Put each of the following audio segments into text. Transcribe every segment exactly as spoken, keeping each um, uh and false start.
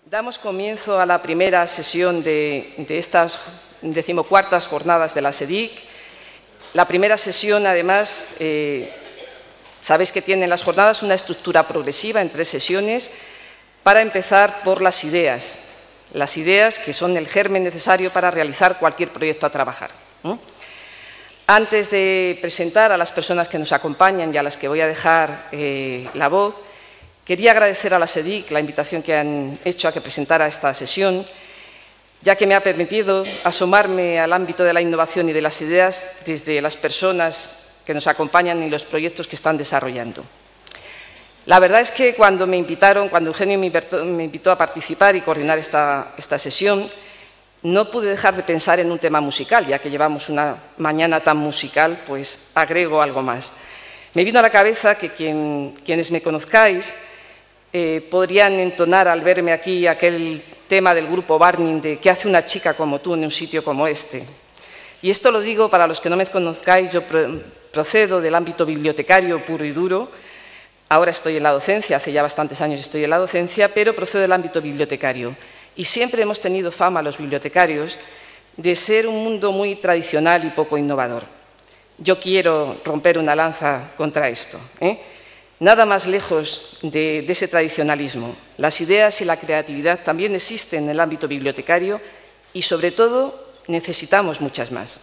Damos comienzo a la primera sesión de, de estas decimocuartas jornadas de la SEDIC. La primera sesión, además, eh, sabéis que tienen las jornadas una estructura progresiva en tres sesiones, para empezar por las ideas, las ideas que son el germen necesario para realizar cualquier proyecto a trabajar. ¿no? Antes de presentar a las personas que nos acompañan y a las que voy a dejar eh, la voz, quería agradecer a la SEDIC la invitación que han hecho a que presentara esta sesión, ya que me ha permitido asomarme al ámbito de la innovación y de las ideas desde las personas que nos acompañan y los proyectos que están desarrollando. La verdad es que cuando me invitaron, cuando Eugenio me invitó a participar y coordinar esta, esta sesión, no pude dejar de pensar en un tema musical, ya que llevamos una mañana tan musical, pues agrego algo más. Me vino a la cabeza que quien, quienes me conozcáis eh, podrían entonar al verme aquí aquel tema del grupo Burning de ¿qué hace una chica como tú en un sitio como este? Y esto lo digo para los que no me conozcáis, yo procedo del ámbito bibliotecario puro y duro. Ahora estoy en la docencia, hace ya bastantes años estoy en la docencia, pero procedo del ámbito bibliotecario. Y siempre hemos tenido fama los bibliotecarios de ser un mundo muy tradicional y poco innovador. Yo quiero romper una lanza contra esto. ¿eh? Nada más lejos de, de ese tradicionalismo. Las ideas y la creatividad también existen en el ámbito bibliotecario y, sobre todo, necesitamos muchas más.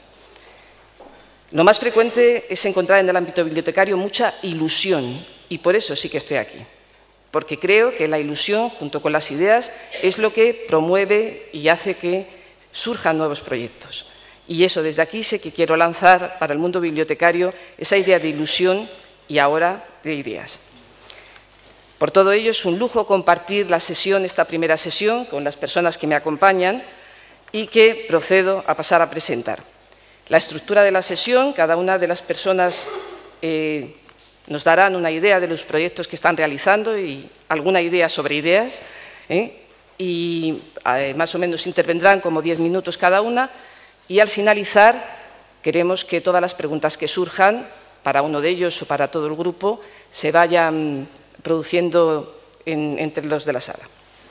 Lo más frecuente es encontrar en el ámbito bibliotecario mucha ilusión y por eso sí que estoy aquí. Porque creo que la ilusión, junto con las ideas, es lo que promueve y hace que surjan nuevos proyectos. Y eso, desde aquí, sé que quiero lanzar para el mundo bibliotecario esa idea de ilusión y ahora de ideas. Por todo ello, es un lujo compartir la sesión, esta primera sesión, con las personas que me acompañan y que procedo a pasar a presentar. La estructura de la sesión, cada una de las personas eh, nos darán una idea de los proyectos que están realizando y alguna idea sobre ideas, ¿eh? y eh, más o menos intervendrán como diez minutos cada una, y al finalizar queremos que todas las preguntas que surjan, para uno de ellos o para todo el grupo, se vayan produciendo en, entre los de la sala.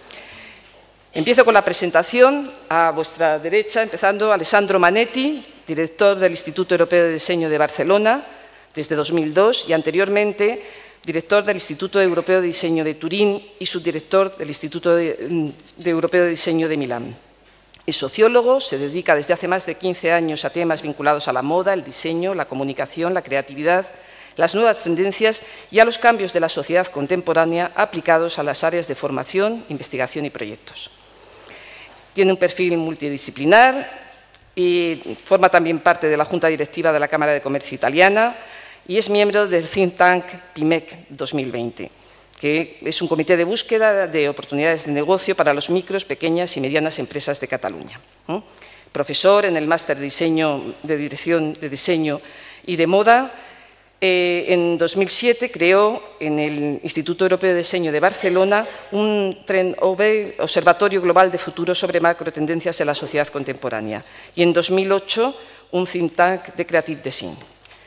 Empiezo con la presentación. A vuestra derecha, empezando, Alessandro Manetti, director del Instituto Europeo de Diseño de Barcelona desde dos mil dos y anteriormente director del Instituto Europeo de Diseño de Turín y subdirector del Instituto de, de Europeo de Diseño de Milán. Es sociólogo, se dedica desde hace más de quince años a temas vinculados a la moda, el diseño, la comunicación, la creatividad, las nuevas tendencias y a los cambios de la sociedad contemporánea aplicados a las áreas de formación, investigación y proyectos. Tiene un perfil multidisciplinar y forma también parte de la Junta Directiva de la Cámara de Comercio Italiana y es miembro del think tank PIMEC dos mil veinte. Que es un comité de búsqueda de oportunidades de negocio para las micros, pequeñas y medianas empresas de Cataluña. ¿eh? Profesor en el máster de, diseño, de Dirección de Diseño y de Moda, eh, en dos mil siete creó en el Instituto Europeo de Diseño de Barcelona un Trend Observatorio Global de Futuro sobre macrotendencias de la sociedad contemporánea y en dos mil ocho un think tank de Creative Design.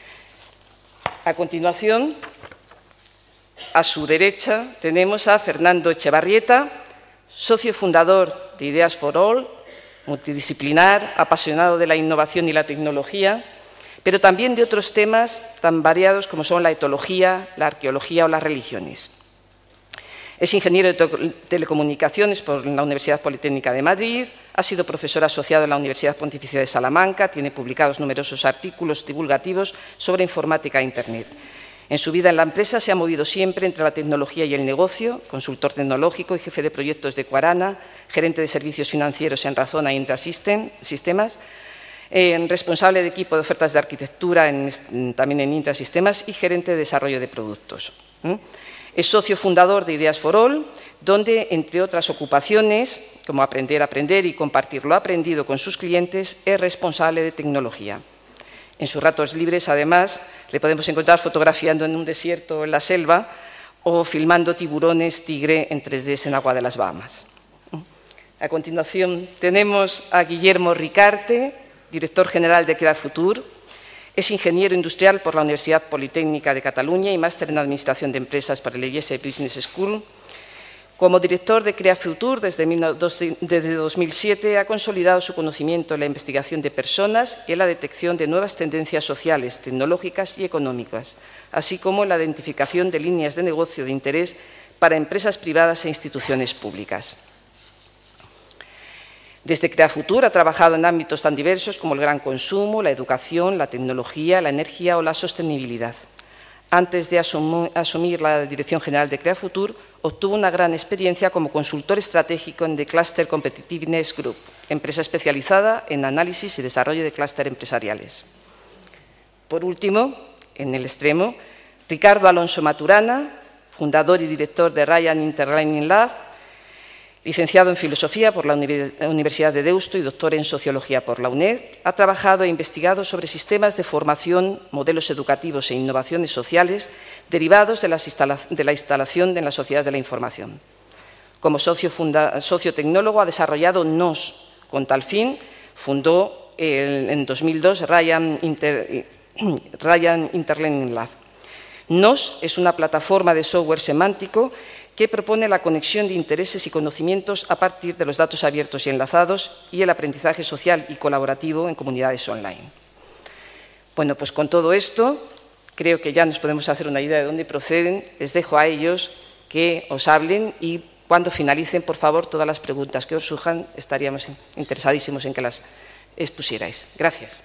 A continuación, a su derecha tenemos a Fernando Echevarrieta, socio fundador de Ideas for All, multidisciplinar, apasionado de la innovación y la tecnología, pero también de otros temas tan variados como son la etología, la arqueología o las religiones. Es ingeniero de telecomunicaciones por la Universidad Politécnica de Madrid, ha sido profesor asociado en la Universidad Pontificia de Salamanca, tiene publicados numerosos artículos divulgativos sobre informática e Internet. En su vida en la empresa se ha movido siempre entre la tecnología y el negocio, consultor tecnológico y jefe de proyectos de Quarana, gerente de servicios financieros en Razona e Intrasistemas, eh, responsable de equipo de ofertas de arquitectura en, también en Intrasistemas y gerente de desarrollo de productos. ¿eh? Es socio fundador de Ideas for All, donde, entre otras ocupaciones, como aprender a aprender y compartir lo aprendido con sus clientes, es responsable de tecnología. En sus ratos libres, además, le podemos encontrar fotografiando en un desierto en la selva o filmando tiburones tigre en tres D en agua de las Bahamas. A continuación, tenemos a Guillermo Ricarte, director general de Creafutur. Es ingeniero industrial por la Universidad Politécnica de Cataluña y máster en Administración de Empresas por el I E S E Business School. Como director de Crea Futur desde dos mil siete ha consolidado su conocimiento en la investigación de personas y en la detección de nuevas tendencias sociales, tecnológicas y económicas, así como en la identificación de líneas de negocio de interés para empresas privadas e instituciones públicas. Desde Crea Futur ha trabajado en ámbitos tan diversos como el gran consumo, la educación, la tecnología, la energía o la sostenibilidad. Antes de asumir la dirección general de Crea Futur, obtuvo una gran experiencia como consultor estratégico en The Cluster Competitiveness Group, empresa especializada en análisis y desarrollo de clúster empresariales. Por último, en el extremo, Ricardo Alonso Maturana, fundador y director de Ryan Interlearning Lab, licenciado en Filosofía por la Universidad de Deusto y doctor en Sociología por la UNED, ha trabajado e investigado sobre sistemas de formación, modelos educativos e innovaciones sociales derivados de, las instala de la instalación en la sociedad de la información. Como socio, funda socio tecnólogo ha desarrollado N O S. Con tal fin, fundó el, en dos mil dos Ryan, Inter Ryan Interlearning Lab. N O S es una plataforma de software semántico que propone la conexión de intereses y conocimientos a partir de los datos abiertos y enlazados y el aprendizaje social y colaborativo en comunidades online. Bueno, pues con todo esto, creo que ya nos podemos hacer una idea de dónde proceden. Les dejo a ellos que os hablen y cuando finalicen, por favor, todas las preguntas que os surjan, estaríamos interesadísimos en que las expusierais. Gracias.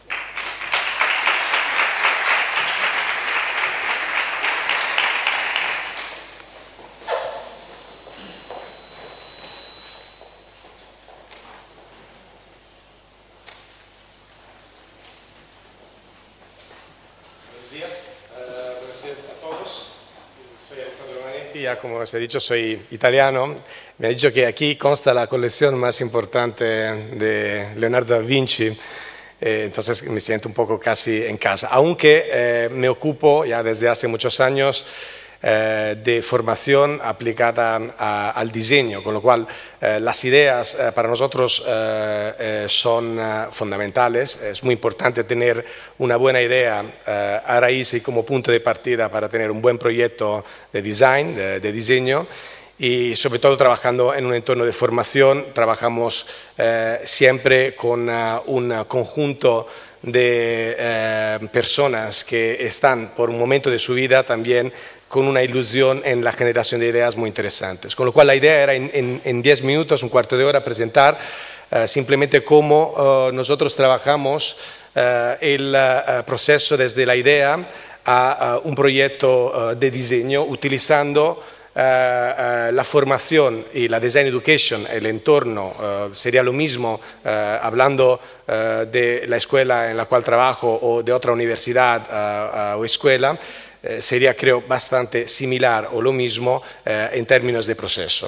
Como os he dicho, soy italiano. Me ha dicho que aquí consta la colección más importante de Leonardo da Vinci, eh, entonces me siento un poco casi en casa, aunque eh, me ocupo ya desde hace muchos años eh, de formación aplicada a, al diseño, con lo cual eh, las ideas eh, para nosotros eh, eh, son eh, fundamentales. Es muy importante tener una buena idea eh, a raíz y como punto de partida para tener un buen proyecto de design, de, de diseño. Y sobre todo trabajando en un entorno de formación, trabajamos eh, siempre con uh, un conjunto de eh, personas que están por un momento de su vida también con una ilusión en la generación de ideas muy interesantes. Con lo cual la idea era en diez minutos, un cuarto de hora, presentar uh, simplemente cómo uh, nosotros trabajamos uh, el uh, proceso desde la idea a uh, un proyecto uh, de diseño utilizando Uh, uh, la formación y la design education, el entorno, uh, sería lo mismo uh, hablando uh, de la escuela en la cual trabajo o de otra universidad uh, uh, o escuela, uh, sería creo bastante similar o lo mismo uh, en términos de proceso.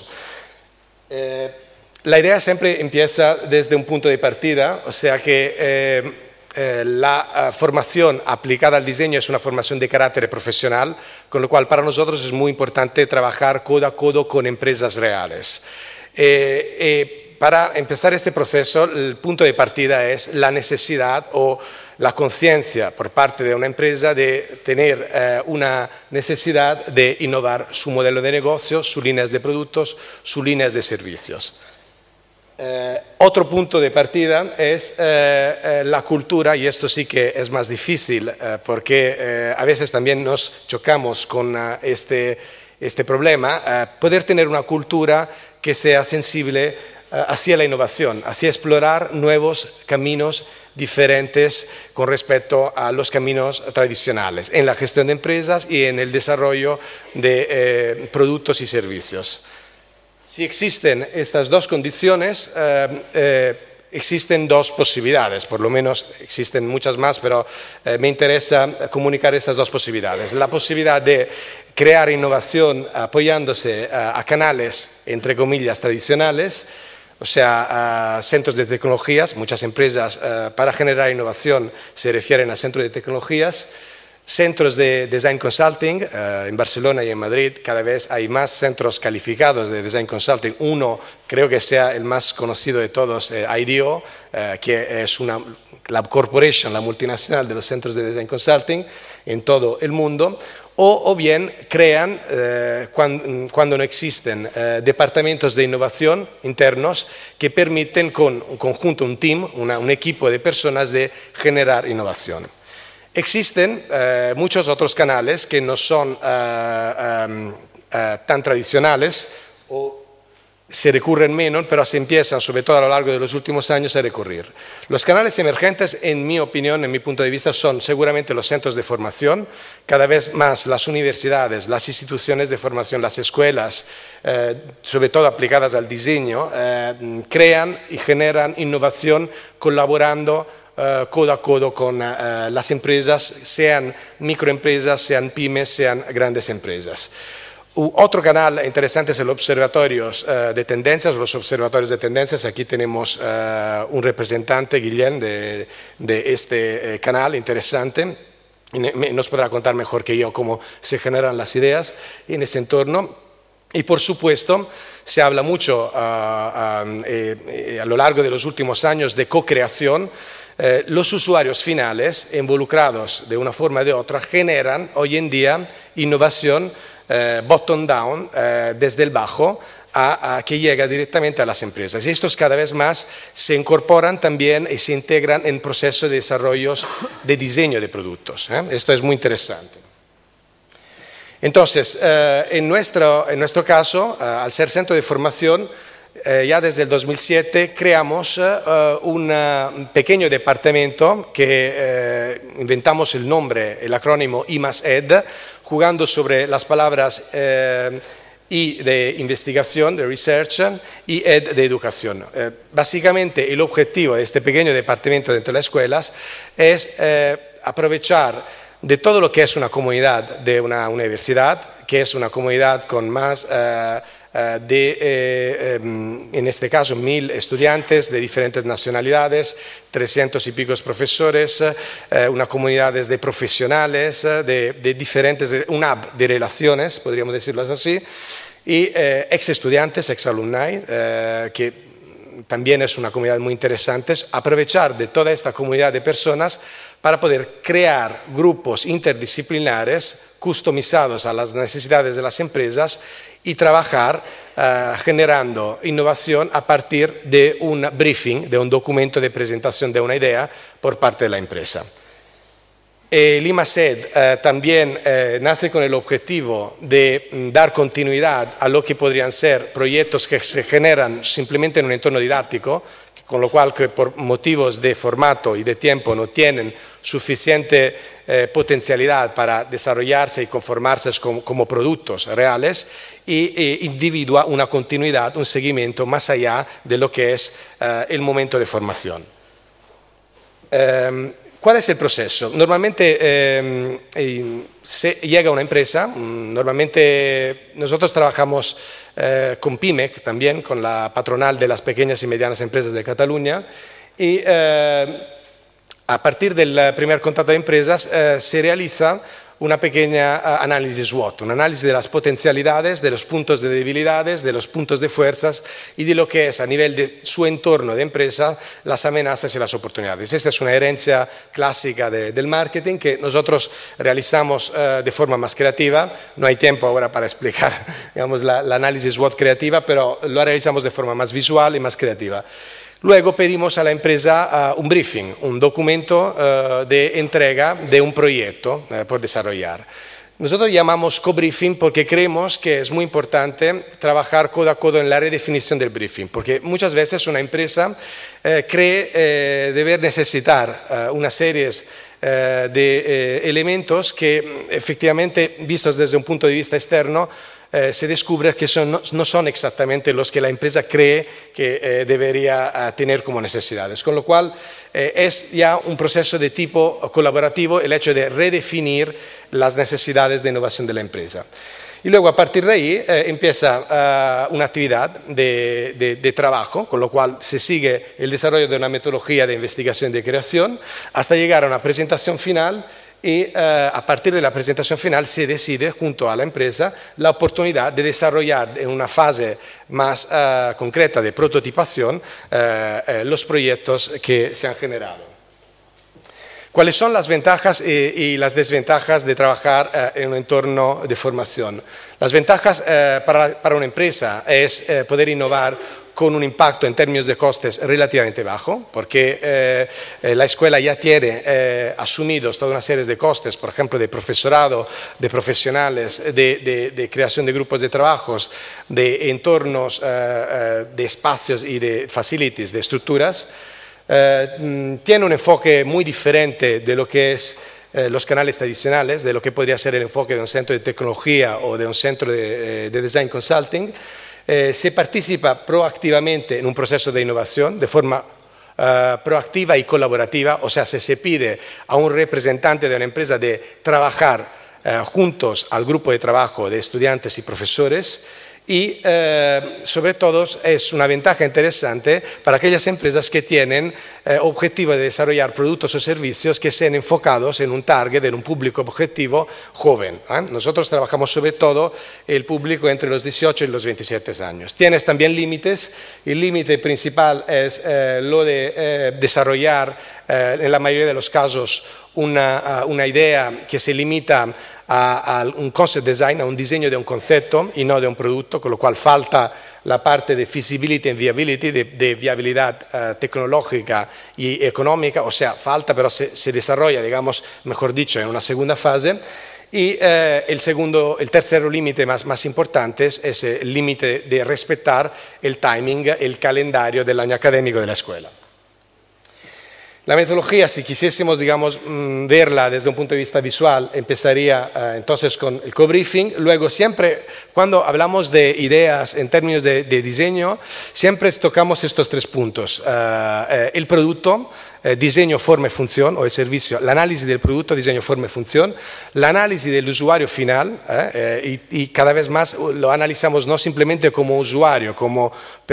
Uh, la idea siempre empieza desde un punto de partida, o sea que uh, Eh, la uh, formación aplicada al diseño es una formación de carácter profesional, con lo cual para nosotros es muy importante trabajar codo a codo con empresas reales. Eh, eh, para empezar este proceso, el punto de partida es la necesidad o la conciencia por parte de una empresa de tener eh, una necesidad de innovar su modelo de negocio, sus líneas de productos, sus líneas de servicios. Eh, otro punto de partida es eh, eh, la cultura, y esto sí que es más difícil eh, porque eh, a veces también nos chocamos con uh, este, este problema, eh, poder tener una cultura que sea sensible uh, hacia la innovación, hacia explorar nuevos caminos diferentes con respecto a los caminos tradicionales en la gestión de empresas y en el desarrollo de eh, productos y servicios. Si existen estas dos condiciones, eh, eh, existen dos posibilidades, por lo menos existen muchas más, pero eh, me interesa comunicar estas dos posibilidades. La posibilidad de crear innovación apoyándose a, a canales, entre comillas, tradicionales, o sea, a centros de tecnologías. Muchas empresas eh, para generar innovación se refieren a centros de tecnologías. Centros de Design Consulting, eh, en Barcelona y en Madrid cada vez hay más centros calificados de Design Consulting. Uno, creo que sea el más conocido de todos, eh, I D E O, eh, que es una, la corporation, la multinacional de los centros de Design Consulting en todo el mundo. o, o bien crean, eh, cuando, cuando no existen, eh, departamentos de innovación internos que permiten con un conjunto, un team, una, un equipo de personas de generar innovación. Existen eh, muchos otros canales que no son eh, um, eh, tan tradicionales o se recurren menos, pero se empiezan, sobre todo a lo largo de los últimos años, a recurrir. Los canales emergentes, en mi opinión, en mi punto de vista, son seguramente los centros de formación. Cada vez más las universidades, las instituciones de formación, las escuelas, eh, sobre todo aplicadas al diseño, eh, crean y generan innovación colaborando Uh, codo a codo con uh, las empresas, sean microempresas, sean pymes, sean grandes empresas. U otro canal interesante es el observatorios uh, de tendencias, los observatorios de tendencias. Aquí tenemos uh, un representante, Guillén, de, de este uh, canal interesante. Y nos podrá contar mejor que yo cómo se generan las ideas en ese entorno. Y por supuesto, se habla mucho uh, uh, eh, eh, a lo largo de los últimos años de co-creación. Eh, los usuarios finales involucrados de una forma o de otra generan hoy en día innovación eh, bottom down, eh, desde el bajo, a, a que llega directamente a las empresas. Y estos cada vez más se incorporan también y se integran en procesos de desarrollo de diseño de productos. ¿eh? Esto es muy interesante. Entonces, eh, en, nuestro, en nuestro caso, eh, al ser centro de formación, Eh, ya desde el dos mil siete creamos uh, un uh, pequeño departamento que uh, inventamos el nombre, el acrónimo I más E D, jugando sobre las palabras uh, I de investigación, de research, y E D de educación. Uh, básicamente el objetivo de este pequeño departamento dentro de las escuelas es uh, aprovechar de todo lo que es una comunidad de una universidad, que es una comunidad con más uh, de, eh, en este caso, mil estudiantes de diferentes nacionalidades, trescientos y pico profesores, eh, una comunidad de profesionales, de, de diferentes, un hub de relaciones, podríamos decirlo así, y eh, ex estudiantes, ex alumni, eh, que también es una comunidad muy interesante, aprovechar de toda esta comunidad de personas para poder crear grupos interdisciplinares customizados a las necesidades de las empresas y trabajar uh, generando innovación a partir de un briefing, de un documento de presentación de una idea por parte de la empresa. El I más E D eh, también eh, nace con el objetivo de mm, dar continuidad a lo que podrían ser proyectos que se generan simplemente en un entorno didáctico, con lo cual que por motivos de formato y de tiempo no tienen suficiente eh, potencialidad para desarrollarse y conformarse como, como productos reales, y, e individua una continuidad, un seguimiento más allá de lo que es eh, el momento de formación. Eh, ¿Cuál es el proceso? Normalmente eh, eh, se llega a una empresa, normalmente nosotros trabajamos eh, con PYMEC también, con la patronal de las pequeñas y medianas empresas de Cataluña, y eh, a partir del primer contacto de empresas eh, se realiza una pequeña uh, análisis SWOT, un análisis de las potencialidades, de los puntos de debilidades, de los puntos de fuerzas y de lo que es a nivel de su entorno de empresa las amenazas y las oportunidades. Esta es una herencia clásica de, del marketing que nosotros realizamos uh, de forma más creativa. No hay tiempo ahora para explicar digamos, la, la análisis SWOT creativa, pero lo realizamos de forma más visual y más creativa. Luego pedimos a la empresa uh, un briefing, un documento uh, de entrega de un proyecto uh, por desarrollar. Nosotros llamamos co-briefing porque creemos que es muy importante trabajar codo a codo en la redefinición del briefing, porque muchas veces una empresa eh, cree eh, deber necesitar eh, una serie eh, de eh, elementos que efectivamente, vistos desde un punto de vista externo, Eh, se descubre que son, no son exactamente los que la empresa cree que eh, debería uh, tener como necesidades. Con lo cual, eh, es ya un proceso de tipo colaborativo el hecho de redefinir las necesidades de innovación de la empresa. Y luego, a partir de ahí, eh, empieza uh, una actividad de, de, de trabajo, con lo cual se sigue el desarrollo de una metodología de investigación y de creación, hasta llegar a una presentación final. Y uh, a partir de la presentación final se decide junto a la empresa la oportunidad de desarrollar en una fase más uh, concreta de prototipación uh, uh, los proyectos que se han generado. ¿Cuáles son las ventajas y, y las desventajas de trabajar eh, en un entorno de formación? Las ventajas eh, para, para una empresa es eh, poder innovar con un impacto en términos de costes relativamente bajo, porque eh, eh, la escuela ya tiene eh, asumidos toda una serie de costes, por ejemplo, de profesorado, de profesionales, de, de, de creación de grupos de trabajos, de entornos, eh, eh, de espacios y de facilities, de estructuras. Eh, tiene un enfoque muy diferente de lo que es eh, los canales tradicionales, de lo que podría ser el enfoque de un centro de tecnología o de un centro de, de design consulting. Eh, se participa proactivamente en un proceso de innovación de forma uh, proactiva y colaborativa, o sea, se, se pide a un representante de una empresa de trabajar uh, juntos al grupo de trabajo de estudiantes y profesores. Y eh, sobre todo es una ventaja interesante para aquellas empresas que tienen eh, objetivo de desarrollar productos o servicios que sean enfocados en un target, en un público objetivo joven. ¿eh? Nosotros trabajamos sobre todo el público entre los dieciocho y los veintisiete años. Tienes también límites. El límite principal es eh, lo de eh, desarrollar eh, en la mayoría de los casos una, una idea que se limita a, a un concept design, a un diseño de un concepto y no de un producto, con lo cual falta la parte de feasibility and viability, de, de viabilidad uh, tecnológica y económica, o sea, falta, pero se, se desarrolla, digamos, mejor dicho, en una segunda fase. Y eh, el, segundo, el tercer límite más, más importante es, es el límite de respetar el timing, el calendario del año académico de la escuela. La metodología, si quisiésemos, digamos, verla desde un punto de vista visual, empezaría uh, entonces con el co-briefing. Luego, siempre, cuando hablamos de ideas en términos de, de diseño, siempre tocamos estos tres puntos. Uh, uh, el producto, eh, diseño, forma y función, o el servicio, el análisis del producto, diseño, forma y función, el análisis del usuario final, eh, eh, y, y cada vez más lo analizamos no simplemente como usuario, como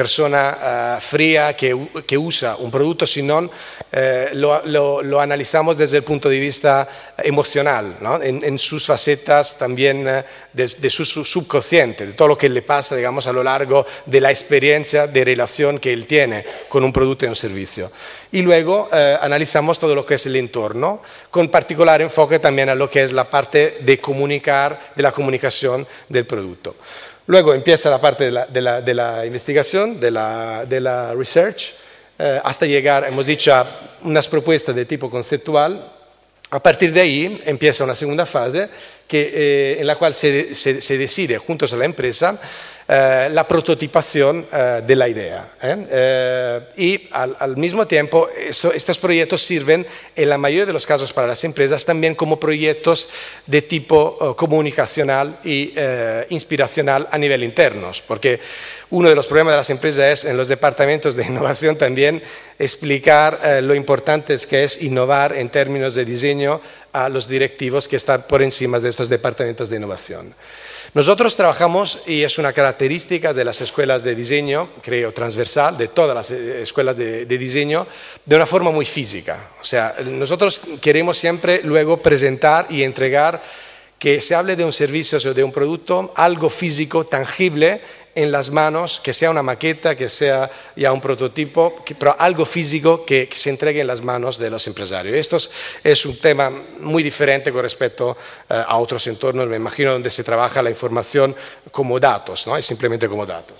persona uh, fría que, que usa un producto, sino eh, lo, lo, lo analizamos desde el punto de vista emocional, ¿no? en, en sus facetas también eh, de, de su, su subconsciente, de todo lo que le pasa, digamos, a lo largo de la experiencia de relación que él tiene con un producto y un servicio. Y luego eh, analizamos todo lo que es el entorno, con particular enfoque también a lo que es la parte de comunicar, de la comunicación del producto. Luego empieza la parte de la, de la, de la investigación, de la, de la research, eh, hasta llegar, hemos dicho, a unas propuestas de tipo conceptual. A partir de ahí empieza una segunda fase que, eh, en la cual se, se, se decide juntos a la empresa eh, la prototipación eh, de la idea. ¿eh? Eh, y al, al mismo tiempo eso, estos proyectos sirven en la mayoría de los casos para las empresas también como proyectos de tipo uh, comunicacional y uh, inspiracional a nivel internos, porque uno de los problemas de las empresas es en los departamentos de innovación también explicar eh, lo importante es que es innovar en términos de diseño a los directivos que están por encima de estos departamentos de innovación. Nosotros trabajamos, y es una característica de las escuelas de diseño, creo transversal, de todas las escuelas de, de diseño, de una forma muy física. O sea, nosotros queremos siempre luego presentar y entregar que se hable de un servicio o de un producto, algo físico, tangible, en las manos, que sea una maqueta, que sea ya un prototipo, que, pero algo físico que, que se entregue en las manos de los empresarios. Esto es, es un tema muy diferente con respecto uh, a otros entornos, me imagino, donde se trabaja la información como datos, ¿no? Es simplemente como datos.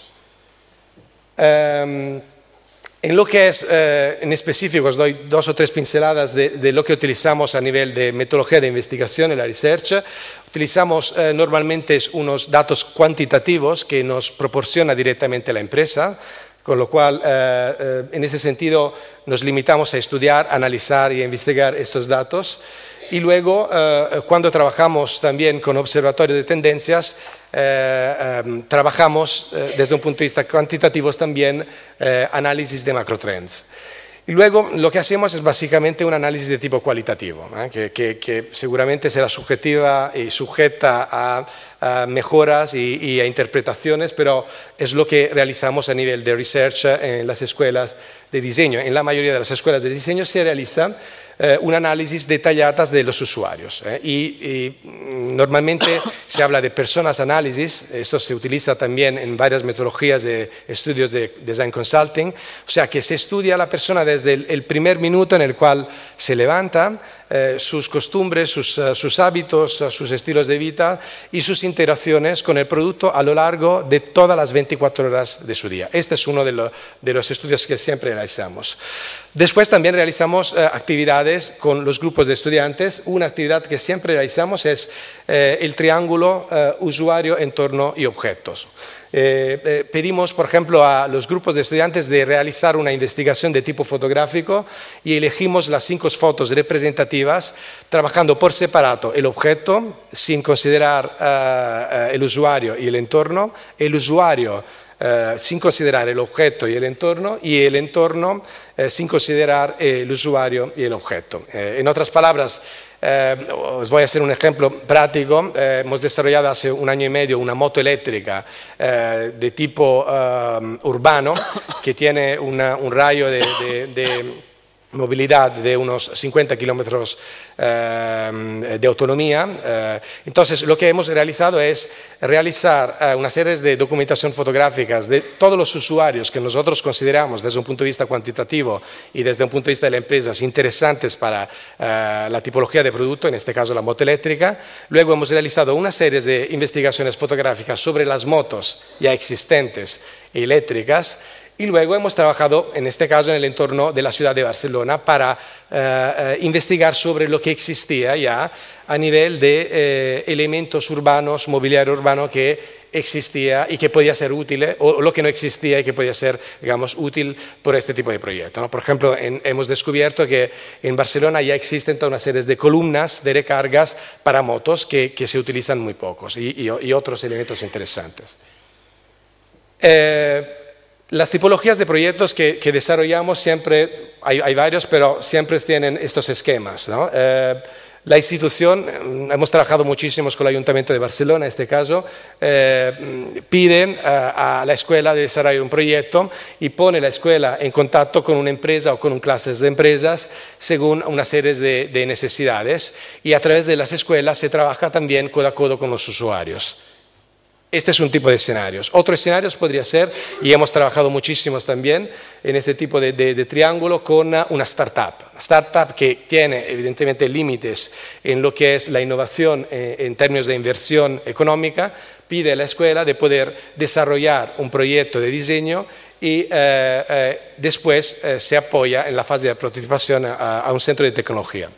Um, En lo que es, eh, en específico, os doy dos o tres pinceladas de, de lo que utilizamos a nivel de metodología de investigación en la research. Utilizamos eh, normalmente unos datos cuantitativos que nos proporciona directamente la empresa, con lo cual, eh, eh, en ese sentido, nos limitamos a estudiar, analizar y a investigar estos datos. Y luego, eh, cuando trabajamos también con observatorios de tendencias, eh, eh, trabajamos eh, desde un punto de vista cuantitativo también eh, análisis de macrotrends. Y luego lo que hacemos es básicamente un análisis de tipo cualitativo, ¿eh? que, que, que seguramente será subjetiva y sujeta a, a mejoras y, y a interpretaciones, pero es lo que realizamos a nivel de research en las escuelas de diseño. En la mayoría de las escuelas de diseño se realiza eh, un análisis detallado de los usuarios. ¿eh? Y, y normalmente se habla de personas análisis, esto se utiliza también en varias metodologías de estudios de design consulting, o sea que se estudia a la persona desde el, el primer minuto en el cual se levanta, eh, sus costumbres, sus, uh, sus hábitos, uh, sus estilos de vida y sus interacciones con el producto a lo largo de todas las veinticuatro horas de su día. Este es uno de, lo, de los estudios que siempre realizamos. Después también realizamos eh, actividades con los grupos de estudiantes. Una actividad que siempre realizamos es eh, el triángulo eh, usuario, entorno y objetos. Eh, eh, pedimos, por ejemplo, a los grupos de estudiantes de realizar una investigación de tipo fotográfico y elegimos las cinco fotos representativas, trabajando por separado el objeto, sin considerar uh, uh, el usuario y el entorno, el usuario uh, sin considerar el objeto y el entorno, y el entorno uh, sin considerar el usuario y el objeto. Uh, en otras palabras, Eh, os voy a hacer un ejemplo práctico. Eh, hemos desarrollado hace un año y medio una moto eléctrica eh, de tipo eh, urbano que tiene una, un rayo de, de, de movilidad de unos cincuenta kilómetros eh, de autonomía. Eh, entonces, lo que hemos realizado es realizar eh, una serie de documentación fotográficas de todos los usuarios que nosotros consideramos desde un punto de vista cuantitativo y desde un punto de vista de la empresa interesantes para eh, la tipología de producto, en este caso la moto eléctrica. Luego hemos realizado una serie de investigaciones fotográficas sobre las motos ya existentes eléctricas. Y luego hemos trabajado, en este caso, en el entorno de la ciudad de Barcelona para eh, eh, investigar sobre lo que existía ya a nivel de eh, elementos urbanos, mobiliario urbano que existía y que podía ser útil, o lo que no existía y que podía ser, digamos, útil por este tipo de proyecto, ¿no? Por ejemplo, en, hemos descubierto que en Barcelona ya existen toda una serie de columnas de recargas para motos que, que se utilizan muy pocos y, y, y otros elementos interesantes. Eh, Las tipologías de proyectos que, que desarrollamos siempre, hay, hay varios, pero siempre tienen estos esquemas, ¿no? Eh, la institución, hemos trabajado muchísimo con el Ayuntamiento de Barcelona, en este caso, eh, pide a, a la escuela de desarrollar un proyecto y pone la escuela en contacto con una empresa o con un clase de empresas según una serie de, de necesidades, y a través de las escuelas se trabaja también codo a codo con los usuarios. Este es un tipo de escenarios. Otros escenarios podría ser, y hemos trabajado muchísimos también en este tipo de, de, de triángulo, con una startup. Startup que tiene evidentemente límites en lo que es la innovación eh, en términos de inversión económica, pide a la escuela de poder desarrollar un proyecto de diseño y eh, eh, después eh, se apoya en la fase de prototipación a, a un centro de tecnología.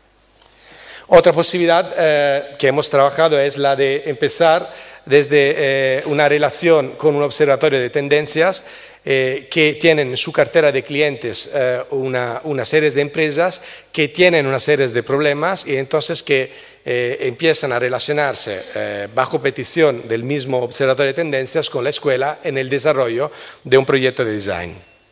Otra posibilidad eh, que hemos trabajado es la de empezar desde eh, una relación con un observatorio de tendencias eh, que tienen en su cartera de clientes eh, una, una serie de empresas que tienen una serie de problemas y entonces que eh, empiezan a relacionarse eh, bajo petición del mismo observatorio de tendencias con la escuela en el desarrollo de un proyecto de design.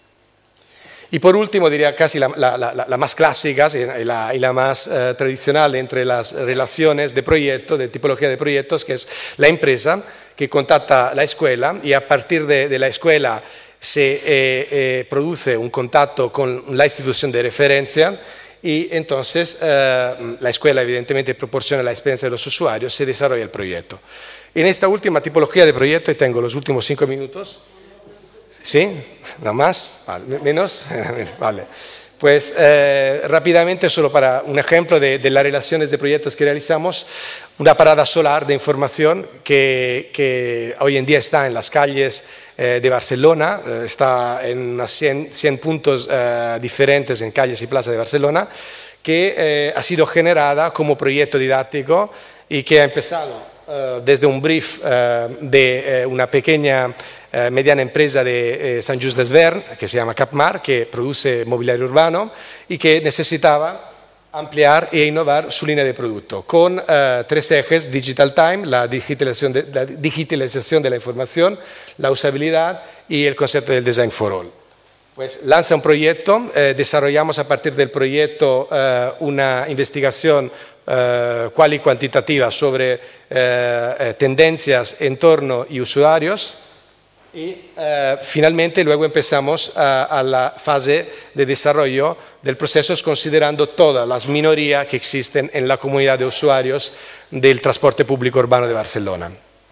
Y por último, diría casi la, la, la, la más clásica y la, y la más eh, tradicional entre las relaciones de proyecto, de tipología de proyectos, que es la empresa que contacta a la escuela y a partir de, de la escuela se eh, eh, produce un contacto con la institución de referencia y entonces eh, la escuela evidentemente proporciona la experiencia de los usuarios, se desarrolla el proyecto. En esta última tipología de proyecto, y tengo los últimos cinco minutos, ¿sí? ¿No más? Vale. ¿Menos? Vale. Pues eh, rápidamente, solo para un ejemplo de, de las relaciones de proyectos que realizamos, una parada solar de información que, que hoy en día está en las calles eh, de Barcelona, eh, está en unos cien, cien puntos eh, diferentes en calles y plazas de Barcelona, que eh, ha sido generada como proyecto didáctico y que ha empezado eh, desde un brief eh, de eh, una pequeña Eh, mediana empresa de eh, Sant Just Desvern, que se llama Capmar, que produce mobiliario urbano y que necesitaba ampliar e innovar su línea de producto con eh, tres ejes: Digital Time, la digitalización, de, la digitalización de la información, la usabilidad y el concepto del Design for All. Pues lanza un proyecto, eh, desarrollamos a partir del proyecto eh, una investigación eh, cual y cuantitativa sobre eh, eh, tendencias, entorno y usuarios. Y eh, finalmente luego empezamos a, a la fase de desarrollo del proceso considerando todas las minorías que existen en la comunidad de usuarios del transporte público urbano de Barcelona.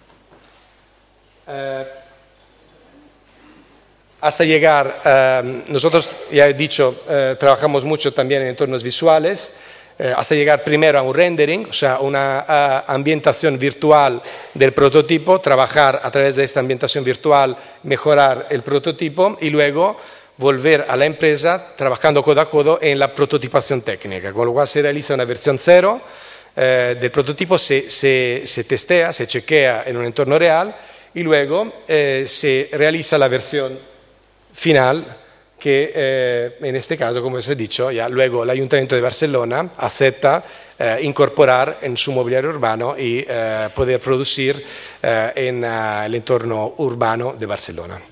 Eh, hasta llegar, eh, nosotros, ya he dicho, eh, trabajamos mucho también en entornos visuales. eh, hasta llegar primero a un rendering, o sea, una uh, ambientación virtual del prototipo, trabajar a través de esta ambientación virtual, mejorar el prototipo y luego volver a la empresa trabajando codo a codo en la prototipación técnica, con lo cual se realiza una versión cero eh, del prototipo, se, se, se testea, se chequea en un entorno real y luego eh, se realiza la versión final que eh, en este caso, como os he dicho, ya luego el Ayuntamiento de Barcelona acepta eh, incorporar en su mobiliario urbano y eh, poder producir eh, en uh, el entorno urbano de Barcelona.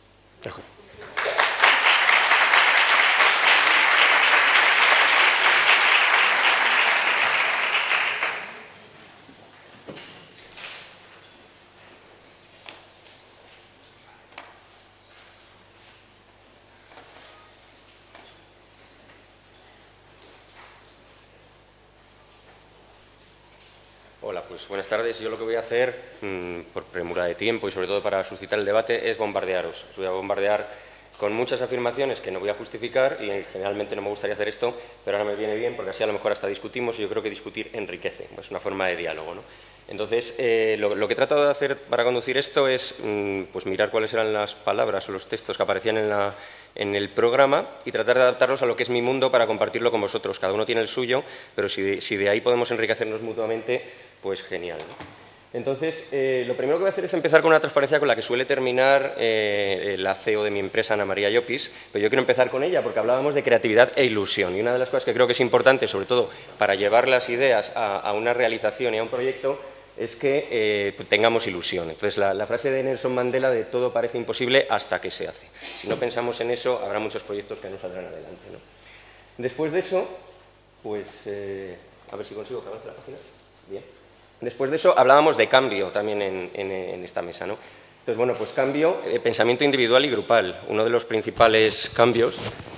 Hola, pues buenas tardes. Yo lo que voy a hacer, mmm, por premura de tiempo y sobre todo para suscitar el debate, es bombardearos. Os voy a bombardear con muchas afirmaciones que no voy a justificar y generalmente no me gustaría hacer esto, pero ahora me viene bien porque así a lo mejor hasta discutimos y yo creo que discutir enriquece, es una forma de diálogo, ¿no? Entonces, eh, lo, lo que he tratado de hacer para conducir esto es mmm, pues mirar cuáles eran las palabras o los textos que aparecían en, la, en el programa y tratar de adaptarlos a lo que es mi mundo para compartirlo con vosotros. Cada uno tiene el suyo, pero si de, si de ahí podemos enriquecernos mutuamente, pues genial, ¿no? Entonces, eh, lo primero que voy a hacer es empezar con una transparencia con la que suele terminar eh, la C E O de mi empresa, Ana María Llopis, pero yo quiero empezar con ella porque hablábamos de creatividad e ilusión y una de las cosas que creo que es importante, sobre todo para llevar las ideas a, a una realización y a un proyecto, es que eh, tengamos ilusión. Entonces, la, la frase de Nelson Mandela de todo parece imposible hasta que se hace. Si no pensamos en eso, habrá muchos proyectos que no saldrán adelante, ¿no? Después de eso, pues, eh, a ver si consigo que avance la página. Bien. Después de eso, hablábamos de cambio también en, en, en esta mesa, ¿no? Entonces, bueno, pues cambio, eh, pensamiento individual y grupal. Uno de los principales cambios,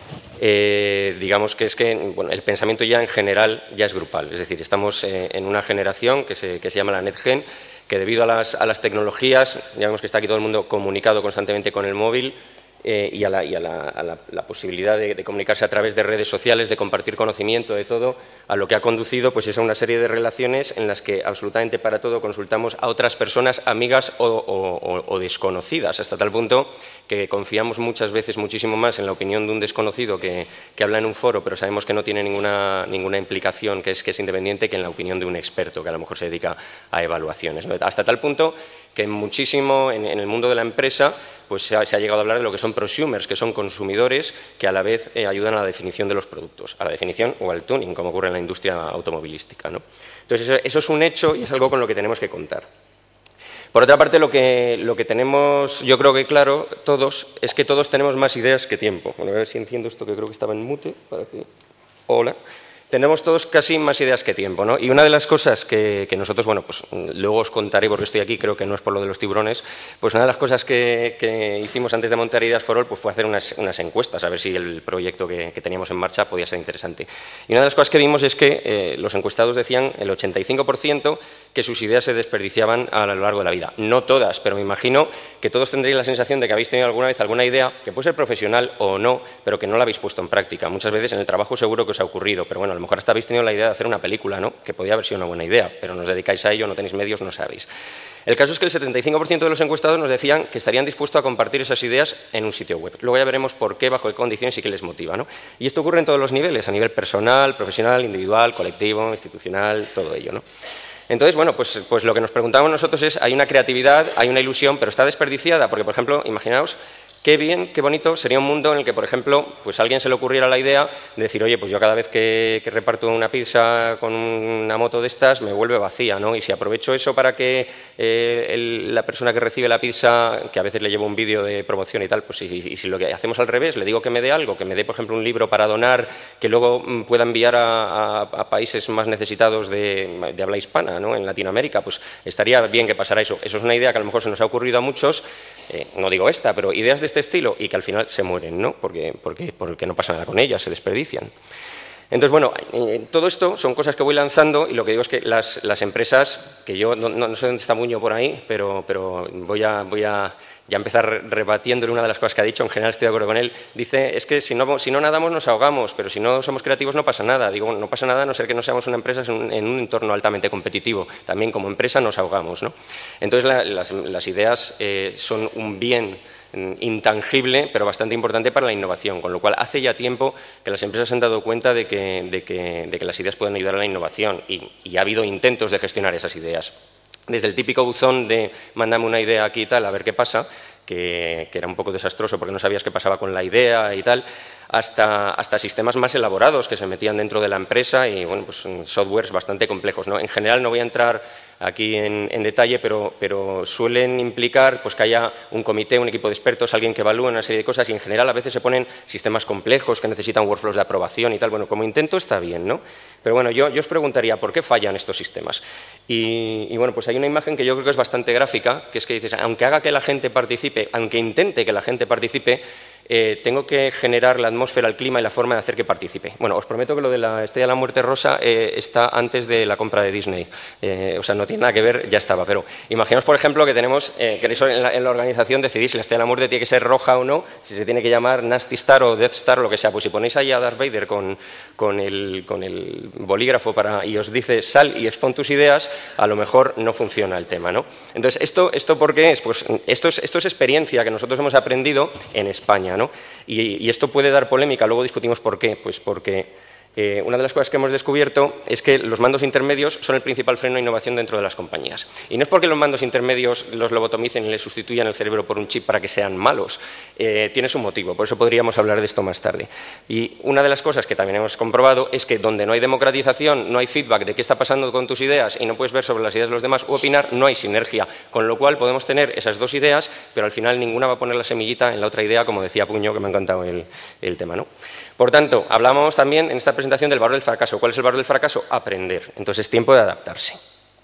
eh, digamos que es que bueno, el pensamiento ya en general ya es grupal. Es decir, estamos eh, en una generación que se, que se llama la NetGen, que debido a las, a las tecnologías, ya vemos que está aquí todo el mundo comunicado constantemente con el móvil, Eh, y a, la, y a, la, a la, la posibilidad de, de comunicarse a través de redes sociales, de compartir conocimiento, de todo, a lo que ha conducido pues, es a una serie de relaciones en las que absolutamente para todo consultamos a otras personas, amigas o, o, o desconocidas, hasta tal punto que confiamos muchas veces muchísimo más en la opinión de un desconocido que, que habla en un foro, pero sabemos que no tiene ninguna, ninguna implicación, que es, que es independiente, que en la opinión de un experto que a lo mejor se dedica a evaluaciones, ¿no? Hasta tal punto que muchísimo en, en el mundo de la empresa pues se ha, se ha llegado a hablar de lo que son prosumers, que son consumidores que a la vez eh, ayudan a la definición de los productos, a la definición o al tuning, como ocurre en la industria automovilística, ¿no? Entonces, eso, eso es un hecho y es algo con lo que tenemos que contar. Por otra parte, lo que, lo que tenemos, yo creo que claro, todos, es que todos tenemos más ideas que tiempo. Bueno, a ver si enciendo esto que creo que estaba en mute. Para que... Hola. Tenemos todos casi más ideas que tiempo, ¿no? Y una de las cosas que, que nosotros, bueno, pues luego os contaré porque estoy aquí, creo que no es por lo de los tiburones, pues una de las cosas que, que hicimos antes de montar Ideas for All pues fue hacer unas, unas encuestas, a ver si el proyecto que, que teníamos en marcha podía ser interesante. Y una de las cosas que vimos es que eh, los encuestados decían, el ochenta y cinco por ciento, que sus ideas se desperdiciaban a lo largo de la vida. No todas, pero me imagino que todos tendréis la sensación de que habéis tenido alguna vez alguna idea, que puede ser profesional o no, pero que no la habéis puesto en práctica. Muchas veces en el trabajo seguro que os ha ocurrido, pero bueno, a lo mejor hasta habéis tenido la idea de hacer una película, ¿no? Que podía haber sido una buena idea, pero no os dedicáis a ello, no tenéis medios, no sabéis. El caso es que el setenta y cinco por ciento de los encuestados nos decían que estarían dispuestos a compartir esas ideas en un sitio web. Luego ya veremos por qué, bajo qué condiciones y qué les motiva, ¿no? Y esto ocurre en todos los niveles, a nivel personal, profesional, individual, colectivo, institucional, todo ello, ¿no? Entonces, bueno, pues, pues lo que nos preguntamos nosotros es, hay una creatividad, hay una ilusión, pero está desperdiciada, porque, por ejemplo, imaginaos qué bien, qué bonito sería un mundo en el que, por ejemplo, pues a alguien se le ocurriera la idea de decir, oye, pues yo cada vez que, que reparto una pizza con una moto de estas me vuelve vacía, ¿no? Y si aprovecho eso para que eh, el, la persona que recibe la pizza, que a veces le llevo un vídeo de promoción y tal, pues y, y si lo que hacemos al revés, le digo que me dé algo, que me dé, por ejemplo, un libro para donar, que luego mm, pueda enviar a, a, a países más necesitados de, de habla hispana, ¿no? En Latinoamérica, pues estaría bien que pasara eso. Eso es una idea que a lo mejor se nos ha ocurrido a muchos, eh, no digo esta, pero ideas de este estilo y que al final se mueren, ¿no? Porque, porque, porque no pasa nada con ellas, se desperdician. Entonces, bueno, eh, todo esto son cosas que voy lanzando y lo que digo es que las, las empresas, que yo no, no sé dónde está Muño por ahí, pero, pero voy, a, voy a ya empezar rebatiéndole una de las cosas que ha dicho, en general estoy de acuerdo con él, dice, es que si no, si no nadamos nos ahogamos, pero si no somos creativos no pasa nada. Digo, no pasa nada a no ser que no seamos una empresa en un, en un entorno altamente competitivo. También como empresa nos ahogamos, ¿no? Entonces la, las, las ideas eh, son un bien intangible, pero bastante importante para la innovación, con lo cual hace ya tiempo que las empresas se han dado cuenta de que, de que, de que las ideas pueden ayudar a la innovación y, y ha habido intentos de gestionar esas ideas. Desde el típico buzón de mándame una idea aquí y tal, a ver qué pasa, que, que era un poco desastroso porque no sabías qué pasaba con la idea y tal, hasta, hasta sistemas más elaborados que se metían dentro de la empresa y bueno, pues softwares bastante complejos, ¿no? En general no voy a entrar aquí en, en detalle, pero, pero suelen implicar pues, que haya un comité, un equipo de expertos, alguien que evalúe una serie de cosas y en general a veces se ponen sistemas complejos que necesitan workflows de aprobación y tal. Bueno, como intento está bien, ¿no? Pero bueno, yo, yo os preguntaría, ¿por qué fallan estos sistemas? Y, y bueno, pues hay una imagen que yo creo que es bastante gráfica, que es que dices, aunque haga que la gente participe, aunque intente que la gente participe, eh, tengo que generar la atmósfera, el clima y la forma de hacer que participe. Bueno, os prometo que lo de la Estrella de la Muerte Rosa eh, está antes de la compra de Disney. Eh, o sea, no tiene nada que ver, ya estaba. Pero imaginaos, por ejemplo, que tenemos, eh, que en la, en la organización decidís si la Estrella de la Muerte tiene que ser roja o no, si se tiene que llamar Nasty Star o Death Star o lo que sea. Pues si ponéis ahí a Darth Vader con, con, el, con el bolígrafo para, y os dice sal y expon tus ideas, a lo mejor no funciona el tema, ¿no? Entonces, ¿esto, esto por qué es? Pues esto es, esto es experiencia que nosotros hemos aprendido en España, ¿no? Y, y esto puede dar polémica, luego discutimos por qué. Pues porque eh, una de las cosas que hemos descubierto es que los mandos intermedios son el principal freno de innovación dentro de las compañías. Y no es porque los mandos intermedios los lobotomicen y les sustituyan el cerebro por un chip para que sean malos. Eh, tiene su motivo, por eso podríamos hablar de esto más tarde. Y una de las cosas que también hemos comprobado es que donde no hay democratización, no hay feedback de qué está pasando con tus ideas y no puedes ver sobre las ideas de los demás u opinar, no hay sinergia. Con lo cual podemos tener esas dos ideas, pero al final ninguna va a poner la semillita en la otra idea, como decía Puño, que me ha encantado el, el tema, ¿no? Por tanto, hablamos también en esta presentación del valor del fracaso. ¿Cuál es el valor del fracaso? Aprender. Entonces es tiempo de adaptarse.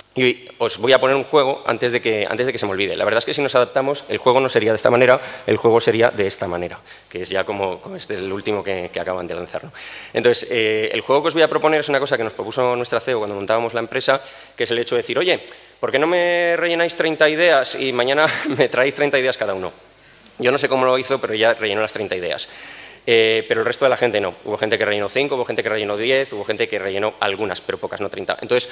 Y os voy a poner un juego antes de, que, antes de que se me olvide. La verdad es que si nos adaptamos, el juego no sería de esta manera, el juego sería de esta manera, que es ya como, como este el último que, que acaban de lanzar, ¿no? Entonces, eh, el juego que os voy a proponer es una cosa que nos propuso nuestra C E O cuando montábamos la empresa, que es el hecho de decir, oye, ¿por qué no me rellenáis treinta ideas y mañana me traéis treinta ideas cada uno? Yo no sé cómo lo hizo, pero ya rellenó las treinta ideas. Eh, pero el resto de la gente no. Hubo gente que rellenó cinco, hubo gente que rellenó diez, hubo gente que rellenó algunas, pero pocas, no treinta. Entonces,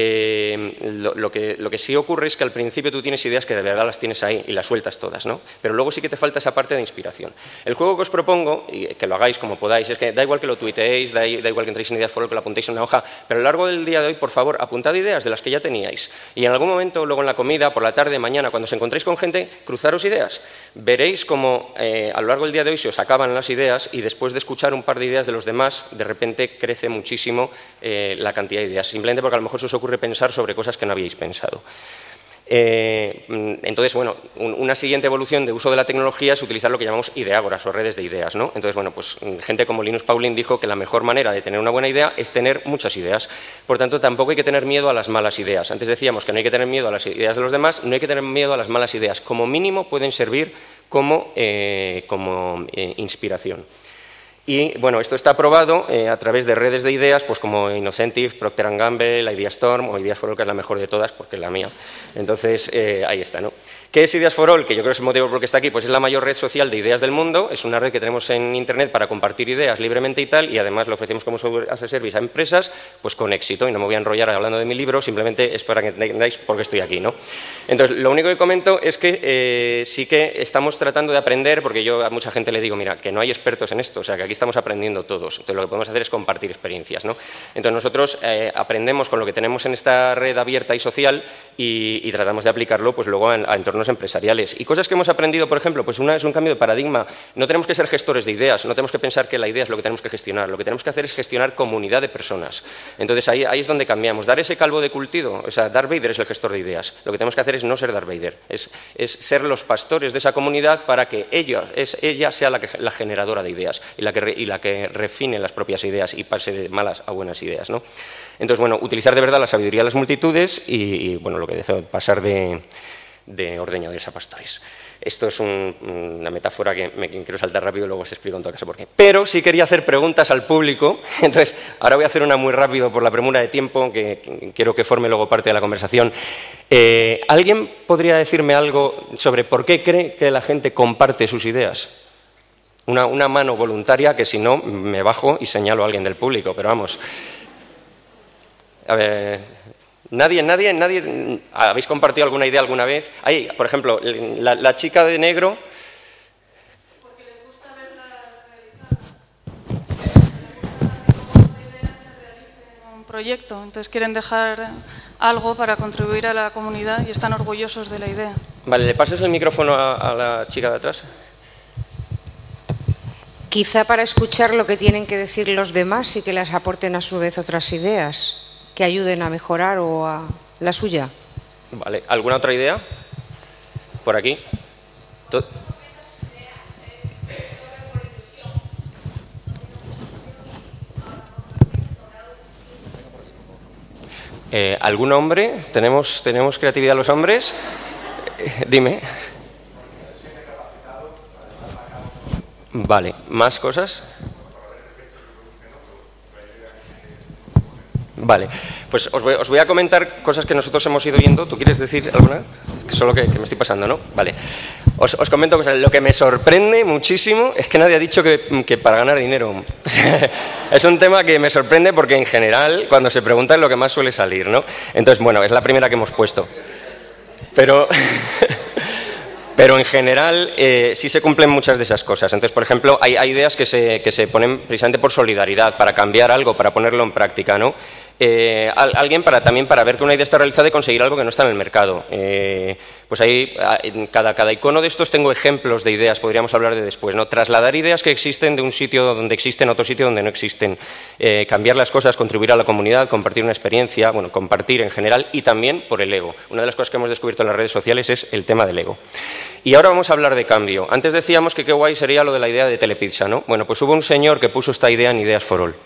eh, lo, lo, que, lo que sí ocurre es que al principio tú tienes ideas que de verdad las tienes ahí y las sueltas todas, ¿no? Pero luego sí que te falta esa parte de inspiración. El juego que os propongo, y que lo hagáis como podáis, es que da igual que lo tuiteéis, da, da igual que entréis en Ideas Foro, que lo apuntéis en una hoja, pero a lo largo del día de hoy, por favor, apuntad ideas de las que ya teníais. Y en algún momento, luego en la comida, por la tarde, mañana, cuando os encontréis con gente, cruzaros ideas. Veréis como eh, a lo largo del día de hoy se os acaban las ideas y después de escuchar un par de ideas de los demás, de repente crece muchísimo eh, la cantidad de ideas, simplemente porque a lo mejor se os ocurre pensar sobre cosas que no habíais pensado. Eh, entonces, bueno, un, una siguiente evolución de uso de la tecnología es utilizar lo que llamamos ideágoras o redes de ideas, ¿no? Entonces, bueno, pues gente como Linus Pauling dijo que la mejor manera de tener una buena idea es tener muchas ideas. Por tanto, tampoco hay que tener miedo a las malas ideas. Antes decíamos que no hay que tener miedo a las ideas de los demás, no hay que tener miedo a las malas ideas. Como mínimo pueden servir como, eh, como eh, inspiración. Y bueno, esto está probado eh, a través de redes de ideas, pues como Innocentive, Procter and Gamble, Ideastorm o Ideas for All, que es la mejor de todas, porque es la mía. Entonces, eh, ahí está, ¿no? ¿Qué es Ideas for All? Que yo creo que es el motivo por el que está aquí, pues es la mayor red social de ideas del mundo, es una red que tenemos en Internet para compartir ideas libremente y tal, y además lo ofrecemos como software as a service a empresas, pues con éxito, y no me voy a enrollar hablando de mi libro, simplemente es para que entendáis por qué estoy aquí, ¿no? Entonces, lo único que comento es que eh, sí que estamos tratando de aprender, porque yo a mucha gente le digo, mira, que no hay expertos en esto, o sea, que aquí estamos aprendiendo todos, entonces lo que podemos hacer es compartir experiencias, ¿no? Entonces, nosotros eh, aprendemos con lo que tenemos en esta red abierta y social y, y tratamos de aplicarlo, pues luego a, a entornos empresariales. Y cosas que hemos aprendido, por ejemplo, pues una es un cambio de paradigma. No tenemos que ser gestores de ideas, no tenemos que pensar que la idea es lo que tenemos que gestionar. Lo que tenemos que hacer es gestionar comunidad de personas. Entonces, ahí, ahí es donde cambiamos. Dar ese calvo de cultivo, o sea, Darth Vader es el gestor de ideas. Lo que tenemos que hacer es no ser Darth Vader, es, es ser los pastores de esa comunidad para que ella, es, ella sea la, que, la generadora de ideas y la, que, y la que refine las propias ideas y pase de malas a buenas ideas, ¿no? Entonces, bueno, utilizar de verdad la sabiduría de las multitudes y, y bueno, lo que deseo, pasar de... de ordeñadores a pastores. Esto es un, una metáfora que me quiero saltar rápido y luego os explico en todo caso por qué. Pero sí quería hacer preguntas al público, entonces ahora voy a hacer una muy rápido por la premura de tiempo, que, que quiero que forme luego parte de la conversación. Eh, ¿Alguien podría decirme algo sobre por qué cree que la gente comparte sus ideas? Una, una mano voluntaria, que si no me bajo y señalo a alguien del público, pero vamos. A ver, nadie, nadie, nadie. ¿Habéis compartido alguna idea alguna vez? Ahí, por ejemplo, la, la chica de negro. Porque les gusta verla realizada. Un proyecto, entonces quieren dejar algo para contribuir a la comunidad y están orgullosos de la idea. Vale, ¿le pasas el micrófono a, a la chica de atrás? Quizá para escuchar lo que tienen que decir los demás y que les aporten a su vez otras ideas que ayuden a mejorar o a la suya. Vale, ¿alguna otra idea? Por aquí. To- eh, ¿Algún hombre? ¿Tenemos, ¿Tenemos creatividad los hombres? Eh, dime. Vale, ¿más cosas? Vale, pues os voy, os voy a comentar cosas que nosotros hemos ido viendo. ¿Tú quieres decir alguna? Solo que, que me estoy pasando, ¿no? Vale. Os, os comento cosas. Lo que me sorprende muchísimo es que nadie ha dicho que, que para ganar dinero. Es un tema que me sorprende porque en general, cuando se pregunta, es lo que más suele salir, ¿no? Entonces, bueno, es la primera que hemos puesto. Pero... Pero en general eh, sí se cumplen muchas de esas cosas. Entonces, por ejemplo, hay, hay ideas que se, que se ponen precisamente por solidaridad, para cambiar algo, para ponerlo en práctica, ¿no? Eh, alguien para también para ver que una idea está realizada y conseguir algo que no está en el mercado. Eh, pues ahí, en cada, cada icono de estos tengo ejemplos de ideas, podríamos hablar de después, ¿no? Trasladar ideas que existen de un sitio donde existen a otro sitio donde no existen. Eh, cambiar las cosas, contribuir a la comunidad, compartir una experiencia, bueno, compartir en general y también por el ego. Una de las cosas que hemos descubierto en las redes sociales es el tema del ego. Y ahora vamos a hablar de cambio. Antes decíamos que qué guay sería lo de la idea de Telepizza, ¿no? Bueno, pues hubo un señor que puso esta idea en Ideas for All.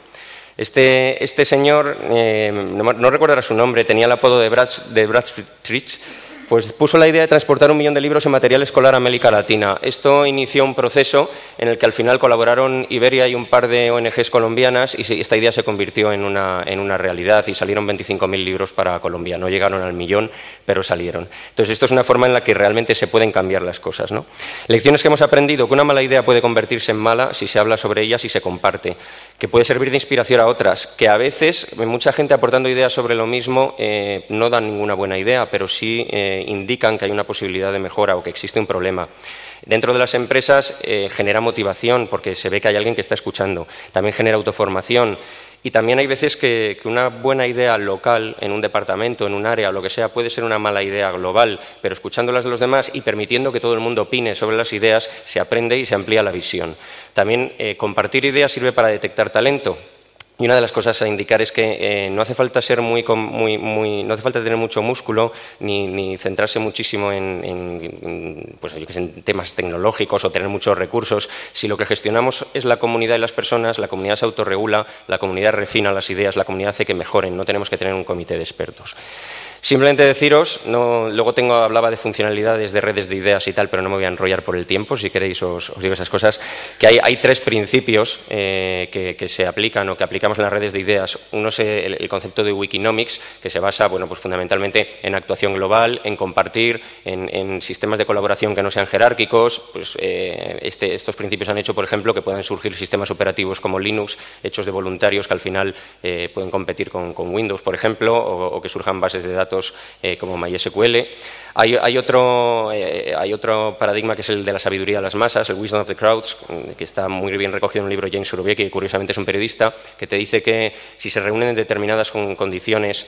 Este, este señor, eh, no, no recordará su nombre, tenía el apodo de Brad, de Bradstreet, pues puso la idea de transportar un millón de libros y material escolar a América Latina. Esto inició un proceso en el que al final colaboraron Iberia y un par de O N Ges colombianas y esta idea se convirtió en una, en una realidad y salieron veinticinco mil libros para Colombia. No llegaron al millón, pero salieron. Entonces esto es una forma en la que realmente se pueden cambiar las cosas, ¿no? Lecciones que hemos aprendido: que una mala idea puede convertirse en mala si se habla sobre ella, si se comparte, que puede servir de inspiración a otras, que a veces mucha gente aportando ideas sobre lo mismo eh, no dan ninguna buena idea, pero sí eh, indican que hay una posibilidad de mejora o que existe un problema. Dentro de las empresas eh, genera motivación porque se ve que hay alguien que está escuchando. También genera autoformación y también hay veces que, que una buena idea local en un departamento, en un área o lo que sea puede ser una mala idea global, pero escuchándolas de los demás y permitiendo que todo el mundo opine sobre las ideas se aprende y se amplía la visión. También eh, compartir ideas sirve para detectar talento. Y una de las cosas a indicar es que eh, no hace falta ser muy, muy, muy, no hace falta tener mucho músculo ni, ni centrarse muchísimo en, en, en, pues, yo que sé, en temas tecnológicos o tener muchos recursos. Si lo que gestionamos es la comunidad y las personas, la comunidad se autorregula, la comunidad refina las ideas, la comunidad hace que mejoren. No tenemos que tener un comité de expertos. Simplemente deciros, no, luego tengo, hablaba de funcionalidades de redes de ideas y tal, pero no me voy a enrollar por el tiempo, si queréis os, os digo esas cosas, que hay, hay tres principios eh, que, que se aplican o que aplicamos en las redes de ideas. Uno es el, el concepto de Wikinomics, que se basa, bueno, pues fundamentalmente en actuación global, en compartir, en, en sistemas de colaboración que no sean jerárquicos. Pues, eh, este, estos principios han hecho, por ejemplo, que puedan surgir sistemas operativos como Linux, hechos de voluntarios que al final eh, pueden competir con, con Windows, por ejemplo, o, o que surjan bases de datos Eh, como MySQL. Hay, hay, otro, eh, hay otro paradigma que es el de la sabiduría de las masas, el Wisdom of the Crowds, que está muy bien recogido en un libro de James Surowiecki, que curiosamente es un periodista, que te dice que si se reúnen en determinadas condiciones,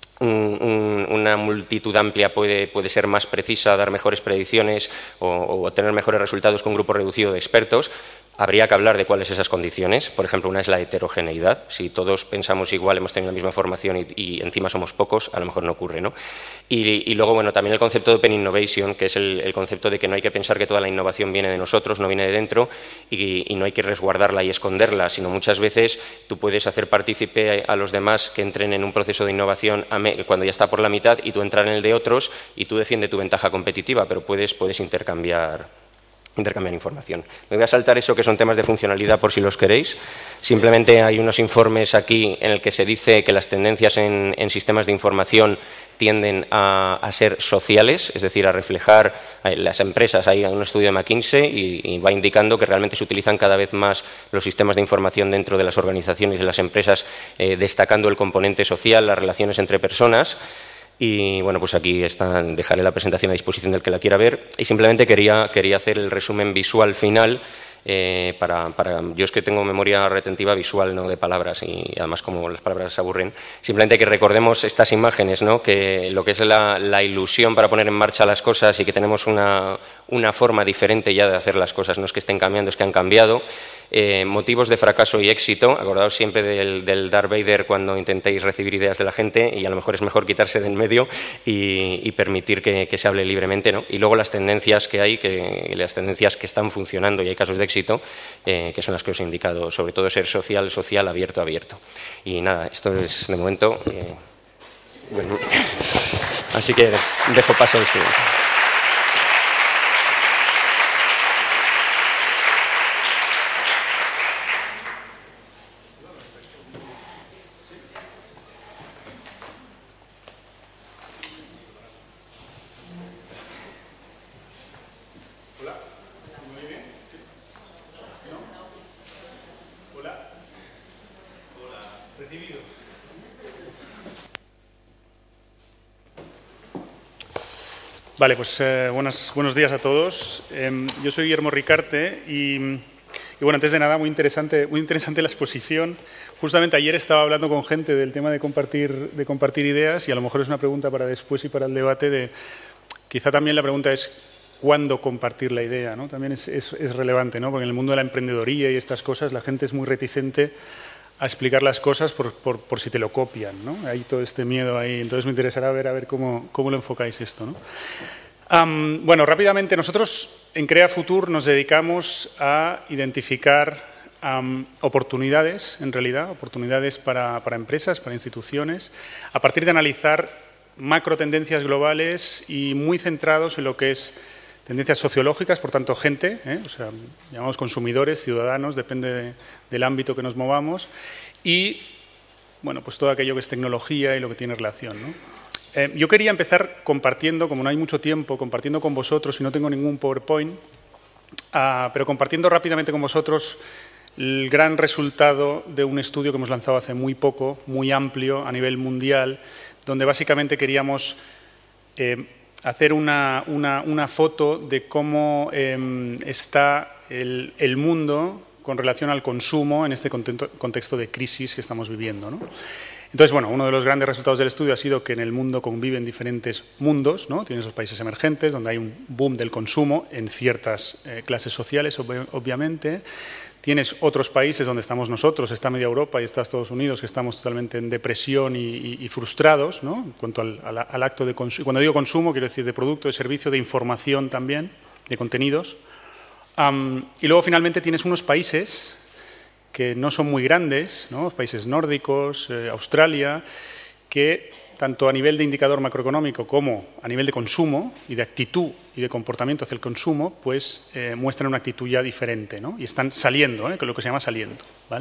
Un, un, una multitud amplia puede, puede ser más precisa, dar mejores predicciones o, o obtener mejores resultados que un grupo reducido de expertos. Habría que hablar de cuáles esas condiciones. Por ejemplo, una es la heterogeneidad. Si todos pensamos igual, hemos tenido la misma formación y, y encima somos pocos, a lo mejor no ocurre, ¿no? Y, y luego, bueno, también el concepto de Open Innovation, que es el, el concepto de que no hay que pensar que toda la innovación viene de nosotros, no viene de dentro, y, y no hay que resguardarla y esconderla, sino muchas veces tú puedes hacer partícipe a los demás que entren en un proceso de innovación a me, cuando ya está por la mitad y tú entrar en el de otros y tú defiendes tu ventaja competitiva, pero puedes, puedes intercambiar intercambiar información. Me voy a saltar eso que son temas de funcionalidad por si los queréis. Simplemente hay unos informes aquí en el que se dice que las tendencias en, en sistemas de información tienden a, a ser sociales, es decir, a reflejar eh, las empresas. Hay un estudio de McKinsey y, y va indicando que realmente se utilizan cada vez más los sistemas de información dentro de las organizaciones y de las empresas, eh, destacando el componente social, las relaciones entre personas. Y bueno, pues aquí está, dejaré la presentación a disposición del que la quiera ver. Y simplemente quería, quería hacer el resumen visual final. Eh, para, para, yo es que tengo memoria retentiva visual, no de palabras, y además como las palabras se aburren, simplemente que recordemos estas imágenes, ¿no? Que lo que es la, la ilusión para poner en marcha las cosas y que tenemos una, una forma diferente ya de hacer las cosas, no es que estén cambiando, es que han cambiado. Eh, motivos de fracaso y éxito, acordaos siempre del, del Darth Vader cuando intentéis recibir ideas de la gente, y a lo mejor es mejor quitarse de en medio y, y permitir que, que se hable libremente, ¿no? Y luego las tendencias que hay, que, las tendencias que están funcionando, y hay casos de éxito, eh, que son las que os he indicado, sobre todo ser social, social, abierto, abierto. Y nada, esto es de momento. Eh, bueno, así que dejo paso al siguiente. Vale, pues eh, buenas, buenos días a todos. Eh, yo soy Guillermo Ricarte y, y bueno, antes de nada, muy interesante, muy interesante la exposición. Justamente ayer estaba hablando con gente del tema de compartir, de compartir ideas, y a lo mejor es una pregunta para después y para el debate. De, quizá también la pregunta es cuándo compartir la idea, ¿no? También es, es, es relevante, ¿no? Porque en el mundo de la emprendedoría y estas cosas la gente es muy reticente a explicar las cosas por, por, por si te lo copian, ¿no? Hay todo este miedo ahí. Entonces me interesará ver, a ver cómo, cómo lo enfocáis esto, ¿no? Um, bueno, rápidamente, nosotros en Crea Futur nos dedicamos a identificar um, oportunidades, en realidad, oportunidades para, para empresas, para instituciones, a partir de analizar macro tendencias globales y muy centrados en lo que es tendencias sociológicas, por tanto, gente, ¿eh? O sea, llamamos consumidores, ciudadanos, depende de, del ámbito que nos movamos, y, bueno, pues todo aquello que es tecnología y lo que tiene relación, ¿no? Eh, yo quería empezar compartiendo, como no hay mucho tiempo, compartiendo con vosotros, y no tengo ningún PowerPoint, uh, pero compartiendo rápidamente con vosotros el gran resultado de un estudio que hemos lanzado hace muy poco, muy amplio a nivel mundial, donde básicamente queríamos eh, hacer una, una, una foto de cómo eh, está el, el mundo con relación al consumo en este contexto de crisis que estamos viviendo, ¿no? Entonces, bueno, uno de los grandes resultados del estudio ha sido que en el mundo conviven diferentes mundos, ¿no? Tienes esos países emergentes donde hay un boom del consumo en ciertas eh, clases sociales, ob obviamente. Tienes otros países donde estamos nosotros, está media Europa y está Estados Unidos, que estamos totalmente en depresión y, y, y frustrados, ¿no? En cuanto al, al, al acto de consumo. Cuando digo consumo, quiero decir de producto, de servicio, de información también, de contenidos. Um, y luego, finalmente, tienes unos países que no son muy grandes, ¿no? Los países nórdicos, eh, Australia, que tanto a nivel de indicador macroeconómico como a nivel de consumo y de actitud y de comportamiento hacia el consumo, pues eh, muestran una actitud ya diferente, ¿no? Y están saliendo, ¿eh? Que es lo que se llama saliendo, ¿vale?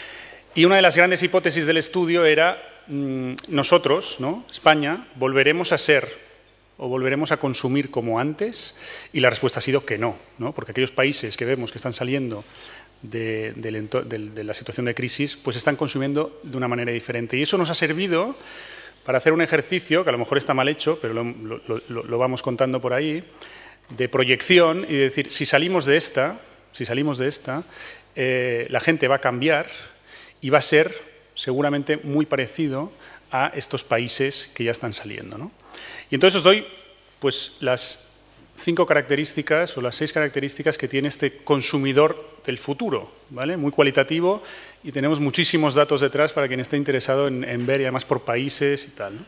Y una de las grandes hipótesis del estudio era mmm, nosotros, ¿no? España, volveremos a ser o volveremos a consumir como antes, y la respuesta ha sido que no, ¿no? Porque aquellos países que vemos que están saliendo De, de, de, de la situación de crisis, pues están consumiendo de una manera diferente. Y eso nos ha servido para hacer un ejercicio, que a lo mejor está mal hecho, pero lo, lo, lo, lo vamos contando por ahí, de proyección y de decir, si salimos de esta, si salimos de esta, eh, la gente va a cambiar y va a ser seguramente muy parecido a estos países que ya están saliendo, ¿no? Y entonces os doy pues las cinco características o las seis características que tiene este consumidor del futuro, ¿vale? Muy cualitativo y tenemos muchísimos datos detrás para quien esté interesado en, en ver y además por países y tal, ¿no?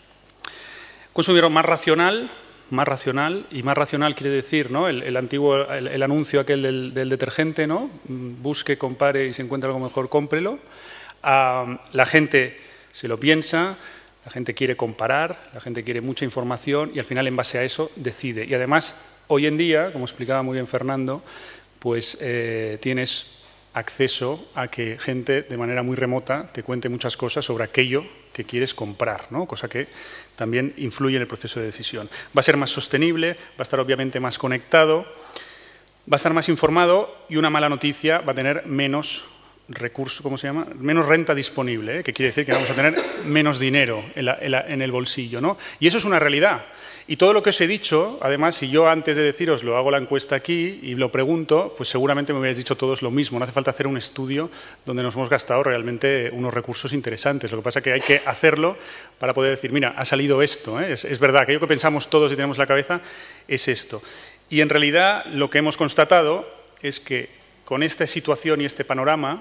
Consumidor más racional, más racional y más racional quiere decir, ¿no? El, el antiguo, el, el anuncio aquel del, del detergente, ¿no? Busque, compare y si encuentra algo mejor, cómprelo. Uh, la gente se lo piensa. La gente quiere comparar, la gente quiere mucha información y al final en base a eso decide. Y además, hoy en día, como explicaba muy bien Fernando, pues eh, tienes acceso a que gente de manera muy remota te cuente muchas cosas sobre aquello que quieres comprar, ¿no? Cosa que también influye en el proceso de decisión. Va a ser más sostenible, va a estar obviamente más conectado, va a estar más informado y una mala noticia, va a tener menos recurso, ¿cómo se llama? Menos renta disponible, ¿eh? Que quiere decir que vamos a tener menos dinero en, la, en, la, en el bolsillo, ¿no? Y eso es una realidad. Y todo lo que os he dicho, además, si yo antes de deciros lo hago la encuesta aquí y lo pregunto, pues seguramente me hubierais dicho todos lo mismo. No hace falta hacer un estudio donde nos hemos gastado realmente unos recursos interesantes. Lo que pasa es que hay que hacerlo para poder decir, mira, ha salido esto, ¿eh? Es, es verdad, aquello que pensamos todos y tenemos en la cabeza es esto. Y en realidad lo que hemos constatado es que con esta situación y este panorama,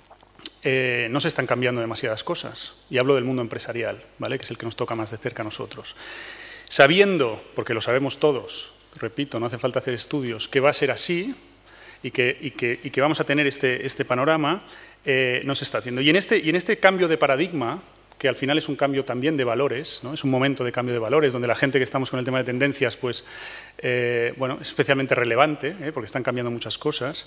Eh, no se están cambiando demasiadas cosas. Y hablo del mundo empresarial, ¿vale? Que es el que nos toca más de cerca a nosotros. Sabiendo, porque lo sabemos todos, repito, no hace falta hacer estudios, que va a ser así y que, y que, y que vamos a tener este, este panorama, eh, no se está haciendo. Y en, este, y en este cambio de paradigma, que al final es un cambio también de valores, ¿no? Es un momento de cambio de valores, donde la gente que estamos con el tema de tendencias, pues, eh, bueno, es especialmente relevante, ¿eh? Porque están cambiando muchas cosas.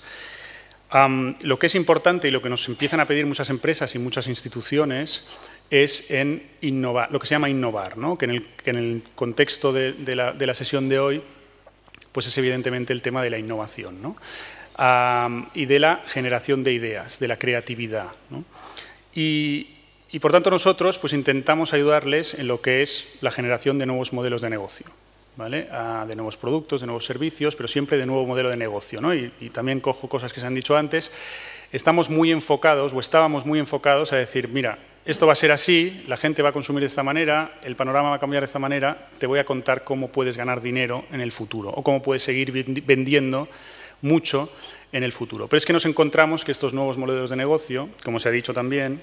Um, lo que es importante y lo que nos empiezan a pedir muchas empresas y muchas instituciones es en innovar, lo que se llama innovar, ¿no? Que en el, que en el contexto de, de, la, de la sesión de hoy, pues es evidentemente el tema de la innovación, ¿no? Um, y de la generación de ideas, de la creatividad, ¿no? Y, y por tanto nosotros pues intentamos ayudarles en lo que es la generación de nuevos modelos de negocio, ¿vale? Ah, de nuevos productos, de nuevos servicios, pero siempre de nuevo modelo de negocio, ¿no? Y, y también cojo cosas que se han dicho antes. Estamos muy enfocados, o estábamos muy enfocados a decir, mira, esto va a ser así, la gente va a consumir de esta manera, el panorama va a cambiar de esta manera, te voy a contar cómo puedes ganar dinero en el futuro o cómo puedes seguir vendiendo mucho en el futuro. Pero es que nos encontramos que estos nuevos modelos de negocio, como se ha dicho también,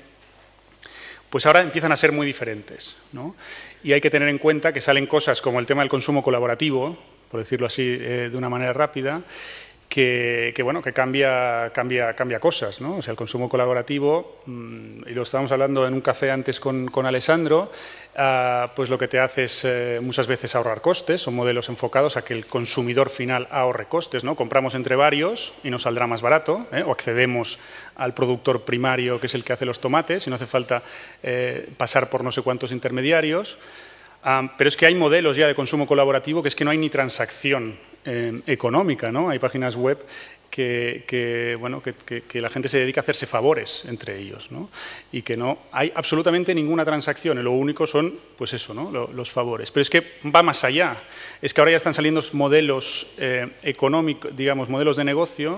pues ahora empiezan a ser muy diferentes, ¿no? Y hay que tener en cuenta que salen cosas como el tema del consumo colaborativo, por decirlo así eh, de una manera rápida, que, que, bueno, que cambia, cambia, cambia cosas, ¿no? O sea, el consumo colaborativo, mmm, y lo estábamos hablando en un café antes con, con Alessandro, uh, pues lo que te hace es eh, muchas veces ahorrar costes, son modelos enfocados a que el consumidor final ahorre costes, ¿no? Compramos entre varios y nos saldrá más barato, ¿eh? O accedemos al productor primario, que es el que hace los tomates, y no hace falta eh, pasar por no sé cuántos intermediarios. Um, pero es que hay modelos ya de consumo colaborativo que es que no hay ni transacción eh, económica, ¿no? Hay páginas web que, que, bueno, que, que, que la gente se dedica a hacerse favores entre ellos, ¿no? Y que no hay absolutamente ninguna transacción, y lo único son, pues eso, ¿no? Los, los favores. Pero es que va más allá, es que ahora ya están saliendo modelos eh, económicos, digamos, modelos de negocio,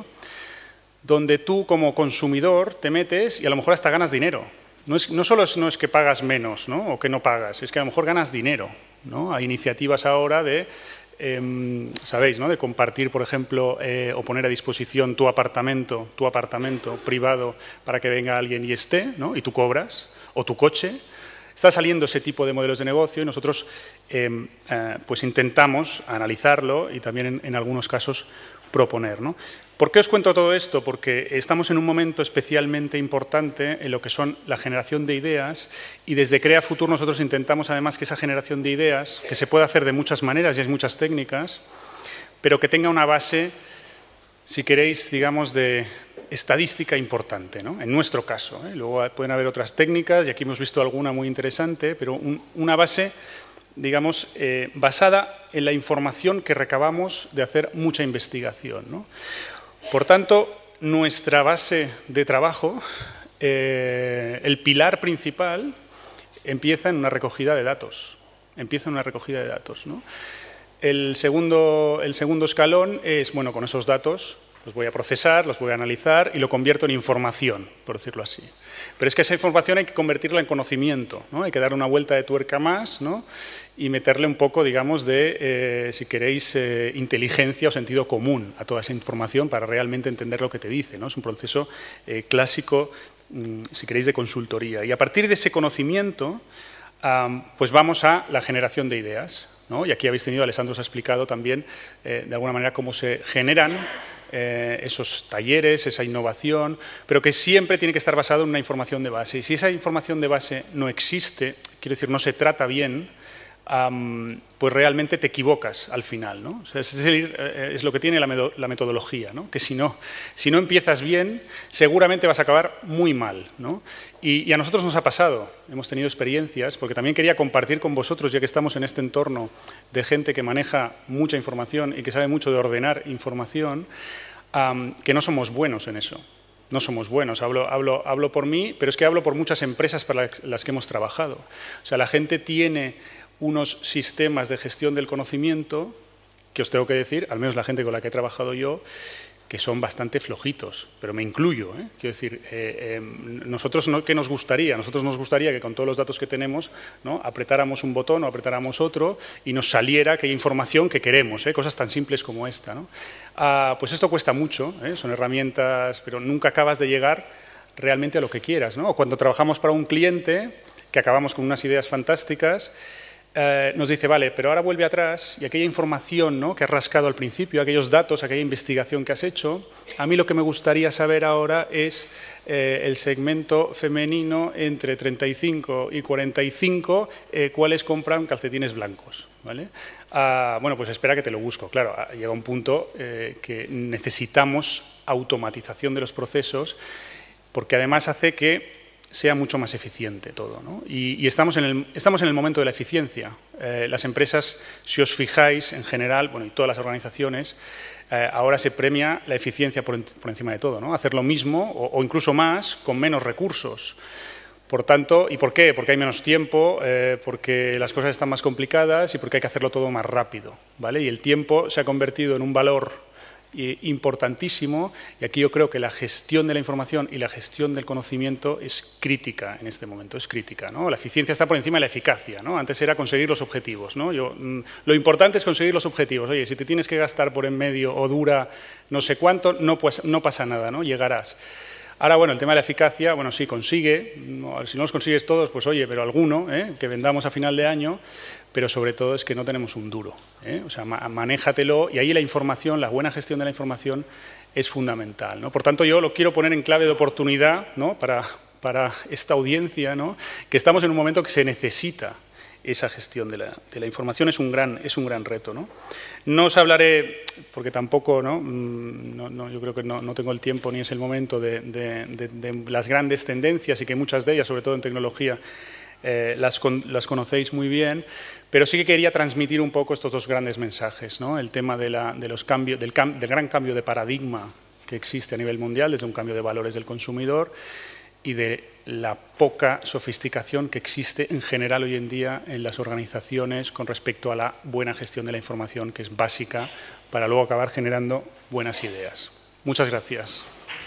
donde tú como consumidor te metes y a lo mejor hasta ganas dinero. No, es, no solo es, no es que pagas menos, ¿no? O que no pagas, es que a lo mejor ganas dinero, ¿no? Hay iniciativas ahora de, eh, sabéis, ¿no? De compartir, por ejemplo, eh, o poner a disposición tu apartamento, tu apartamento privado para que venga alguien y esté, ¿no? Y tú cobras, o tu coche. Está saliendo ese tipo de modelos de negocio y nosotros eh, eh, pues intentamos analizarlo y también en, en algunos casos proponer, ¿no? ¿Por qué os cuento todo esto? Porque estamos en un momento especialmente importante en lo que son la generación de ideas y desde Crea Futur nosotros intentamos además que esa generación de ideas, que se puede hacer de muchas maneras y hay muchas técnicas, pero que tenga una base, si queréis, digamos, de estadística importante, ¿no? En nuestro caso, ¿eh? Luego pueden haber otras técnicas y aquí hemos visto alguna muy interesante, pero un, una base, digamos, eh, basada en la información que recabamos de hacer mucha investigación, ¿no? Por tanto, nuestra base de trabajo, eh, el pilar principal, empieza en una recogida de datos. Empieza en una recogida de datos, ¿no? El segundo, el segundo escalón es, bueno, con esos datos, los voy a procesar, los voy a analizar y lo convierto en información, por decirlo así. Pero es que esa información hay que convertirla en conocimiento, ¿no? Hay que darle una vuelta de tuerca más, ¿no? Y meterle un poco, digamos, de, eh, si queréis, eh, inteligencia o sentido común a toda esa información para realmente entender lo que te dice, ¿no? Es un proceso eh, clásico, mmm, si queréis, de consultoría. Y a partir de ese conocimiento, um, pues vamos a la generación de ideas, ¿no? Y aquí habéis tenido, Alessandro os ha explicado también, eh, de alguna manera, cómo se generan Eh, esos talleres, esa innovación, pero que siempre tiene que estar basado en una información de base. Y si esa información de base no existe, quiero decir, no se trata bien, um, pues realmente te equivocas al final, ¿no? O sea, es, decir, es lo que tiene la, la metodología, ¿no? Que si no, si no empiezas bien, seguramente vas a acabar muy mal, ¿no? Y, y a nosotros nos ha pasado, hemos tenido experiencias, porque también quería compartir con vosotros, ya que estamos en este entorno de gente que maneja mucha información y que sabe mucho de ordenar información, um, que no somos buenos en eso. No somos buenos, hablo, hablo, hablo por mí, pero es que hablo por muchas empresas para las que hemos trabajado. O sea, la gente tiene unos sistemas de gestión del conocimiento que os tengo que decir, al menos la gente con la que he trabajado yo, que son bastante flojitos, pero me incluyo, ¿eh? Quiero decir, eh, eh, nosotros, no, ¿qué nos gustaría? Nosotros nos gustaría que con todos los datos que tenemos, ¿no?, apretáramos un botón o apretáramos otro y nos saliera aquella información que queremos, ¿eh? Cosas tan simples como esta, ¿no? Ah, pues esto cuesta mucho, ¿eh? Son herramientas, pero nunca acabas de llegar realmente a lo que quieras, ¿no? O cuando trabajamos para un cliente, que acabamos con unas ideas fantásticas, Eh, nos dice, vale, pero ahora vuelve atrás y aquella información, ¿no?, que has rascado al principio, aquellos datos, aquella investigación que has hecho, a mí lo que me gustaría saber ahora es eh, el segmento femenino entre treinta y cinco y cuarenta y cinco, eh, cuáles compran calcetines blancos, ¿vale? Ah, bueno, pues espera que te lo busco. Claro, llega un punto eh, que necesitamos automatización de los procesos, porque además hace que sea mucho más eficiente todo, ¿no? Y, y estamos, en el, estamos en el momento de la eficiencia. Eh, las empresas, si os fijáis, en general, bueno, y todas las organizaciones, eh, ahora se premia la eficiencia por, en, por encima de todo, ¿no? Hacer lo mismo o, o incluso más con menos recursos. Por tanto, ¿y por qué? Porque hay menos tiempo, eh, porque las cosas están más complicadas y porque hay que hacerlo todo más rápido, ¿vale? Y el tiempo se ha convertido en un valor importantísimo, y aquí yo creo que la gestión de la información y la gestión del conocimiento es crítica en este momento, es crítica, ¿no? La eficiencia está por encima de la eficacia, ¿no? Antes era conseguir los objetivos, ¿no? Yo, mm, lo importante es conseguir los objetivos. Oye, si te tienes que gastar por en medio o dura no sé cuánto, no, pues, no pasa nada, ¿no? Llegarás. Ahora, bueno, el tema de la eficacia, bueno, sí, consigue, no, si no los consigues todos, pues oye, pero alguno, ¿eh?, que vendamos a final de año, pero sobre todo es que no tenemos un duro, ¿eh? O sea, manéjatelo, y ahí la información, la buena gestión de la información es fundamental, ¿no? Por tanto, yo lo quiero poner en clave de oportunidad, ¿no?, para, para esta audiencia, ¿no?, que estamos en un momento que se necesita esa gestión de la, de la información, es un gran, es un gran reto, ¿no? No os hablaré, porque tampoco, ¿no? No, no, yo creo que no, no tengo el tiempo ni es el momento de, de, de, de las grandes tendencias, y que muchas de ellas, sobre todo en tecnología, eh, las, con, las conocéis muy bien, pero sí que quería transmitir un poco estos dos grandes mensajes, ¿no? El tema de, la, de los cambios, del, cam, del gran cambio de paradigma que existe a nivel mundial, desde un cambio de valores del consumidor, y de la poca sofisticación que existe en general hoy en día en las organizaciones con respecto a la buena gestión de la información, que es básica para luego acabar generando buenas ideas. Muchas gracias.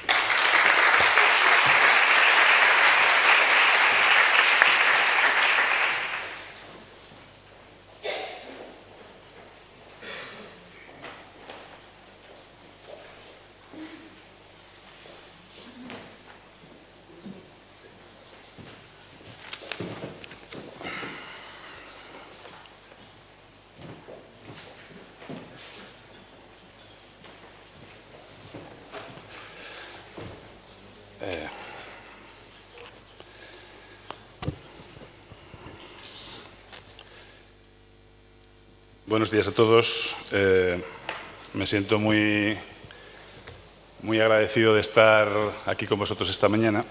Buenos días a todos. Eh, me siento muy, muy agradecido de estar aquí con vosotros esta mañana.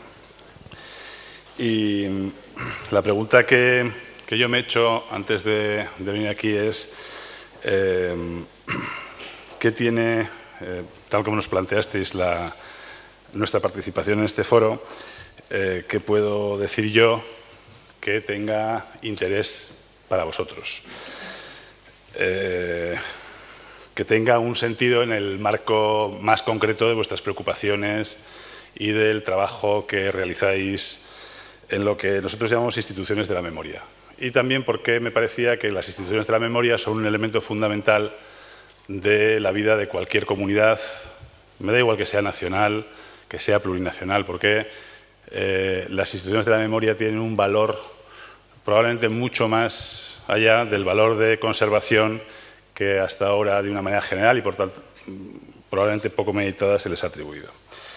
Y la pregunta que, que yo me he hecho antes de, de venir aquí es eh, ¿qué tiene, eh, tal como nos planteasteis la, nuestra participación en este foro, eh, qué puedo decir yo que tenga interés para vosotros? Eh, que tenga un sentido en el marco más concreto de vuestras preocupaciones y del trabajo que realizáis en lo que nosotros llamamos instituciones de la memoria. Y también porque me parecía que las instituciones de la memoria son un elemento fundamental de la vida de cualquier comunidad, me da igual que sea nacional, que sea plurinacional, porque eh, las instituciones de la memoria tienen un valor probablemente mucho más allá del valor de conservación que hasta ahora, de una manera general y por tanto probablemente poco meditada, se les ha atribuido.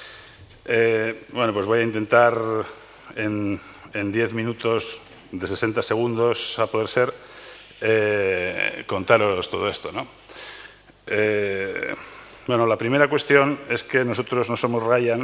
Eh, bueno, pues voy a intentar en, en diez minutos de sesenta segundos, a poder ser, eh, contaros todo esto, ¿no? Eh, bueno, la primera cuestión es que nosotros no somos Ryan,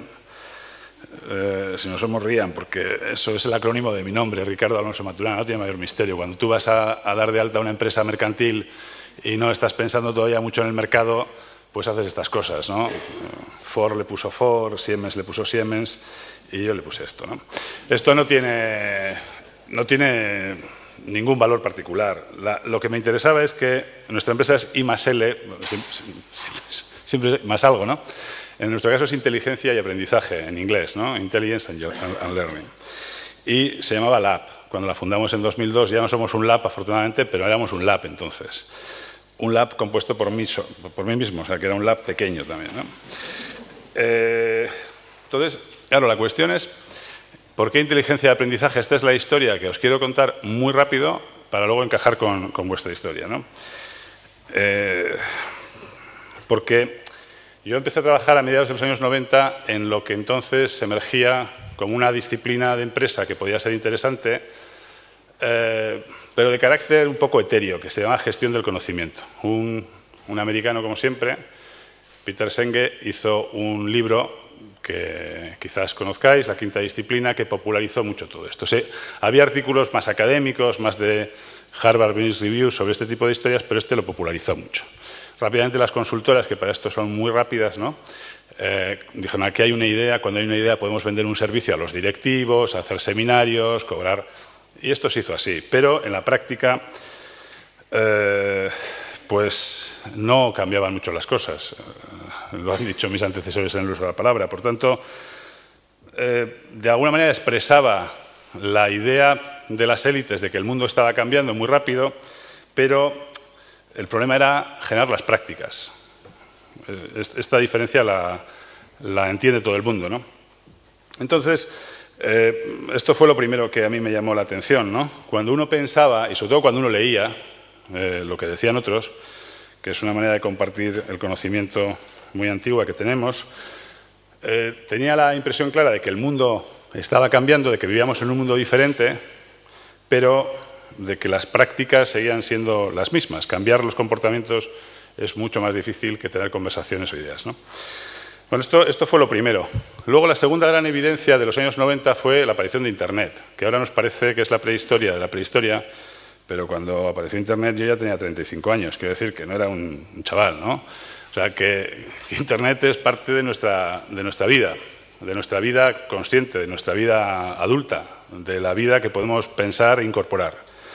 eh, sino somos Rian, porque eso es el acrónimo de mi nombre, Ricardo Alonso Maturana, no tiene mayor misterio. Cuando tú vas a, a dar de alta a una empresa mercantil y no estás pensando todavía mucho en el mercado, pues haces estas cosas, ¿no? Ford le puso Ford, Siemens le puso Siemens y yo le puse esto, ¿no? Esto no tiene, no tiene ningún valor particular. La, lo que me interesaba es que nuestra empresa es I más L, siempre, siempre, siempre más algo, ¿no? En nuestro caso es inteligencia y aprendizaje, en inglés, ¿no? Intelligence and, and Learning. Y se llamaba Lab. Cuando la fundamos en dos mil dos ya no somos un lab, afortunadamente, pero éramos un lab entonces. Un lab compuesto por mí, por mí mismo, o sea, que era un lab pequeño también, ¿no? Eh, entonces, claro, la cuestión es, ¿por qué inteligencia de aprendizaje? Esta es la historia que os quiero contar muy rápido para luego encajar con, con vuestra historia, ¿no? Eh, porque yo empecé a trabajar a mediados de los años noventa en lo que entonces emergía como una disciplina de empresa que podía ser interesante, eh, pero de carácter un poco etéreo, que se llama gestión del conocimiento. Un, un americano, como siempre, Peter Senge, hizo un libro que quizás conozcáis, La Quinta Disciplina, que popularizó mucho todo esto. Sí, había artículos más académicos, más de Harvard Business Review sobre este tipo de historias, pero este lo popularizó mucho. Rápidamente las consultoras, que para esto son muy rápidas, ¿no? Eh, dijeron, aquí hay una idea, cuando hay una idea podemos vender un servicio a los directivos, hacer seminarios, cobrar... Y esto se hizo así, pero en la práctica eh, pues no cambiaban mucho las cosas. Eh, lo han dicho mis antecesores en el uso de la palabra. Por tanto, eh, de alguna manera expresaba la idea de las élites de que el mundo estaba cambiando muy rápido, pero el problema era generar las prácticas. Eh, esta diferencia la, la entiende todo el mundo, ¿no? Entonces, Eh, esto fue lo primero que a mí me llamó la atención, ¿no? Cuando uno pensaba, y sobre todo cuando uno leía eh, lo que decían otros, que es una manera de compartir el conocimiento muy antigua que tenemos, eh, tenía la impresión clara de que el mundo estaba cambiando, de que vivíamos en un mundo diferente, pero de que las prácticas seguían siendo las mismas. Cambiar los comportamientos es mucho más difícil que tener conversaciones o ideas, ¿no? Bueno, esto, esto fue lo primero. Luego, la segunda gran evidencia de los años noventa fue la aparición de Internet, que ahora nos parece que es la prehistoria de la prehistoria, pero cuando apareció Internet yo ya tenía treinta y cinco años, quiero decir que no era un, un chaval, ¿no? O sea, que, que Internet es parte de nuestra, de nuestra vida, de nuestra vida consciente, de nuestra vida adulta, de la vida que podemos pensar e incorporar.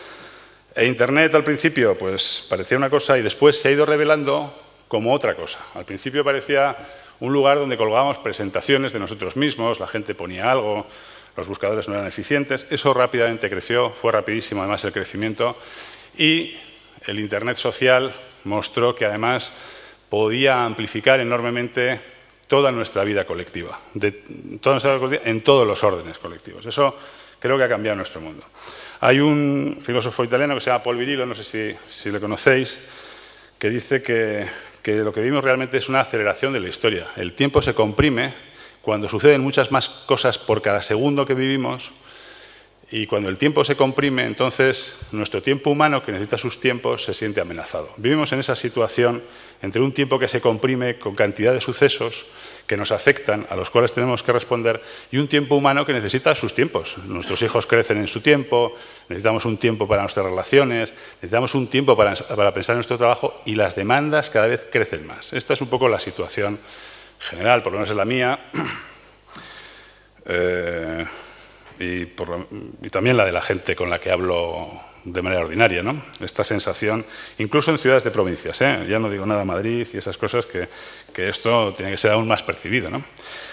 E Internet al principio pues parecía una cosa y después se ha ido revelando como otra cosa. Al principio parecía un lugar donde colgábamos presentaciones de nosotros mismos, la gente ponía algo, los buscadores no eran eficientes. Eso rápidamente creció, fue rapidísimo además el crecimiento, y el Internet social mostró que además podía amplificar enormemente toda nuestra vida colectiva, de, toda nuestra vida colectiva en todos los órdenes colectivos. Eso creo que ha cambiado nuestro mundo. Hay un filósofo italiano que se llama Paul Virilio, no sé si, si le conocéis, que dice que, que lo que vivimos realmente es una aceleración de la historia. El tiempo se comprime cuando suceden muchas más cosas por cada segundo que vivimos, y cuando el tiempo se comprime, entonces nuestro tiempo humano, que necesita sus tiempos, se siente amenazado. Vivimos en esa situación entre un tiempo que se comprime con cantidad de sucesos que nos afectan, a los cuales tenemos que responder, y un tiempo humano que necesita sus tiempos. Nuestros hijos crecen en su tiempo, necesitamos un tiempo para nuestras relaciones, necesitamos un tiempo para, para pensar en nuestro trabajo, y las demandas cada vez crecen más. Esta es un poco la situación general, por lo menos es la mía. Eh, y, por, y también la de la gente con la que hablo de manera ordinaria, ¿no? Esta sensación, incluso en ciudades de provincias, ¿eh? Ya no digo nada Madrid y esas cosas, que, que esto tiene que ser aún más percibido, ¿no?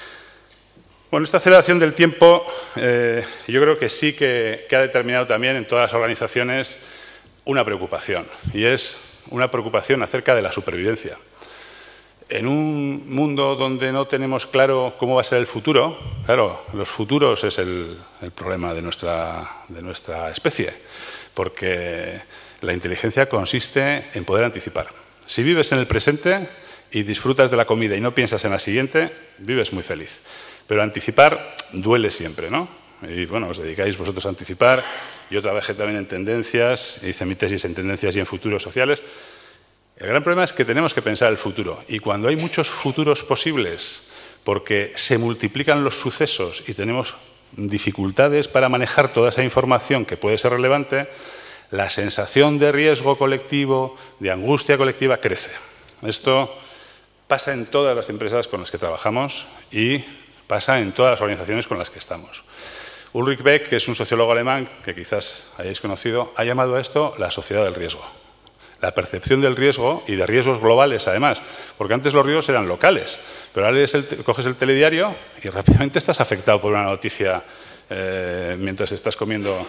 Bueno, esta aceleración del tiempo eh, yo creo que sí que, que ha determinado también en todas las organizaciones una preocupación, y es una preocupación acerca de la supervivencia. En un mundo donde no tenemos claro cómo va a ser el futuro, claro, los futuros es el, el problema de nuestra, de nuestra especie, porque la inteligencia consiste en poder anticipar. Si vives en el presente y disfrutas de la comida y no piensas en la siguiente, vives muy feliz. Pero anticipar duele siempre, ¿no? Y bueno, os dedicáis vosotros a anticipar. Yo trabajé también en tendencias, hice mi tesis en tendencias y en futuros sociales. El gran problema es que tenemos que pensar el futuro. Y cuando hay muchos futuros posibles, porque se multiplican los sucesos y tenemos dificultades para manejar toda esa información que puede ser relevante, la sensación de riesgo colectivo, de angustia colectiva, crece. Esto pasa en todas las empresas con las que trabajamos y pasa en todas las organizaciones con las que estamos. Ulrich Beck, que es un sociólogo alemán que quizás hayáis conocido, ha llamado a esto la sociedad del riesgo. La percepción del riesgo y de riesgos globales, además, porque antes los riesgos eran locales, pero ahora lees el, coges el telediario y rápidamente estás afectado por una noticia eh, mientras estás comiendo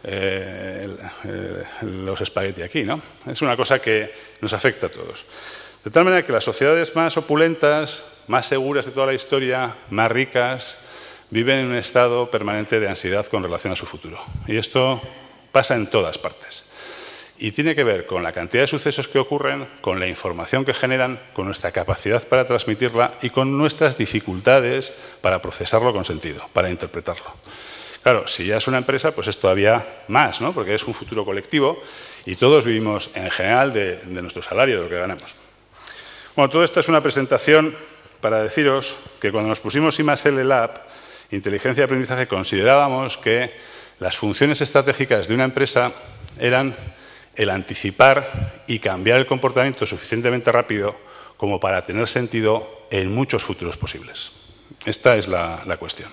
eh, el, el, los espagueti aquí, ¿no? Es una cosa que nos afecta a todos. De tal manera que las sociedades más opulentas, más seguras de toda la historia, más ricas, viven en un estado permanente de ansiedad con relación a su futuro. Y esto pasa en todas partes. Y tiene que ver con la cantidad de sucesos que ocurren, con la información que generan, con nuestra capacidad para transmitirla y con nuestras dificultades para procesarlo con sentido, para interpretarlo. Claro, si ya es una empresa, pues es todavía más, ¿no? Porque es un futuro colectivo y todos vivimos en general de, de nuestro salario, de lo que ganamos. Bueno, todo esto es una presentación para deciros que cuando nos pusimos I más L Lab, Inteligencia y Aprendizaje, considerábamos que las funciones estratégicas de una empresa eran el anticipar y cambiar el comportamiento suficientemente rápido como para tener sentido en muchos futuros posibles. Esta es la, la cuestión.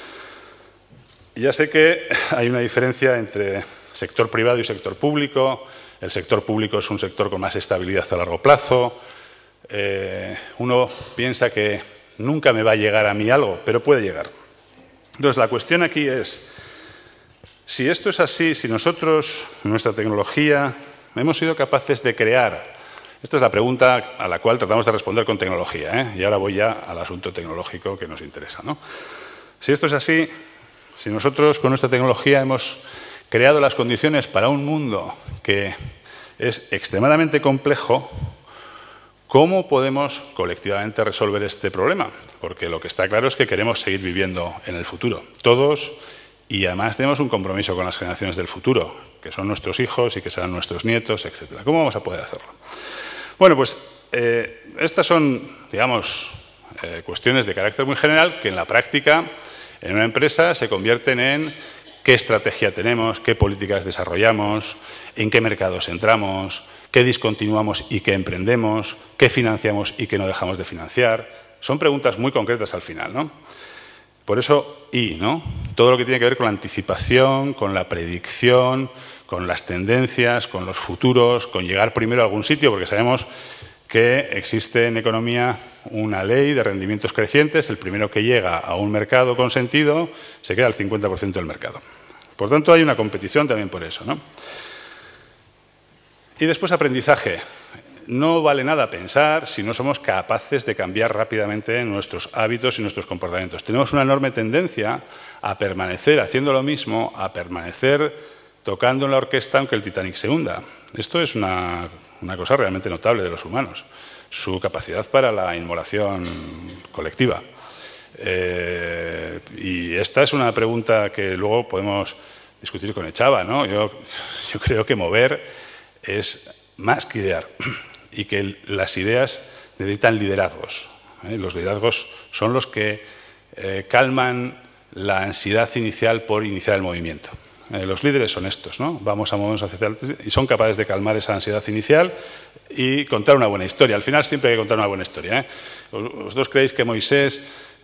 Ya sé que hay una diferencia entre sector privado y sector público. El sector público es un sector con más estabilidad a largo plazo. Eh, uno piensa que nunca me va a llegar a mí algo, pero puede llegar. Entonces, la cuestión aquí es, si esto es así, si nosotros, nuestra tecnología, hemos sido capaces de crear, esta es la pregunta a la cual tratamos de responder con tecnología, ¿eh? Y ahora voy ya al asunto tecnológico que nos interesa, ¿no? Si esto es así, si nosotros con nuestra tecnología hemos creado las condiciones para un mundo que es extremadamente complejo, ¿cómo podemos colectivamente resolver este problema? Porque lo que está claro es que queremos seguir viviendo en el futuro, todos. Y además tenemos un compromiso con las generaciones del futuro, que son nuestros hijos y que serán nuestros nietos, etcétera. ¿Cómo vamos a poder hacerlo? Bueno, pues eh, estas son, digamos, eh, cuestiones de carácter muy general que en la práctica, en una empresa, se convierten en qué estrategia tenemos, qué políticas desarrollamos, en qué mercados entramos, qué discontinuamos y qué emprendemos, qué financiamos y qué no dejamos de financiar. Son preguntas muy concretas al final, ¿no? Por eso, y, ¿no? Todo lo que tiene que ver con la anticipación, con la predicción, con las tendencias, con los futuros, con llegar primero a algún sitio, porque sabemos que existe en economía una ley de rendimientos crecientes. El primero que llega a un mercado con sentido se queda al cincuenta por ciento del mercado. Por tanto, hay una competición también por eso, ¿no? Y después, aprendizaje. No vale nada pensar si no somos capaces de cambiar rápidamente nuestros hábitos y nuestros comportamientos. Tenemos una enorme tendencia a permanecer haciendo lo mismo, a permanecer tocando en la orquesta aunque el Titanic se hunda. Esto es una, una cosa realmente notable de los humanos, su capacidad para la inmolación colectiva. Eh, y esta es una pregunta que luego podemos discutir con Echava, ¿no? Yo, yo creo que mover es más que idear. Y que las ideas necesitan liderazgos. ¿eh? Los liderazgos son los que eh, calman la ansiedad inicial por iniciar el movimiento. Eh, los líderes son estos, ¿no? Vamos a movernos hacia adelante y son capaces de calmar esa ansiedad inicial y contar una buena historia. Al final siempre hay que contar una buena historia. ¿eh? ¿Vosotros creéis que Moisés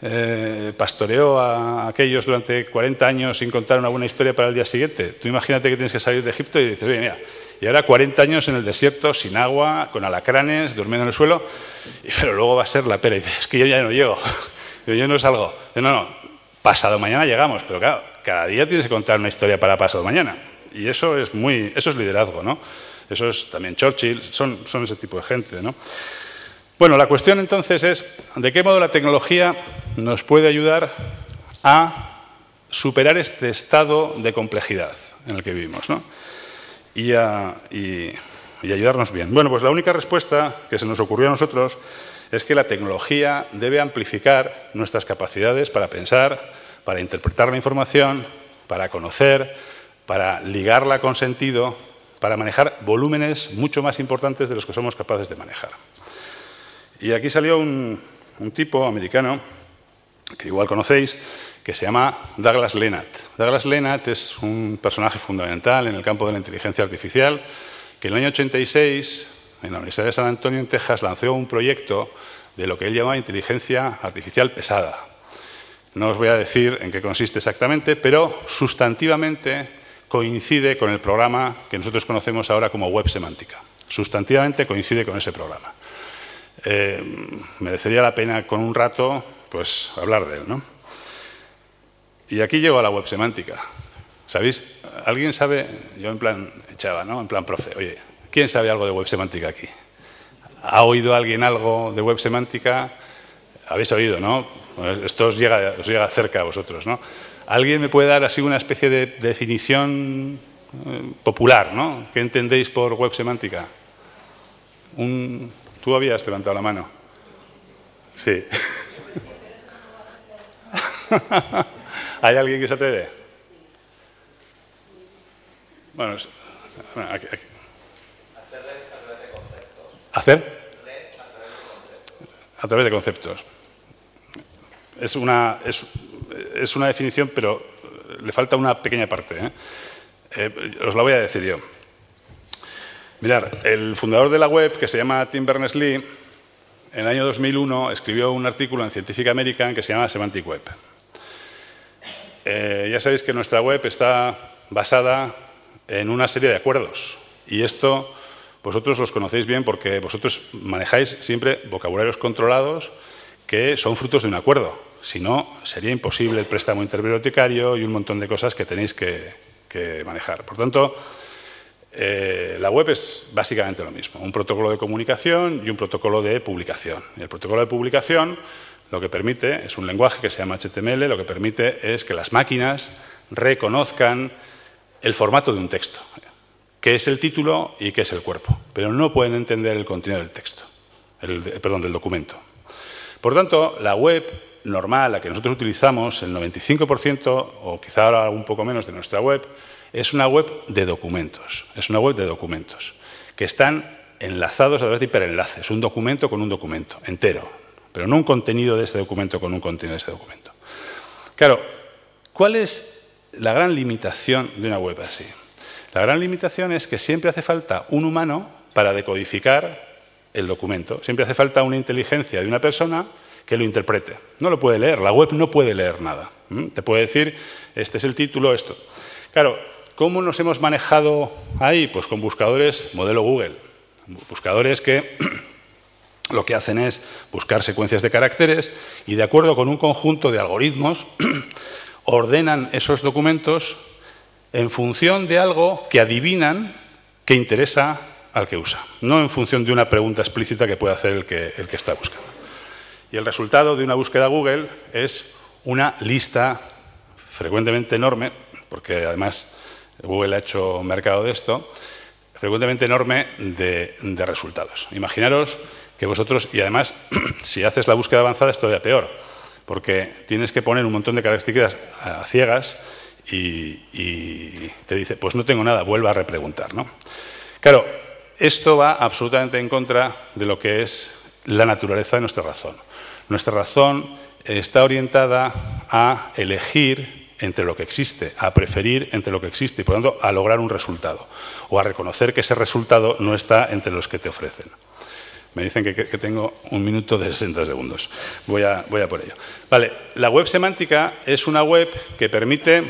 eh, pastoreó a aquellos durante cuarenta años sin contar una buena historia para el día siguiente. Tú imagínate que tienes que salir de Egipto y dices, oye, mira, y ahora cuarenta años en el desierto, sin agua, con alacranes, durmiendo en el suelo, y, pero luego va a ser la pera. Y dices, es que yo ya no llego, yo no salgo. No, no, pasado mañana llegamos, pero claro, cada día tienes que contar una historia para pasado mañana. Y eso es muy, eso es liderazgo, ¿no? Eso es también Churchill, son, son ese tipo de gente, ¿no? Bueno, la cuestión entonces es, ¿de qué modo la tecnología nos puede ayudar a superar este estado de complejidad en el que vivimos, ¿no? y, a, y, y ayudarnos bien? Bueno, pues la única respuesta que se nos ocurrió a nosotros es que la tecnología debe amplificar nuestras capacidades para pensar, para interpretar la información, para conocer, para ligarla con sentido, para manejar volúmenes mucho más importantes de los que somos capaces de manejar. Y aquí salió un, un tipo americano, que igual conocéis, que se llama Douglas Lennart. Douglas Lennart es un personaje fundamental en el campo de la inteligencia artificial, que en el año ochenta y seis, en la Universidad de San Antonio, en Texas, lanzó un proyecto de lo que él llamaba inteligencia artificial pesada. No os voy a decir en qué consiste exactamente, pero sustantivamente coincide con el programa que nosotros conocemos ahora como web semántica. Sustantivamente coincide con ese programa. Eh, merecería la pena con un rato pues, hablar de él, ¿no? Y aquí llego a la web semántica. ¿Sabéis? ¿Alguien sabe? Yo en plan echaba, ¿no? En plan profe. Oye, ¿quién sabe algo de web semántica aquí? ¿Ha oído alguien algo de web semántica? Habéis oído, ¿no? Esto os llega, os llega cerca a vosotros, ¿no? ¿Alguien me puede dar así una especie de definición eh, popular, ¿no? ¿Qué entendéis por web semántica? Un... Tú habías levantado la mano. Sí. ¿Hay alguien que se atreve? Bueno, es... bueno aquí, aquí. Hacer red a través de conceptos. ¿Hacer? Red a través de conceptos. A través de conceptos. Es una, es, es una definición, pero le falta una pequeña parte, ¿eh? Eh, os la voy a decir yo. Mirad, el fundador de la web, que se llama Tim Berners-Lee, en el año dos mil uno escribió un artículo en Scientific American que se llama Semantic Web. Eh, ya sabéis que nuestra web está basada en una serie de acuerdos. Y esto vosotros los conocéis bien porque vosotros manejáis siempre vocabularios controlados que son frutos de un acuerdo. Si no, sería imposible el préstamo interbibliotecario y un montón de cosas que tenéis que, que manejar. Por tanto, eh, la web es básicamente lo mismo. Un protocolo de comunicación y un protocolo de publicación. Y el protocolo de publicación lo que permite es un lenguaje que se llama H T M L, lo que permite es que las máquinas reconozcan el formato de un texto, qué es el título y qué es el cuerpo, pero no pueden entender el contenido del texto, el, perdón, del documento. Por tanto, la web normal, la que nosotros utilizamos, el noventa y cinco por ciento o quizá ahora un poco menos de nuestra web, es una web de documentos, es una web de documentos que están enlazados a través de hiperenlaces, un documento con un documento entero, pero no un contenido de ese documento con un contenido de ese documento. Claro, ¿cuál es la gran limitación de una web así? La gran limitación es que siempre hace falta un humano para decodificar el documento. Siempre hace falta una inteligencia de una persona que lo interprete. No lo puede leer, la web no puede leer nada. ¿Mm? Te puede decir, este es el título, esto. Claro, ¿cómo nos hemos manejado ahí? Pues con buscadores modelo Google. Buscadores que lo que hacen es buscar secuencias de caracteres y de acuerdo con un conjunto de algoritmos ordenan esos documentos en función de algo que adivinan que interesa al que usa, no en función de una pregunta explícita que puede hacer el que, el que está buscando. Y el resultado de una búsqueda Google es una lista frecuentemente enorme, porque además Google ha hecho mercado de esto, frecuentemente enorme de, de resultados. Imaginaros que vosotros, y además si haces la búsqueda avanzada es todavía peor, porque tienes que poner un montón de características a ciegas y, y te dice, pues no tengo nada, vuelva a repreguntar, ¿no? Claro, esto va absolutamente en contra de lo que es la naturaleza de nuestra razón. Nuestra razón está orientada a elegir entre lo que existe, a preferir entre lo que existe y, por lo tanto, a lograr un resultado o a reconocer que ese resultado no está entre los que te ofrecen. Me dicen que, que tengo un minuto de sesenta segundos. Voy a, voy a por ello. Vale, la web semántica es una web que permite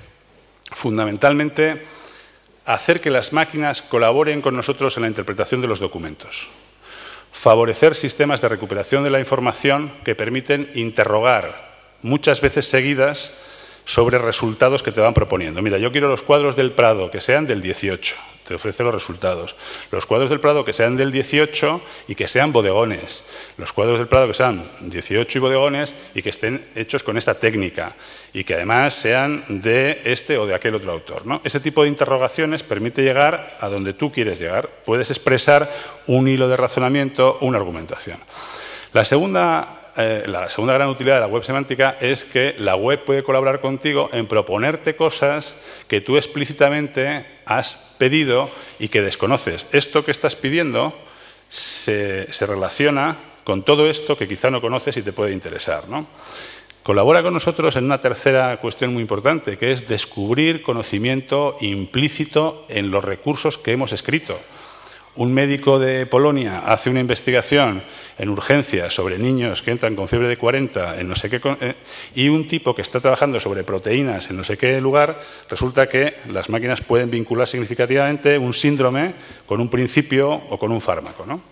fundamentalmente hacer que las máquinas colaboren con nosotros en la interpretación de los documentos. Favorecer sistemas de recuperación de la información que permiten interrogar muchas veces seguidas sobre resultados que te van proponiendo. Mira, yo quiero los cuadros del Prado que sean del dieciocho, te ofrece los resultados. Los cuadros del Prado que sean del dieciocho y que sean bodegones. Los cuadros del Prado que sean dieciocho y bodegones y que estén hechos con esta técnica y que además sean de este o de aquel otro autor, ¿no? Ese tipo de interrogaciones permite llegar a donde tú quieres llegar. Puedes expresar un hilo de razonamiento, una argumentación. La segunda... Eh, la segunda gran utilidad de la web semántica es que la web puede colaborar contigo en proponerte cosas que tú explícitamente has pedido y que desconoces. Esto que estás pidiendo se, se relaciona con todo esto que quizá no conoces y te puede interesar, ¿no? Colabora con nosotros en una tercera cuestión muy importante, que es descubrir conocimiento implícito en los recursos que hemos escrito. Un médico de Polonia hace una investigación en urgencias sobre niños que entran con fiebre de cuarenta en no sé qué, eh, y un tipo que está trabajando sobre proteínas en no sé qué lugar, resulta que las máquinas pueden vincular significativamente un síndrome con un principio o con un fármaco, ¿no?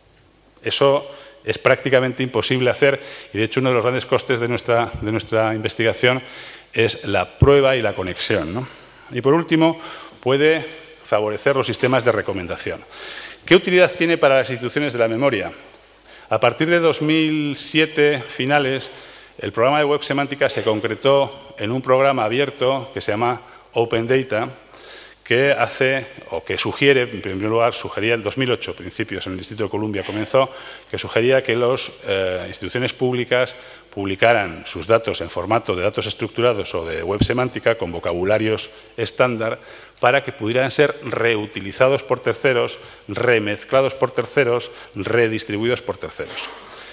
Eso es prácticamente imposible hacer y, de hecho, uno de los grandes costes de nuestra, de nuestra investigación es la prueba y la conexión, ¿no? Y, por último, puede favorecer los sistemas de recomendación. ¿Qué utilidad tiene para las instituciones de la memoria? A partir de dos mil siete, finales, el programa de web semántica se concretó en un programa abierto que se llama Open Data, que hace, o que sugiere, en primer lugar, sugería en dos mil ocho, principios, en el Distrito de Columbia comenzó, que sugería que las eh, instituciones públicas publicaran sus datos en formato de datos estructurados o de web semántica con vocabularios estándar para que pudieran ser reutilizados por terceros, remezclados por terceros, redistribuidos por terceros.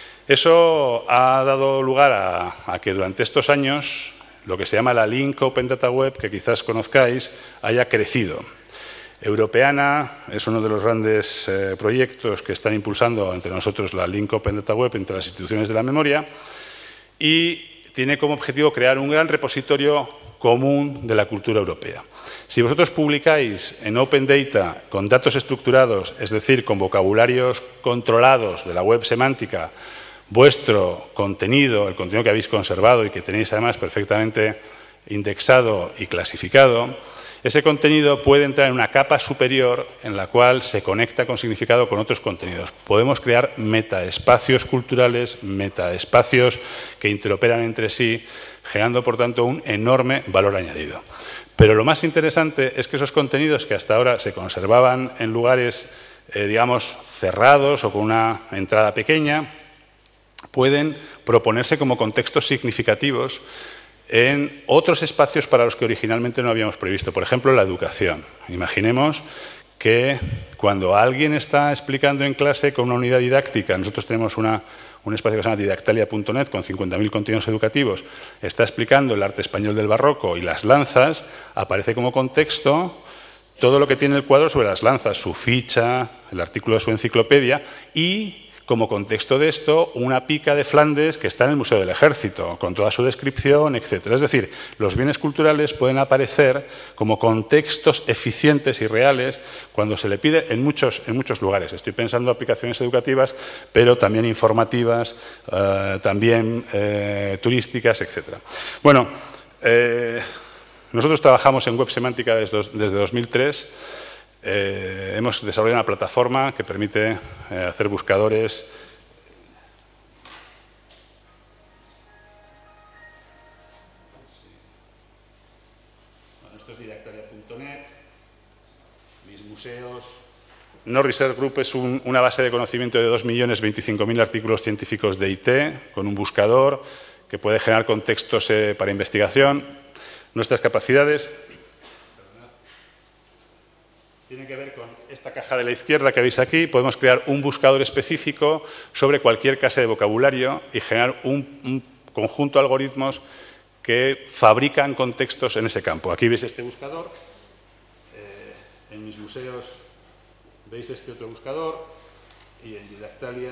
Eso ha dado lugar a, a que durante estos años lo que se llama la Link Open Data Web, que quizás conozcáis, haya crecido. Europeana es uno de los grandes eh, proyectos que están impulsando entre nosotros la Link Open Data Web entre las instituciones de la memoria y tiene como objetivo crear un gran repositorio común de la cultura europea. Si vosotros publicáis en Open Data con datos estructurados, es decir, con vocabularios controlados de la web semántica, vuestro contenido, el contenido que habéis conservado y que tenéis además perfectamente indexado y clasificado, ese contenido puede entrar en una capa superior en la cual se conecta con significado con otros contenidos. Podemos crear metaespacios culturales, metaespacios que interoperan entre sí, generando, por tanto, un enorme valor añadido. Pero lo más interesante es que esos contenidos que hasta ahora se conservaban en lugares, eh, digamos, cerrados o con una entrada pequeña, pueden proponerse como contextos significativos en otros espacios para los que originalmente no habíamos previsto. Por ejemplo, la educación. Imaginemos que cuando alguien está explicando en clase con una unidad didáctica, nosotros tenemos una, un espacio que se llama didactalia punto net con cincuenta mil contenidos educativos, está explicando el arte español del barroco y las lanzas, aparece como contexto todo lo que tiene el cuadro sobre las lanzas, su ficha, el artículo de su enciclopedia y, como contexto de esto, una pica de Flandes que está en el Museo del Ejército, con toda su descripción, etcétera. Es decir, los bienes culturales pueden aparecer como contextos eficientes y reales cuando se le pide en muchos, en muchos lugares. Estoy pensando en aplicaciones educativas, pero también informativas, eh, también eh, turísticas, etcétera. Bueno, eh, nosotros trabajamos en web semántica desde, desde dos mil tres. Eh, hemos desarrollado una plataforma que permite eh, hacer buscadores bueno, esto es didactalia punto net, mis museos. No Research Group es un, una base de conocimiento de dos millones veinticinco mil artículos científicos de I T con un buscador que puede generar contextos eh, para investigación. Nuestras capacidades tiene que ver con esta caja de la izquierda que veis aquí. Podemos crear un buscador específico sobre cualquier clase de vocabulario y generar un, un conjunto de algoritmos que fabrican contextos en ese campo. Aquí veis este buscador. Eh, en mis museos veis este otro buscador. y en Didactalia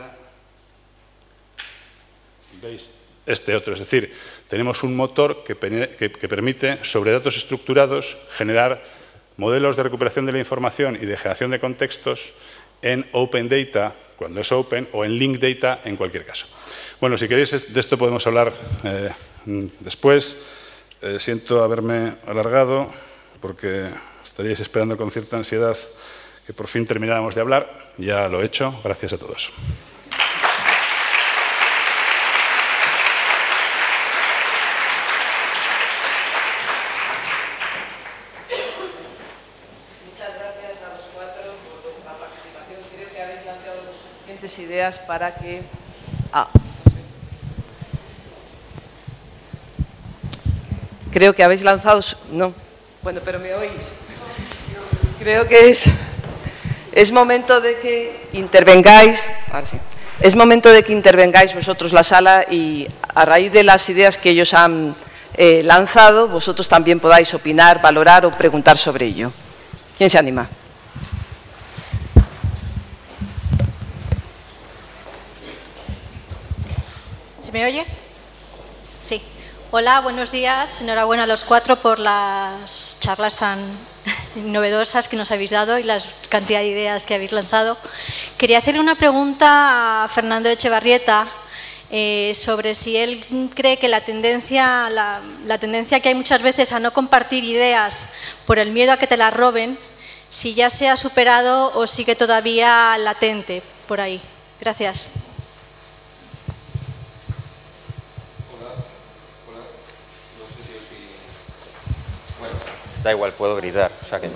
veis este otro. Es decir, tenemos un motor que, que, que permite, sobre datos estructurados, generar modelos de recuperación de la información y de generación de contextos en Open Data, cuando es Open, o en Link Data, en cualquier caso. Bueno, si queréis, de esto podemos hablar eh, después. Eh, siento haberme alargado, porque estaríais esperando con cierta ansiedad que por fin termináramos de hablar. Ya lo he hecho. Gracias a todos. Ideas para que... Ah. Creo que habéis lanzado... No. Bueno, pero ¿me oís? Creo que es, es momento de que intervengáis... Ahora sí. Es momento de que intervengáis vosotros la sala y a raíz de las ideas que ellos han eh, lanzado, vosotros también podáis opinar, valorar o preguntar sobre ello. ¿Quién se anima? ¿Se me oye? Sí. Hola, buenos días. Enhorabuena a los cuatro por las charlas tan novedosas que nos habéis dado y la cantidad de ideas que habéis lanzado. Quería hacerle una pregunta a Fernando Echevarrieta eh, sobre si él cree que la tendencia, la, la tendencia que hay muchas veces a no compartir ideas por el miedo a que te las roben, si ya se ha superado o sigue todavía latente por ahí. Gracias. Da igual, puedo gritar. O sea que...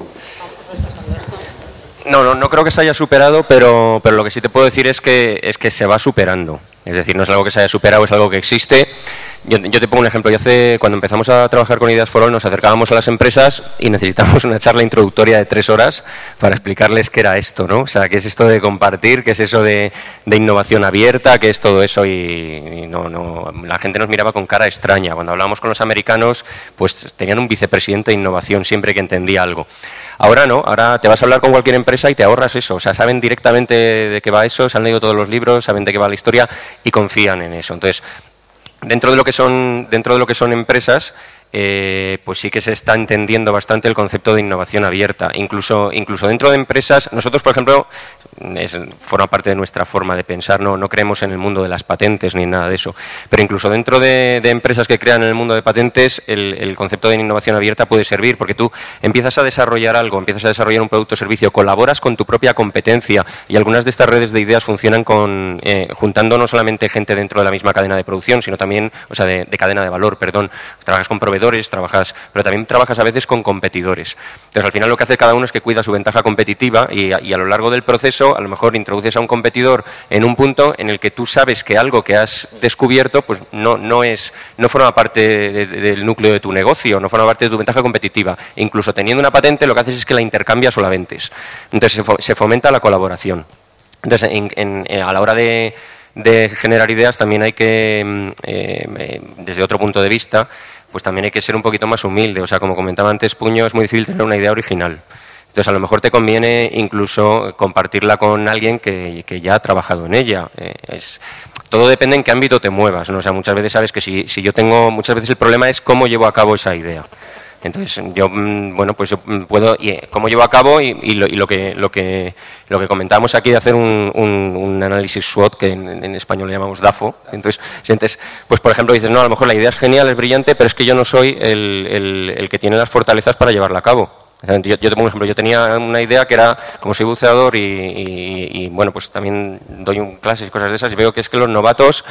No, no, no creo que se haya superado, pero, pero lo que sí te puedo decir es que, es que se va superando. Es decir, no es algo que se haya superado, es algo que existe. Yo, yo te pongo un ejemplo. Yo hace, cuando empezamos a trabajar con Ideas for All, nos acercábamos a las empresas y necesitábamos una charla introductoria de tres horas para explicarles qué era esto, ¿no? O sea, qué es esto de compartir, qué es eso de, de innovación abierta, qué es todo eso. Y, y no, no, la gente nos miraba con cara extraña. Cuando hablábamos con los americanos, pues tenían un vicepresidente de innovación siempre que entendía algo. Ahora no, ahora te vas a hablar con cualquier empresa y te ahorras eso. O sea, saben directamente de qué va eso, se han leído todos los libros, saben de qué va la historia y confían en eso. Entonces, dentro de lo que son, dentro de lo que son empresas, eh, pues sí que se está entendiendo bastante el concepto de innovación abierta. Incluso, incluso dentro de empresas, nosotros, por ejemplo, es, forma parte de nuestra forma de pensar, no, no creemos en el mundo de las patentes ni nada de eso, pero incluso dentro de, de empresas que crean en el mundo de patentes, el, el concepto de innovación abierta puede servir, porque tú empiezas a desarrollar algo, empiezas a desarrollar un producto o servicio, colaboras con tu propia competencia, y algunas de estas redes de ideas funcionan con, eh, juntando no solamente gente dentro de la misma cadena de producción, sino también, o sea, de, de cadena de valor, perdón, trabajas con proveedores, trabajas, pero también trabajas a veces con competidores. Entonces, al final lo que hace cada uno es que cuida su ventaja competitiva y, y a lo largo del proceso, a lo mejor introduces a un competidor en un punto en el que tú sabes que algo que has descubierto pues no, no, es, no forma parte de, de, del núcleo de tu negocio, no forma parte de tu ventaja competitiva. E incluso teniendo una patente, lo que haces es que la intercambias o la vendes. Entonces, se fomenta la colaboración. Entonces, en, en, a la hora de, de generar ideas, también hay que, eh, desde otro punto de vista, pues también hay que ser un poquito más humilde. O sea, como comentaba antes Puño, es muy difícil tener una idea original. Entonces, a lo mejor te conviene incluso compartirla con alguien que, que ya ha trabajado en ella. Eh, es, todo depende en qué ámbito te muevas, ¿no? O sea, muchas veces sabes que si, si yo tengo, muchas veces el problema es cómo llevo a cabo esa idea. Entonces, yo, bueno, pues yo puedo, y cómo llevo a cabo y, y, lo, y lo, que, lo, que, lo que comentábamos aquí de hacer un, un, un análisis SWOT, que en, en español le llamamos DAFO. Entonces, entonces, pues por ejemplo dices, no, a lo mejor la idea es genial, es brillante, pero es que yo no soy el, el, el que tiene las fortalezas para llevarla a cabo. Yo, yo te pongo un ejemplo, yo tenía una idea que era, como soy buceador y, y, y bueno, pues también doy un clases y cosas de esas y veo que es que los novatos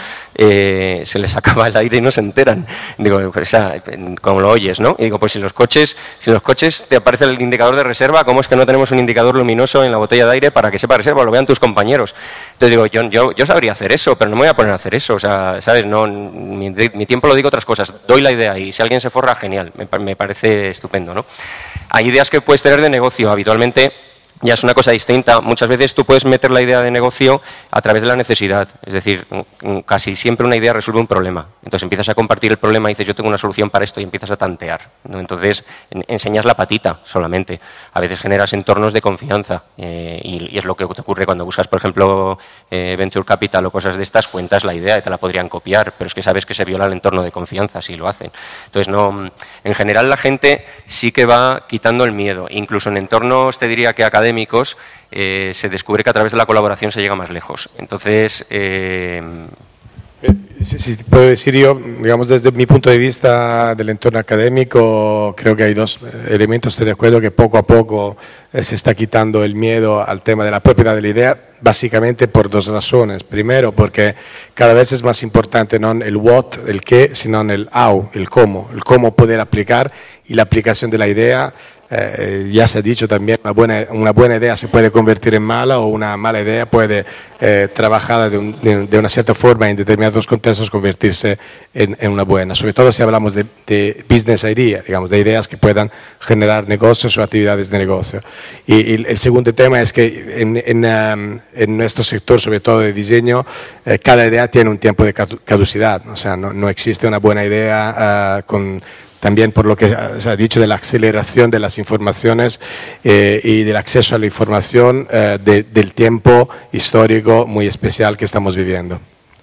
eh, se les acaba el aire y no se enteran. Digo, pues, o sea, como lo oyes, ¿no? Y digo, pues si los coches, si los coches te aparece el indicador de reserva, ¿cómo es que no tenemos un indicador luminoso en la botella de aire para que sepa reserva, lo vean tus compañeros? Entonces digo, yo, yo, yo sabría hacer eso, pero no me voy a poner a hacer eso, o sea, ¿sabes? No, mi, mi tiempo lo digo otras cosas, doy la idea y si alguien se forra, genial, me, me parece estupendo, ¿no? Hay ideas que puedes tener de negocio. Habitualmente ya es una cosa distinta. Muchas veces tú puedes meter la idea de negocio a través de la necesidad. Es decir, casi siempre una idea resuelve un problema. Entonces empiezas a compartir el problema y dices, yo tengo una solución para esto, y empiezas a tantear, ¿no? Entonces en, enseñas la patita solamente. A veces generas entornos de confianza eh, y, y es lo que te ocurre cuando buscas, por ejemplo, eh, Venture Capital o cosas de estas, cuentas la idea y te la podrían copiar, pero es que sabes que se viola el entorno de confianza si lo hacen. Entonces, no, en general la gente sí que va quitando el miedo. Incluso en entornos, te diría que académicos, Eh, se descubre que a través de la colaboración se llega más lejos. Entonces, eh... Sí, sí, puedo decir yo, digamos, desde mi punto de vista del entorno académico, creo que hay dos elementos. Estoy de acuerdo que poco a poco eh, se está quitando el miedo al tema de la propiedad de la idea, básicamente por dos razones. Primero, porque cada vez es más importante no el what, el qué, sino el how, el cómo, el cómo poder aplicar, y la aplicación de la idea. Eh, ya se ha dicho también, una buena, una buena idea se puede convertir en mala, o una mala idea puede, eh, trabajada de, un, de, de una cierta forma en determinados contextos, convertirse en, en una buena. Sobre todo si hablamos de, de business idea, digamos, de ideas que puedan generar negocios o actividades de negocio. Y, y el segundo tema es que en, en, um, en nuestro sector, sobre todo de diseño, eh, cada idea tiene un tiempo de caducidad. O sea, no, no existe una buena idea uh, con... También por lo que se ha dicho de la aceleración de las informaciones eh, y del acceso a la información eh, de, del tiempo histórico muy especial que estamos viviendo.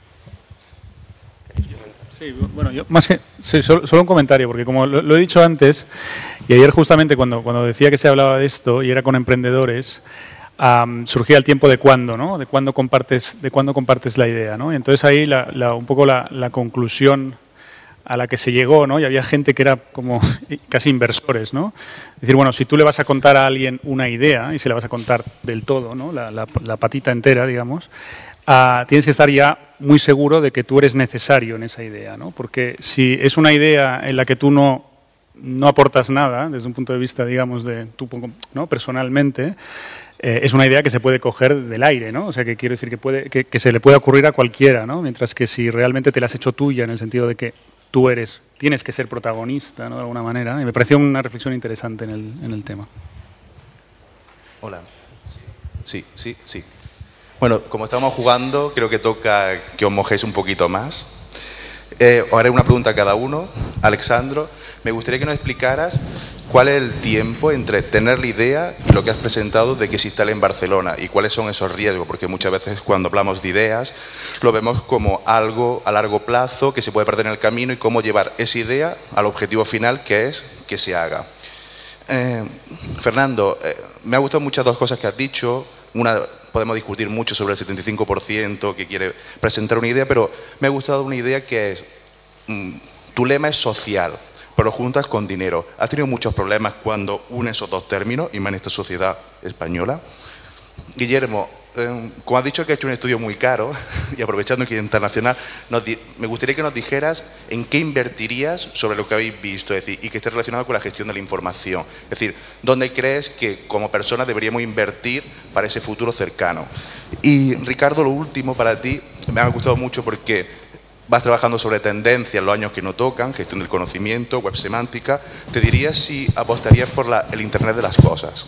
Sí, bueno, yo más que sí, solo, solo un comentario, porque como lo, lo he dicho antes, y ayer justamente cuando, cuando decía que se hablaba de esto y era con emprendedores, Um, surgía el tiempo de cuándo, ¿no? De cuándo compartes, de cuándo compartes la idea, ¿no? Y entonces ahí la, la, un poco la, la conclusión a la que se llegó, ¿no? Y había gente que era como casi inversores, ¿no? Es decir, bueno, si tú le vas a contar a alguien una idea, y se la vas a contar del todo, ¿no? La, la, la patita entera, digamos, uh, tienes que estar ya muy seguro de que tú eres necesario en esa idea, ¿no? Porque si es una idea en la que tú no, no aportas nada, desde un punto de vista, digamos, de tú, ¿no? Personalmente, eh, es una idea que se puede coger del aire, ¿no? O sea, que quiero decir que, puede, que, que se le puede ocurrir a cualquiera, ¿no? Mientras que si realmente te la has hecho tuya, en el sentido de que tú eres, tienes que ser protagonista, ¿no? De alguna manera, y me pareció una reflexión interesante en el, en el tema. Hola. Sí, sí, sí. Bueno, como estamos jugando, creo que toca que os mojéis un poquito más. Eh, os haré una pregunta a cada uno. Alexandro, me gustaría que nos explicaras cuál es el tiempo entre tener la idea y lo que has presentado de que se instale en Barcelona, y cuáles son esos riesgos, porque muchas veces cuando hablamos de ideas lo vemos como algo a largo plazo que se puede perder en el camino, y cómo llevar esa idea al objetivo final, que es que se haga. Eh, Fernando, eh, me ha gustado muchas dos cosas que has dicho. Una, podemos discutir mucho sobre el setenta y cinco por ciento que quiere presentar una idea, pero me ha gustado una idea que es, mm, tu lema es social, pero juntas con dinero. ¿Has tenido muchos problemas cuando unes esos dos términos, y más en esta sociedad española? Guillermo, eh, como has dicho que has hecho un estudio muy caro, y aprovechando que es internacional, nos di, me gustaría que nos dijeras en qué invertirías sobre lo que habéis visto, es decir, y que esté relacionado con la gestión de la información. Es decir, ¿dónde crees que como personas deberíamos invertir para ese futuro cercano? Y Ricardo, lo último para ti, me ha gustado mucho porque vas trabajando sobre tendencias, los años que no tocan, gestión del conocimiento, web semántica. Te diría si apostarías por la, el Internet de las cosas.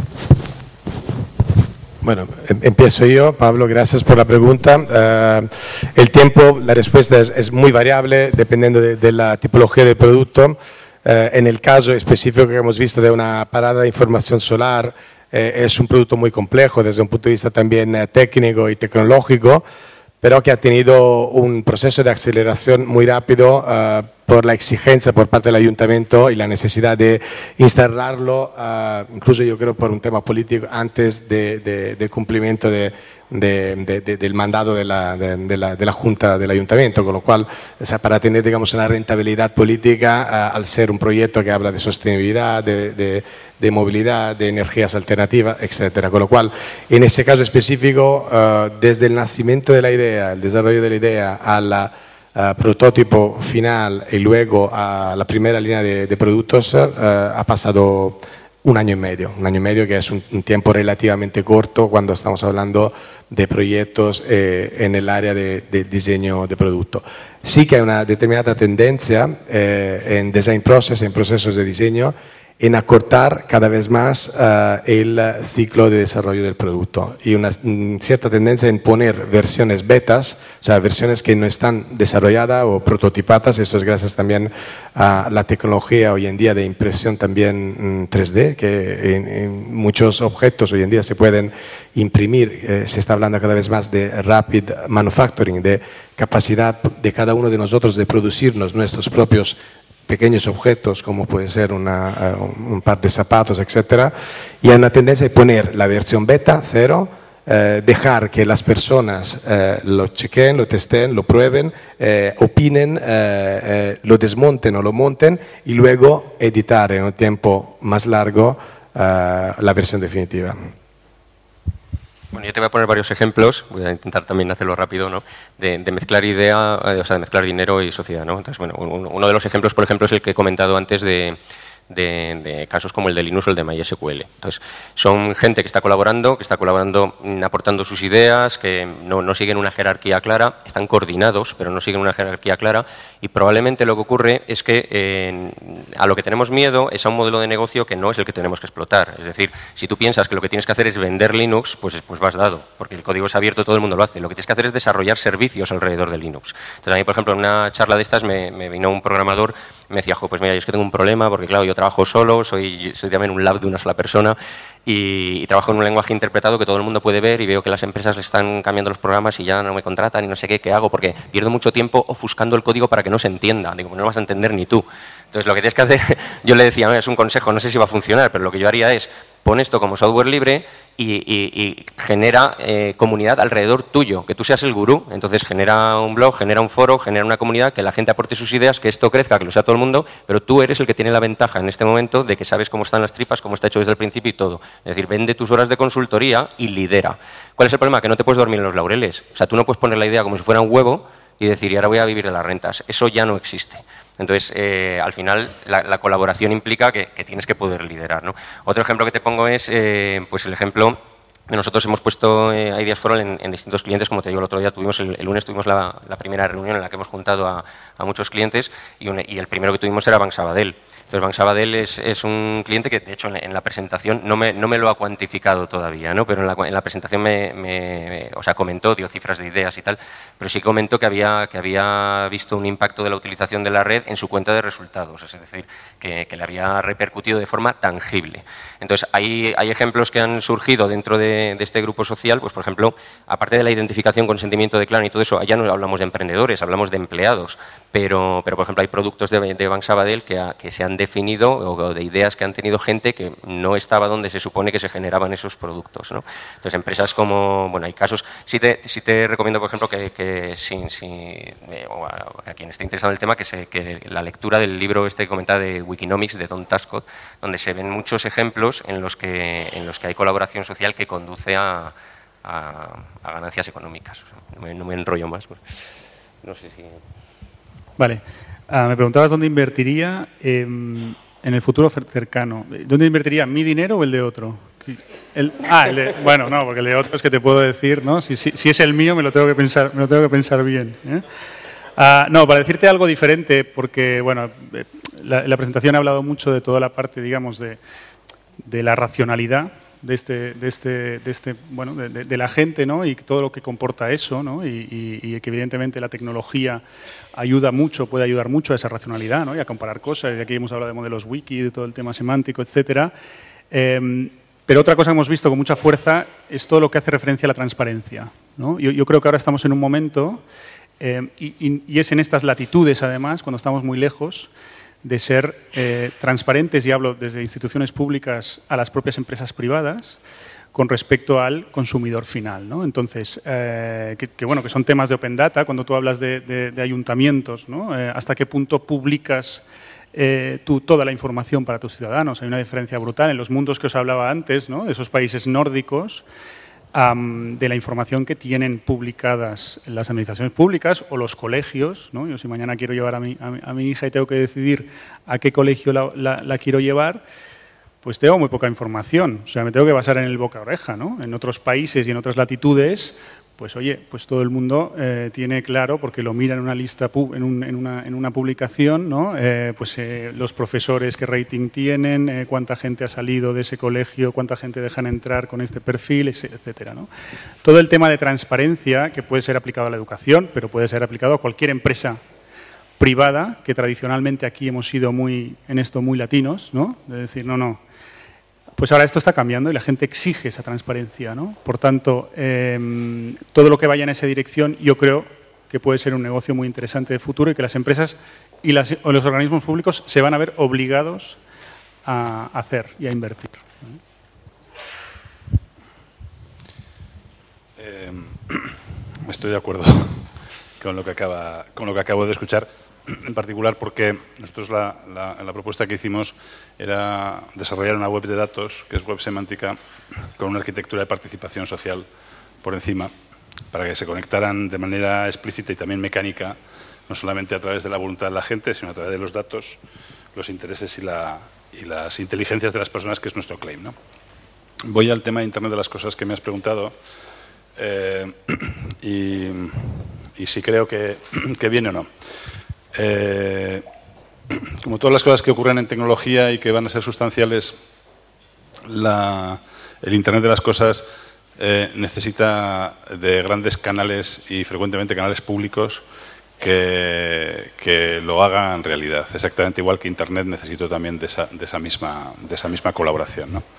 Bueno, empiezo yo, Pablo, gracias por la pregunta. Uh, el tiempo, la respuesta es, es muy variable dependiendo de, de la tipología del producto. Uh, en el caso específico que hemos visto de una parada de información solar, eh, es un producto muy complejo desde un punto de vista también eh, técnico y tecnológico, pero que ha tenido un proceso de aceleración muy rápido uh, por la exigencia por parte del ayuntamiento y la necesidad de instalarlo, uh, incluso yo creo por un tema político, antes de, de, del cumplimiento de, de, de, de, del mandado de la, de, de, la, de la Junta del Ayuntamiento, con lo cual, o sea, para tener, digamos, una rentabilidad política, uh, al ser un proyecto que habla de sostenibilidad, de, de, de movilidad, de energías alternativas, etcétera. Con lo cual, en ese caso específico, uh, desde el nacimiento de la idea, el desarrollo de la idea, a la Uh, prototipo final y luego a la primera línea de, de productos, uh, ha pasado un año y medio, un año y medio que es un, un tiempo relativamente corto cuando estamos hablando de proyectos eh, en el área de, de diseño de producto. Sí que hay una determinada tendencia eh, en design process, en procesos de diseño, en acortar cada vez más uh, el ciclo de desarrollo del producto y una mm, cierta tendencia en poner versiones betas, o sea, versiones que no están desarrolladas o prototipadas. Eso es gracias también a la tecnología hoy en día de impresión también mm, tres D, que en, en muchos objetos hoy en día se pueden imprimir. Eh, se está hablando cada vez más de rapid manufacturing, de capacidad de cada uno de nosotros de producirnos nuestros propios pequeños objetos, como puede ser una, uh, un par de zapatos, etcétera. Y hay una tendencia de poner la versión beta, cero, eh, dejar que las personas eh, lo chequen, lo testen, lo prueben, eh, opinen, eh, eh, lo desmonten o lo monten y luego editar en un tiempo más largo uh, la versión definitiva. Bueno, yo te voy a poner varios ejemplos, voy a intentar también hacerlo rápido, ¿no? de, de mezclar idea, o sea, de mezclar dinero y sociedad, ¿no? Entonces, bueno, uno de los ejemplos, por ejemplo, es el que he comentado antes de, de, de casos como el de Linux o el de MySQL. Entonces, son gente que está colaborando, que está colaborando, aportando sus ideas, que no, no siguen una jerarquía clara, están coordinados, pero no siguen una jerarquía clara, y probablemente lo que ocurre es que eh, a lo que tenemos miedo es a un modelo de negocio que no es el que tenemos que explotar. Es decir, si tú piensas que lo que tienes que hacer es vender Linux, pues, pues vas dado, porque el código es abierto, todo el mundo lo hace. Lo que tienes que hacer es desarrollar servicios alrededor de Linux. Entonces, a mí, por ejemplo, en una charla de estas me, me vino un programador, me decía, pues mira, yo es que tengo un problema, porque claro, yo trabajo solo, soy, soy también un lab de una sola persona, y, y trabajo en un lenguaje interpretado que todo el mundo puede ver, y veo que las empresas le están cambiando los programas y ya no me contratan y no sé qué, qué hago, porque pierdo mucho tiempo ofuscando el código para que no se entienda. Digo, pues no lo vas a entender ni tú. Entonces, lo que tienes que hacer, yo le decía, no, es un consejo, no sé si va a funcionar, pero lo que yo haría es, pon esto como software libre y, y, y genera eh, comunidad alrededor tuyo, que tú seas el gurú. Entonces, genera un blog, genera un foro, genera una comunidad, que la gente aporte sus ideas, que esto crezca, que lo sea todo el mundo, pero tú eres el que tiene la ventaja en este momento de que sabes cómo están las tripas, cómo está hecho desde el principio y todo. Es decir, vende tus horas de consultoría y lidera. ¿Cuál es el problema? Que no te puedes dormir en los laureles. O sea, tú no puedes poner la idea como si fuera un huevo y decir, y ahora voy a vivir de las rentas. Eso ya no existe. Entonces, eh, al final, la, la colaboración implica que, que tienes que poder liderar, ¿no? Otro ejemplo que te pongo es eh, pues el ejemplo de nosotros hemos puesto eh, Ideas for All en, en distintos clientes. Como te digo, el otro día tuvimos, el, el lunes tuvimos la, la primera reunión en la que hemos juntado a, a muchos clientes y, un, y el primero que tuvimos era Banc Sabadell. Entonces, Banc Sabadell es, es un cliente que, de hecho, en, en la presentación no me, no me lo ha cuantificado todavía, ¿no? Pero en la, en la presentación me, me, o sea, comentó, dio cifras de ideas y tal, pero sí comentó que había, que había visto un impacto de la utilización de la red en su cuenta de resultados, es decir, que, que le había repercutido de forma tangible. Entonces, hay, hay ejemplos que han surgido dentro de, de este grupo social, pues, por ejemplo, aparte de la identificación con sentimiento de clan y todo eso, allá no hablamos de emprendedores, hablamos de empleados, pero, pero por ejemplo, hay productos de, de Banc Sabadell que, a, que se han definido, o de ideas que han tenido gente que no estaba donde se supone que se generaban esos productos, ¿no? Entonces, empresas como, bueno, hay casos, sí te, sí te recomiendo, por ejemplo, que, que, si, si, eh, o a, a quien esté interesado en el tema, que, se, que la lectura del libro este que comentaba de Wikinomics, de Don Tascott, donde se ven muchos ejemplos en los que, en los que hay colaboración social que conduce a, a, a ganancias económicas. O sea, no, me, no me enrollo más. Pues, no sé si... Vale. Uh, me preguntabas dónde invertiría eh, en el futuro cercano. ¿Dónde invertiría? ¿Mi dinero o el de otro? El, ah, el de, bueno, no, porque el de otro es que te puedo decir, ¿no? Si, si, si es el mío, me lo tengo que pensar, me lo tengo que pensar bien. ¿eh? Uh, no, para decirte algo diferente, porque, bueno, la, la presentación ha hablado mucho de toda la parte, digamos, de, de la racionalidad de este, de este, de este, bueno, de, de, de la gente, ¿no? Y todo lo que comporta eso, ¿no? Y, y, y que evidentemente la tecnología ayuda mucho, puede ayudar mucho a esa racionalidad, ¿no? Y a comparar cosas. Y aquí hemos hablado de modelos wiki, de todo el tema semántico, etcétera. Eh, pero otra cosa que hemos visto con mucha fuerza es todo lo que hace referencia a la transparencia, ¿no? Yo, yo creo que ahora estamos en un momento, eh, y, y, y es en estas latitudes, además, cuando estamos muy lejos, de ser eh, transparentes, y hablo desde instituciones públicas a las propias empresas privadas, con respecto al consumidor final, ¿no? Entonces, eh, que, que, bueno, que son temas de Open Data, cuando tú hablas de, de, de ayuntamientos, ¿no? Eh, ¿hasta qué punto publicas eh, tú toda la información para tus ciudadanos? Hay una diferencia brutal en los mundos que os hablaba antes, ¿no? De esos países nórdicos, Um, de la información que tienen publicadas las administraciones públicas o los colegios, ¿no? Yo si mañana quiero llevar a mi, a mi, a mi hija y tengo que decidir a qué colegio la, la, la quiero llevar, pues tengo muy poca información. O sea, me tengo que basar en el boca a oreja, ¿no? En otros países y en otras latitudes, pues oye, pues todo el mundo eh, tiene claro, porque lo mira en una lista, en, un, en, una, en una publicación, ¿no? Eh, pues eh, los profesores qué rating tienen, eh, cuánta gente ha salido de ese colegio, cuánta gente dejan entrar con este perfil, etcétera, ¿no? Todo el tema de transparencia, que puede ser aplicado a la educación, pero puede ser aplicado a cualquier empresa privada, que tradicionalmente aquí hemos sido muy, en esto muy latinos, ¿no? De decir, no, no. Pues ahora esto está cambiando y la gente exige esa transparencia, ¿no? Por tanto, eh, todo lo que vaya en esa dirección yo creo que puede ser un negocio muy interesante de futuro y que las empresas y las, o los organismos públicos se van a ver obligados a hacer y a invertir. Eh, estoy de acuerdo con lo que, acaba, con lo que acabo de escuchar. En particular porque nosotros la, la, la propuesta que hicimos era desarrollar una web de datos, que es web semántica, con una arquitectura de participación social por encima, para que se conectaran de manera explícita y también mecánica, no solamente a través de la voluntad de la gente, sino a través de los datos, los intereses y, la, y las inteligencias de las personas, que es nuestro claim, ¿no? Voy al tema de Internet de las cosas que me has preguntado eh, y, y si creo que, que viene o no. Eh, como todas las cosas que ocurren en tecnología y que van a ser sustanciales, la, el Internet de las cosas eh, necesita de grandes canales y frecuentemente canales públicos que, que lo hagan realidad. Exactamente igual que Internet necesito también de esa, de esa, misma, de esa misma colaboración, ¿no?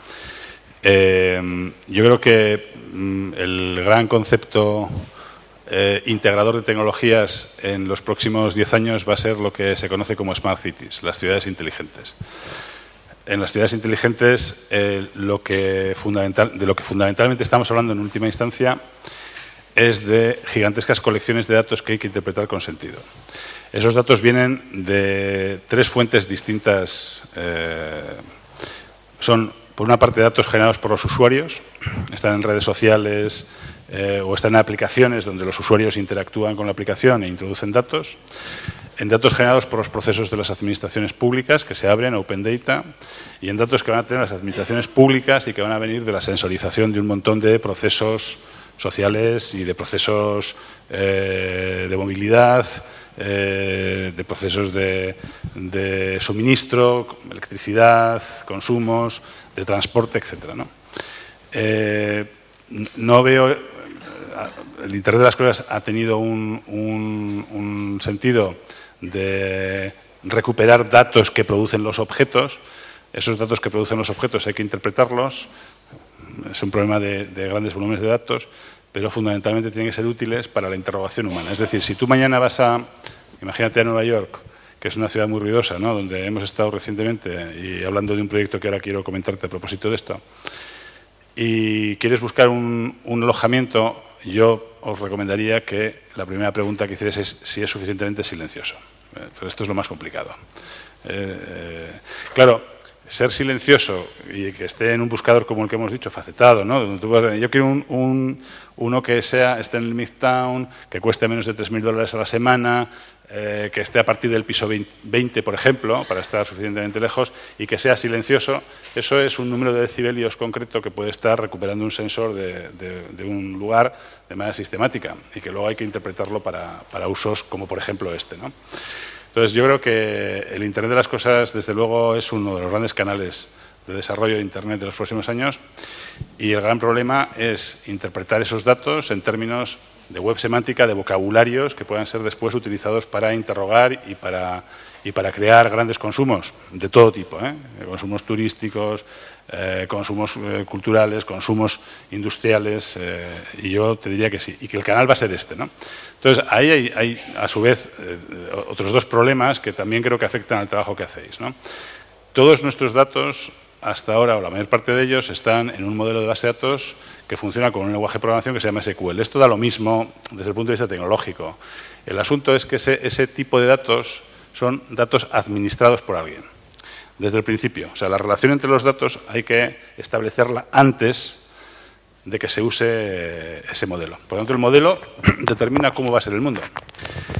Eh, yo creo que mm, el gran concepto Eh, integrador de tecnologías en los próximos diez años va a ser lo que se conoce como Smart Cities, las ciudades inteligentes. En las ciudades inteligentes, eh, lo que fundamental, de lo que fundamentalmente estamos hablando en última instancia es de gigantescas colecciones de datos que hay que interpretar con sentido. Esos datos vienen de tres fuentes distintas. Eh, son, por una parte, datos generados por los usuarios, están en redes sociales, Eh, o están en aplicaciones donde los usuarios interactúan con la aplicación e introducen datos, en datos generados por los procesos de las administraciones públicas que se abren, Open Data, y en datos que van a tener las administraciones públicas y que van a venir de la sensorización de un montón de procesos sociales y de procesos eh, de movilidad, eh, de procesos de, de suministro, electricidad, consumos, de transporte, etcétera, ¿no? Eh, no veo... El Internet de las cosas ha tenido un, un, un sentido de recuperar datos que producen los objetos. Esos datos que producen los objetos hay que interpretarlos. Es un problema de, de grandes volúmenes de datos, pero fundamentalmente tienen que ser útiles para la interrogación humana. Es decir, si tú mañana vas a, imagínate a Nueva York, que es una ciudad muy ruidosa, ¿no?, donde hemos estado recientemente, y hablando de un proyecto que ahora quiero comentarte a propósito de esto, y quieres buscar un, un alojamiento, yo os recomendaría que la primera pregunta que hicierais es si es suficientemente silencioso. Eh, pero esto es lo más complicado. Eh, eh, claro, ser silencioso y que esté en un buscador como el que hemos dicho, facetado, ¿no? Donde tú vas, yo quiero un, un, uno que sea, esté en el Midtown, que cueste menos de tres mil dólares a la semana, eh, que esté a partir del piso veinte, por ejemplo, para estar suficientemente lejos, y que sea silencioso. Eso es un número de decibelios concreto que puede estar recuperando un sensor de, de, de un lugar de manera sistemática y que luego hay que interpretarlo para, para usos como, por ejemplo, este, ¿no? Entonces, yo creo que el Internet de las cosas, desde luego, es uno de los grandes canales de desarrollo de Internet de los próximos años, y el gran problema es interpretar esos datos en términos de web semántica, de vocabularios que puedan ser después utilizados para interrogar y para, y para crear grandes consumos de todo tipo, ¿eh? Consumos turísticos, eh, consumos eh, culturales, consumos industriales, eh, y yo te diría que sí, y que el canal va a ser este, ¿no? Entonces, ahí hay, hay a su vez, eh, otros dos problemas que también creo que afectan al trabajo que hacéis, ¿no? Todos nuestros datos, hasta ahora, o la mayor parte de ellos, están en un modelo de base de datos que funciona con un lenguaje de programación que se llama S Q L. Esto da lo mismo desde el punto de vista tecnológico. El asunto es que ese, ese tipo de datos son datos administrados por alguien, desde el principio. O sea, la relación entre los datos hay que establecerla antes de que se use ese modelo. Por lo tanto, el modelo determina cómo va a ser el mundo.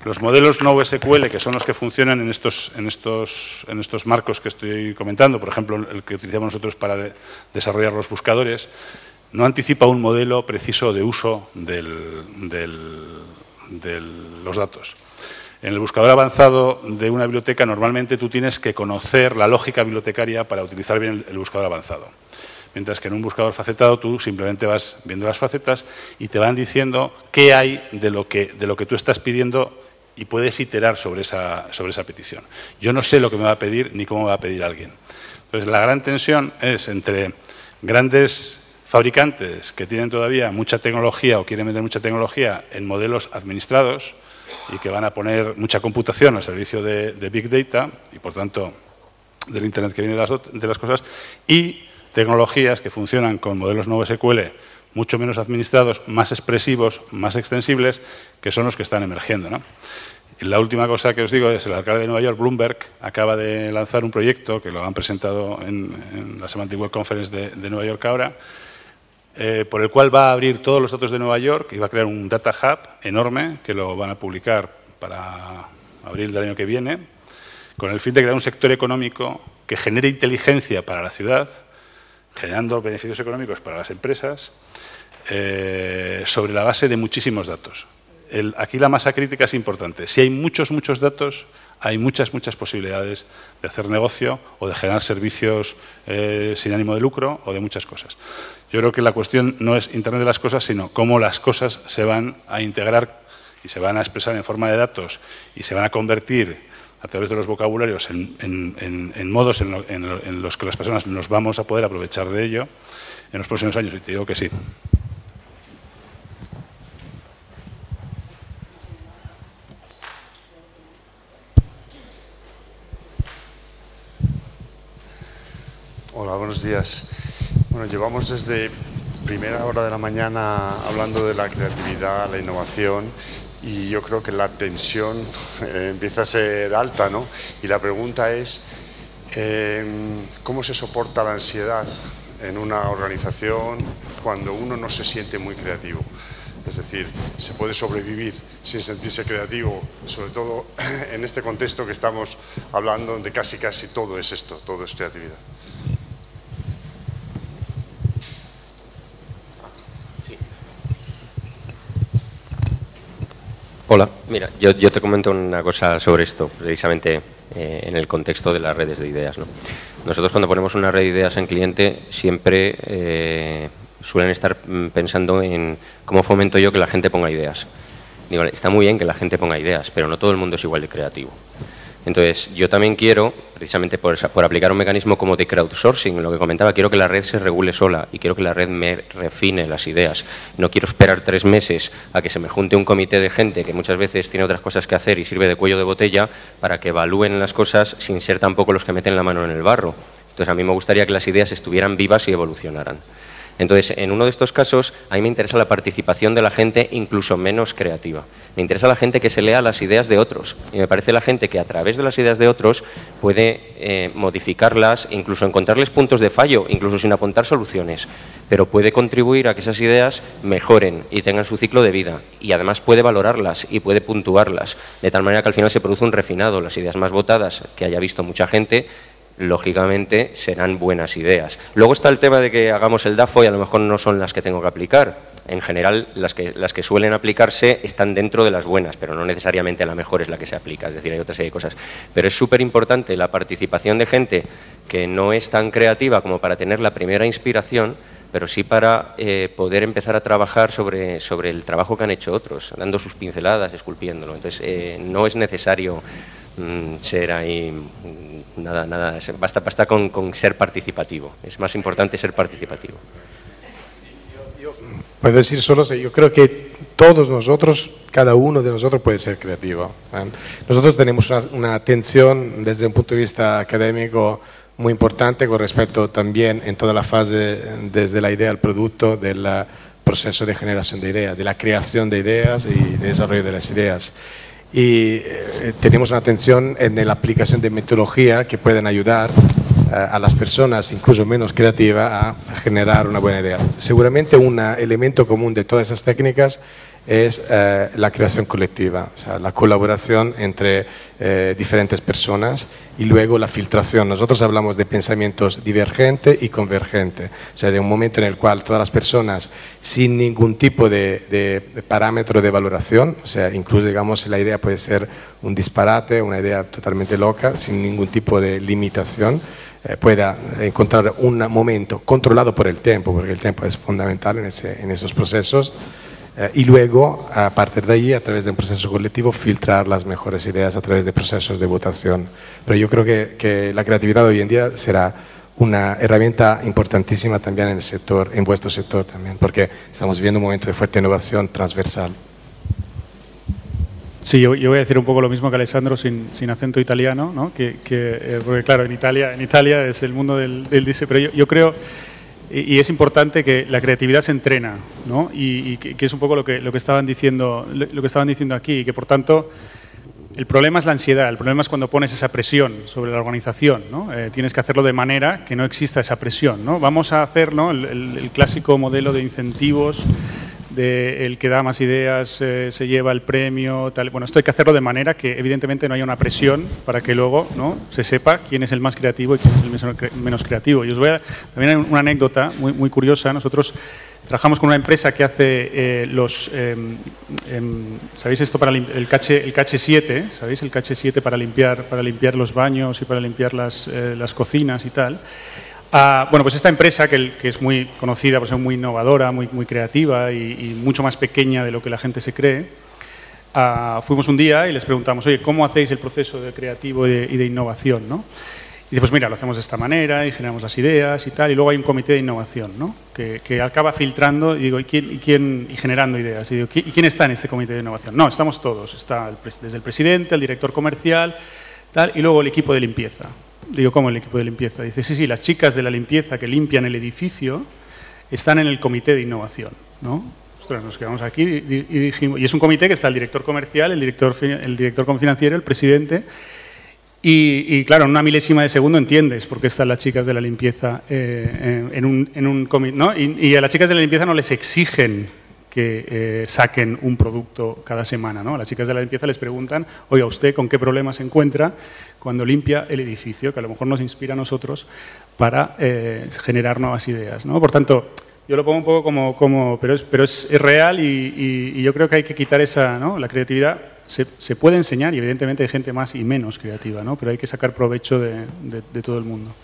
Los modelos NoSQL, que son los que funcionan en estos, en estos, en estos marcos que estoy comentando, por ejemplo, el que utilizamos nosotros para de, desarrollar los buscadores, no anticipa un modelo preciso de uso del, del, de los datos. En el buscador avanzado de una biblioteca, normalmente tú tienes que conocer la lógica bibliotecaria para utilizar bien el, el buscador avanzado. Mientras que en un buscador facetado tú simplemente vas viendo las facetas y te van diciendo qué hay de lo que, de lo que tú estás pidiendo y puedes iterar sobre esa, sobre esa petición. Yo no sé lo que me va a pedir ni cómo me va a pedir alguien. Entonces, la gran tensión es entre grandes fabricantes que tienen todavía mucha tecnología o quieren vender mucha tecnología en modelos administrados y que van a poner mucha computación al servicio de, de Big Data y, por tanto, del Internet que viene de las, de las cosas, y tecnologías que funcionan con modelos NoSQL mucho menos administrados, más expresivos, más extensibles, que son los que están emergiendo, ¿no? Y la última cosa que os digo es el alcalde de Nueva York, Bloomberg, acaba de lanzar un proyecto que lo han presentado en, en la Semantic Web Conference de, de Nueva York ahora, eh, por el cual va a abrir todos los datos de Nueva York y va a crear un data hub enorme que lo van a publicar para abril del año que viene, con el fin de crear un sector económico que genere inteligencia para la ciudad, generando beneficios económicos para las empresas, eh, sobre la base de muchísimos datos. El, aquí la masa crítica es importante. Si hay muchos, muchos datos, hay muchas, muchas posibilidades de hacer negocio o de generar servicios eh, sin ánimo de lucro o de muchas cosas. Yo creo que la cuestión no es Internet de las cosas, sino cómo las cosas se van a integrar y se van a expresar en forma de datos y se van a convertir a través de los vocabularios en, en, en, en modos en, lo, en, lo, en los que las personas nos vamos a poder aprovechar de ello en los próximos años. Y te digo que sí. Hola, buenos días. Bueno, llevamos desde primera hora de la mañana hablando de la creatividad, la innovación, y yo creo que la tensión eh, empieza a ser alta, ¿no? Y la pregunta es, eh, ¿cómo se soporta la ansiedad en una organización cuando uno no se siente muy creativo? Es decir, ¿se puede sobrevivir sin sentirse creativo? Sobre todo en este contexto que estamos hablando, donde casi casi todo es esto, todo es creatividad. Hola, mira, yo, yo te comento una cosa sobre esto, precisamente eh, en el contexto de las redes de ideas, ¿no? Nosotros cuando ponemos una red de ideas en cliente siempre eh, suelen estar pensando en cómo fomento yo que la gente ponga ideas. Digo, está muy bien que la gente ponga ideas, pero no todo el mundo es igual de creativo. Entonces, yo también quiero, precisamente por, por aplicar un mecanismo como de crowdsourcing, lo que comentaba, quiero que la red se regule sola y quiero que la red me refine las ideas. No quiero esperar tres meses a que se me junte un comité de gente que muchas veces tiene otras cosas que hacer y sirve de cuello de botella para que evalúen las cosas sin ser tampoco los que meten la mano en el barro. Entonces, a mí me gustaría que las ideas estuvieran vivas y evolucionaran. Entonces, en uno de estos casos, a mí me interesa la participación de la gente incluso menos creativa. Me interesa la gente que se lea las ideas de otros. Y me parece la gente que a través de las ideas de otros puede eh, modificarlas, incluso encontrarles puntos de fallo, incluso sin apuntar soluciones. Pero puede contribuir a que esas ideas mejoren y tengan su ciclo de vida. Y además puede valorarlas y puede puntuarlas. De tal manera que al final se produce un refinado. Las ideas más votadas que haya visto mucha gente, lógicamente serán buenas ideas. Luego está el tema de que hagamos el D A F O y a lo mejor no son las que tengo que aplicar. En general, las que, las que suelen aplicarse están dentro de las buenas, pero no necesariamente la mejor es la que se aplica, es decir, hay otra serie de cosas. Pero es súper importante la participación de gente que no es tan creativa como para tener la primera inspiración, pero sí para eh, poder empezar a trabajar sobre, sobre el trabajo que han hecho otros, dando sus pinceladas, esculpiéndolo. Entonces, eh, no es necesario mmm, ser ahí... Nada, nada, basta, basta con, con ser participativo. Es más importante ser participativo. Puedo decir solo, yo creo que todos nosotros, cada uno de nosotros puede ser creativo. ¿eh? Nosotros tenemos una, una atención desde un punto de vista académico muy importante con respecto también en toda la fase, desde la idea al producto, del proceso de generación de ideas, de la creación de ideas y de desarrollo de las ideas. Y eh, tenemos una atención en la aplicación de metodología que pueden ayudar eh, a las personas, incluso menos creativas, a, a generar una buena idea. Seguramente un elemento común de todas esas técnicas es eh, la creación colectiva, o sea, la colaboración entre eh, diferentes personas y luego la filtración. Nosotros hablamos de pensamientos divergente y convergente, o sea, de un momento en el cual todas las personas sin ningún tipo de, de, de parámetro de valoración, o sea, incluso digamos la idea puede ser un disparate, una idea totalmente loca, sin ningún tipo de limitación, eh, pueda encontrar un momento controlado por el tiempo, porque el tiempo es fundamental en, ese, en esos procesos. Eh, y luego, a partir de ahí, a través de un proceso colectivo, filtrar las mejores ideas a través de procesos de votación. Pero yo creo que, que la creatividad hoy en día será una herramienta importantísima también en el sector, en vuestro sector también, porque estamos viviendo un momento de fuerte innovación transversal. Sí, yo, yo voy a decir un poco lo mismo que Alessandro, sin, sin acento italiano, ¿no? que, que, eh, porque claro, en Italia, en Italia es el mundo del, del diseño, pero yo, yo creo... Y es importante que la creatividad se entrena, ¿no? Y, y que, que es un poco lo que, lo, que estaban diciendo, lo que estaban diciendo aquí, y que por tanto el problema es la ansiedad, el problema es cuando pones esa presión sobre la organización, ¿no? Eh, tienes que hacerlo de manera que no exista esa presión, ¿no? Vamos a hacer, ¿no? el, el, el clásico modelo de incentivos, de el que da más ideas eh, se lleva el premio, tal. Bueno, esto hay que hacerlo de manera que evidentemente no haya una presión para que luego, ¿no? se sepa quién es el más creativo y quién es el menos creativo. Y os voy a también hay una anécdota muy, muy curiosa. Nosotros trabajamos con una empresa que hace eh, los, eh, eh, ¿sabéis esto para el K H siete? ¿Sabéis el K H siete para limpiar, para limpiar los baños y para limpiar las, eh, las cocinas y tal? Uh, bueno, pues esta empresa, que, que es muy conocida por ser muy innovadora, muy, muy creativa y, y mucho más pequeña de lo que la gente se cree, uh, fuimos un día y les preguntamos, oye, ¿cómo hacéis el proceso de creativo y de, y de innovación, ¿no? Y después, mira, lo hacemos de esta manera y generamos las ideas y tal, y luego hay un comité de innovación, ¿no? que, que acaba filtrando y, digo, ¿y, quién, y, quién, y generando ideas. Y digo, ¿y quién está en este comité de innovación? No, estamos todos, está el, desde el presidente, el director comercial, tal, y luego el equipo de limpieza. Digo, ¿cómo el equipo de limpieza? Dice, sí, sí, las chicas de la limpieza que limpian el edificio están en el comité de innovación, ¿no? Ostras, nos quedamos aquí y, y dijimos, y es un comité que está el director comercial, el director, el director financiero, el presidente, y, y claro, en una milésima de segundo entiendes por qué están las chicas de la limpieza eh, en un, en un comité, ¿no? Y, y a las chicas de la limpieza no les exigen que eh, saquen un producto cada semana, ¿no? A las chicas de la limpieza les preguntan, oiga, ¿usted con qué problema se encuentra cuando limpia el edificio? Que a lo mejor nos inspira a nosotros para eh, generar nuevas ideas, ¿no? Por tanto, yo lo pongo un poco como, como pero, es, pero es, es real y, y, y yo creo que hay que quitar esa, ¿no? La creatividad se, se puede enseñar y evidentemente hay gente más y menos creativa, ¿no? Pero hay que sacar provecho de, de, de todo el mundo.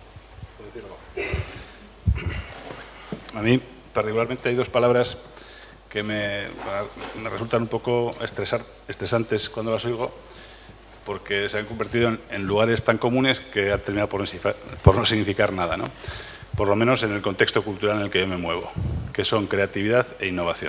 A mí, particularmente, hay dos palabras que me, me resultan un poco estresar, estresantes cuando las oigo, porque se han convertido en, en lugares tan comunes que han terminado por no, por no significar nada, ¿no? Por lo menos en el contexto cultural en el que yo me muevo, que son creatividad e innovación.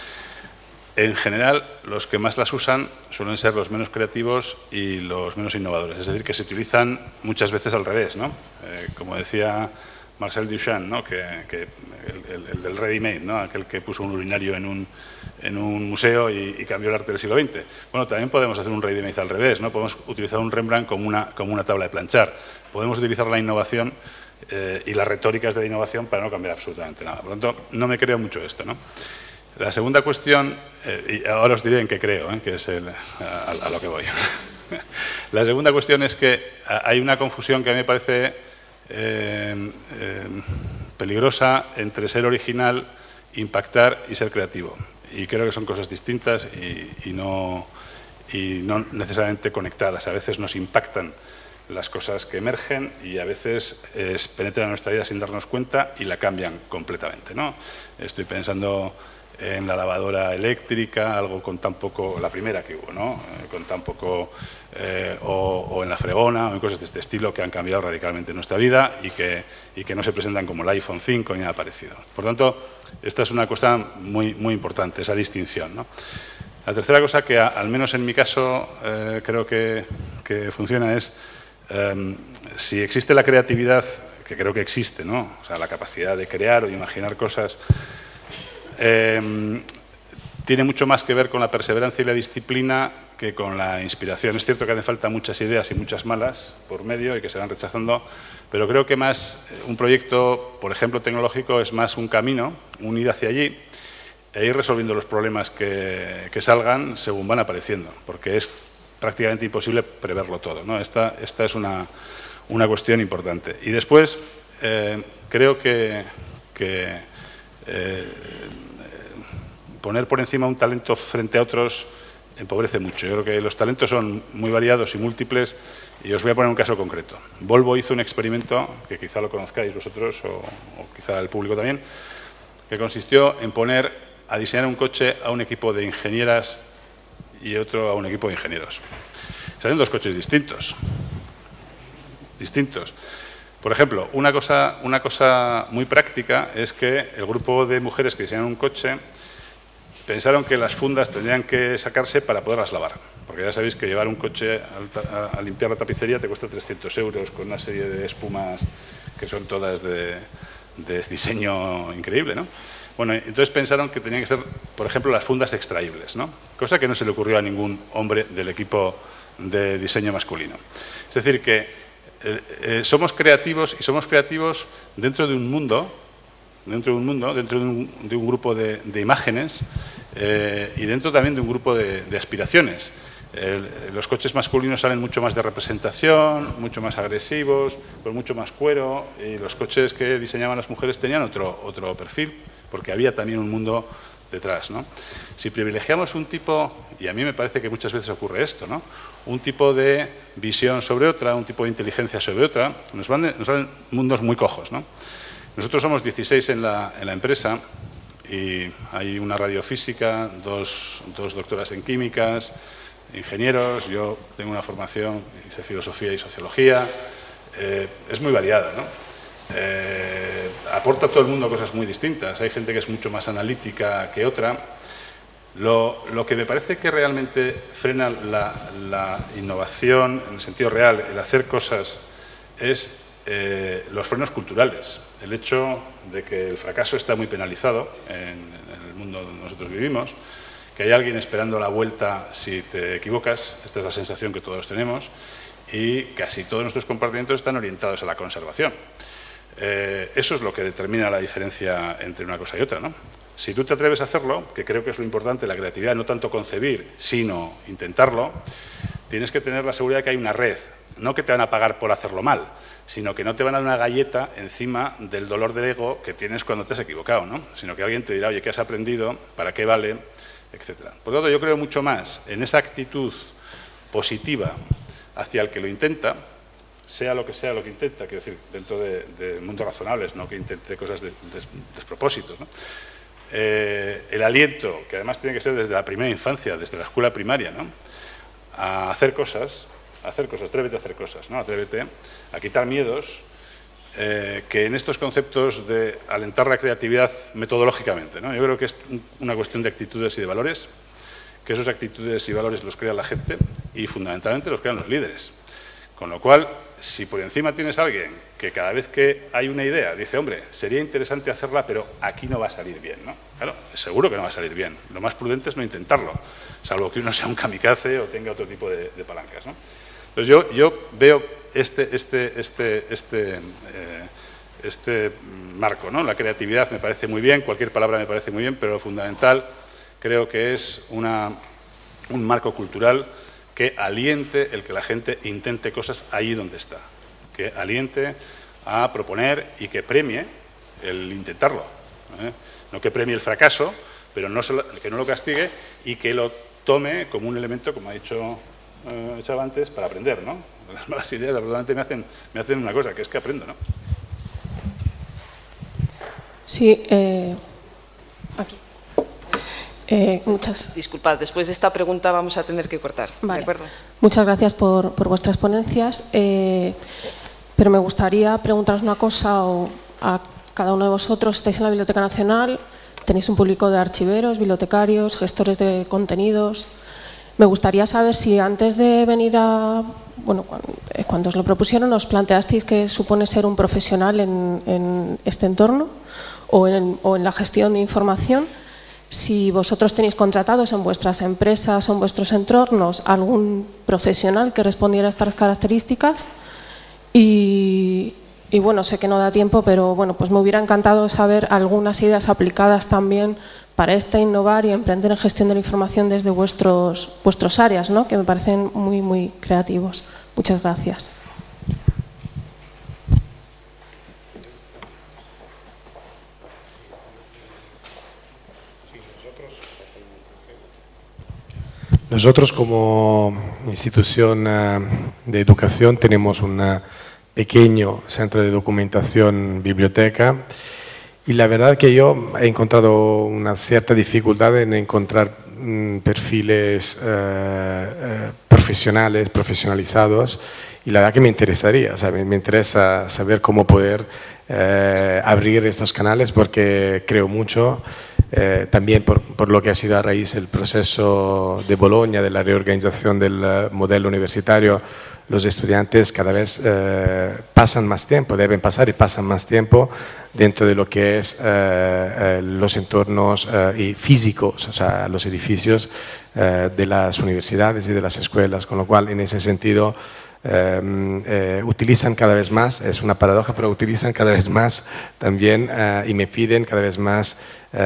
En general, los que más las usan suelen ser los menos creativos y los menos innovadores, es decir, que se utilizan muchas veces al revés, ¿no? Eh, como decía Marcel Duchamp, ¿no? que, que el, el, el del ready-made, ¿no? Aquel que puso un urinario en un, en un museo y, y cambió el arte del siglo veinte. Bueno, también podemos hacer un ready-made al revés, ¿no? Podemos utilizar un Rembrandt como una, como una tabla de planchar. Podemos utilizar la innovación eh, y las retóricas de la innovación para no cambiar absolutamente nada. Por lo tanto, no me creo mucho esto, ¿no? La segunda cuestión, eh, y ahora os diré en qué creo, ¿eh? que es el, a, a lo que voy. La segunda cuestión es que hay una confusión que a mí me parece Eh, eh, peligrosa entre ser original, impactar y ser creativo. Y creo que son cosas distintas y, y, no, y no necesariamente conectadas. A veces nos impactan las cosas que emergen y a veces eh, penetran en nuestra vida sin darnos cuenta y la cambian completamente, ¿no? Estoy pensando en la lavadora eléctrica, algo con tan poco, la primera que hubo, ¿no? Eh, con tan poco, eh, o, o en la fregona, o en cosas de este estilo que han cambiado radicalmente nuestra vida y que, y que no se presentan como el iPhone cinco ni nada parecido. Por tanto, esta es una cosa muy, muy importante, esa distinción, ¿no? La tercera cosa que, a, al menos en mi caso, eh, creo que, que funciona es, eh, si existe la creatividad, que creo que existe, ¿no? O sea, la capacidad de crear o de imaginar cosas, Eh, tiene mucho más que ver con la perseverancia y la disciplina que con la inspiración. Es cierto que hacen falta muchas ideas y muchas malas por medio y que se van rechazando, pero creo que más un proyecto, por ejemplo, tecnológico, es más un camino, un ir hacia allí, e ir resolviendo los problemas que, que salgan según van apareciendo, porque es prácticamente imposible preverlo todo, ¿no? Esta, esta es una, una cuestión importante. Y después, eh, creo que, que eh, poner por encima un talento frente a otros empobrece mucho. Yo creo que los talentos son muy variados y múltiples, y os voy a poner un caso concreto. Volvo hizo un experimento, que quizá lo conozcáis vosotros, o, o quizá el público también, que consistió en poner a diseñar un coche a un equipo de ingenieras y otro a un equipo de ingenieros. Salen dos coches distintos. Distintos. Por ejemplo, una cosa, una cosa muy práctica es que el grupo de mujeres que diseñaron un coche pensaron que las fundas tendrían que sacarse para poderlas lavar. Porque ya sabéis que llevar un coche a, a limpiar la tapicería te cuesta trescientos euros con una serie de espumas que son todas de, de diseño increíble, ¿no? Bueno, entonces pensaron que tenían que ser, por ejemplo, las fundas extraíbles, ¿no? Cosa que no se le ocurrió a ningún hombre del equipo de diseño masculino. Es decir, que eh, eh, somos creativos, y somos creativos dentro de un mundo, dentro de un mundo, dentro de un, de un grupo de, de imágenes, eh, y dentro también de un grupo de, de aspiraciones. El, los coches masculinos salen mucho más de representación, mucho más agresivos, con mucho más cuero, y los coches que diseñaban las mujeres tenían otro, otro perfil, porque había también un mundo detrás, ¿no? Si privilegiamos un tipo, y a mí me parece que muchas veces ocurre esto, ¿no? Un tipo de visión sobre otra, un tipo de inteligencia sobre otra, nos van, de, nos van mundos muy cojos, ¿no? Nosotros somos dieciséis en la, en la empresa, y hay una radiofísica, dos, dos doctoras en químicas, ingenieros, yo tengo una formación, hice filosofía y sociología, eh, es muy variada, ¿no? Eh, aporta a todo el mundo cosas muy distintas, hay gente que es mucho más analítica que otra. Lo, lo que me parece que realmente frena la, la innovación en el sentido real, el hacer cosas, es eh, los frenos culturales. El hecho de que el fracaso está muy penalizado en, en el mundo donde nosotros vivimos, que hay alguien esperando la vuelta si te equivocas, esta es la sensación que todos tenemos, y casi todos nuestros comportamientos están orientados a la conservación. Eh, eso es lo que determina la diferencia entre una cosa y otra, ¿no? Si tú te atreves a hacerlo, que creo que es lo importante, la creatividad, no tanto concebir, sino intentarlo, tienes que tener la seguridad de que hay una red, no que te van a pagar por hacerlo mal, sino que no te van a dar una galleta encima del dolor del ego que tienes cuando te has equivocado, ¿no? Sino que alguien te dirá, oye, ¿qué has aprendido? ¿Para qué vale? Etcétera. Por lo tanto, yo creo mucho más en esa actitud positiva hacia el que lo intenta, sea lo que sea lo que intenta, quiero decir, dentro de, de mundos razonables, no que intente cosas de, de despropósitos, ¿no? Eh, el aliento, que además tiene que ser desde la primera infancia, desde la escuela primaria, ¿no? A hacer cosas, a hacer cosas, atrévete a hacer cosas, ¿no? Atrévete a quitar miedos, eh, que en estos conceptos de alentar la creatividad metodológicamente, ¿no? Yo creo que es una cuestión de actitudes y de valores, que esos actitudes y valores los crea la gente y fundamentalmente los crean los líderes. Con lo cual, si por encima tienes a alguien que cada vez que hay una idea dice, hombre, sería interesante hacerla, pero aquí no va a salir bien, ¿no? Claro, seguro que no va a salir bien. Lo más prudente es no intentarlo, salvo que uno sea un kamikaze o tenga otro tipo de, de palancas, ¿no? Entonces yo, yo veo este, este, este, este, eh, este marco, ¿no? La creatividad me parece muy bien, cualquier palabra me parece muy bien, pero lo fundamental creo que es una, un marco cultural que aliente el que la gente intente cosas allí donde está, que aliente a proponer y que premie el intentarlo, ¿eh? No que premie el fracaso, pero no solo, que no lo castigue y que lo tome como un elemento, como ha dicho eh, Chava antes, para aprender, ¿no? Las malas ideas realmente me hacen, me hacen una cosa, que es que aprendo, ¿no? Sí, eh, aquí. Eh, muchas. Disculpad, después de esta pregunta vamos a tener que cortar. Vale. ¿De acuerdo? Muchas gracias por, por vuestras ponencias, eh, pero me gustaría preguntaros una cosa o a cada uno de vosotros. Estáis en la Biblioteca Nacional, tenéis un público de archiveros, bibliotecarios, gestores de contenidos. Me gustaría saber si antes de venir a... Bueno, cuando, cuando os lo propusieron, os planteasteis que supone ser un profesional en, en este entorno o en, o en la gestión de información. Si vosotros tenéis contratados en vuestras empresas o en vuestros entornos algún profesional que respondiera a estas características y, y bueno, sé que no da tiempo, pero bueno, pues me hubiera encantado saber algunas ideas aplicadas también para este innovar y emprender en gestión de la información desde vuestros, vuestros áreas, ¿no? Que me parecen muy, muy creativos. Muchas gracias. Nosotros como institución de educación tenemos un pequeño centro de documentación, biblioteca, y la verdad que yo he encontrado una cierta dificultad en encontrar mm, perfiles eh, eh, profesionales, profesionalizados, y la verdad que me interesaría, o sea, me, me interesa saber cómo poder eh, abrir estos canales, porque creo mucho. Eh, también por, por lo que ha sido a raíz del proceso de Bolonia, de la reorganización del uh, modelo universitario, los estudiantes cada vez eh, pasan más tiempo, deben pasar y pasan más tiempo dentro de lo que es eh, eh, los entornos eh, y físicos, o sea, los edificios eh, de las universidades y de las escuelas, con lo cual en ese sentido Eh, eh, utilizan cada vez más, es una paradoja, pero utilizan cada vez más también eh, y me piden cada vez más eh,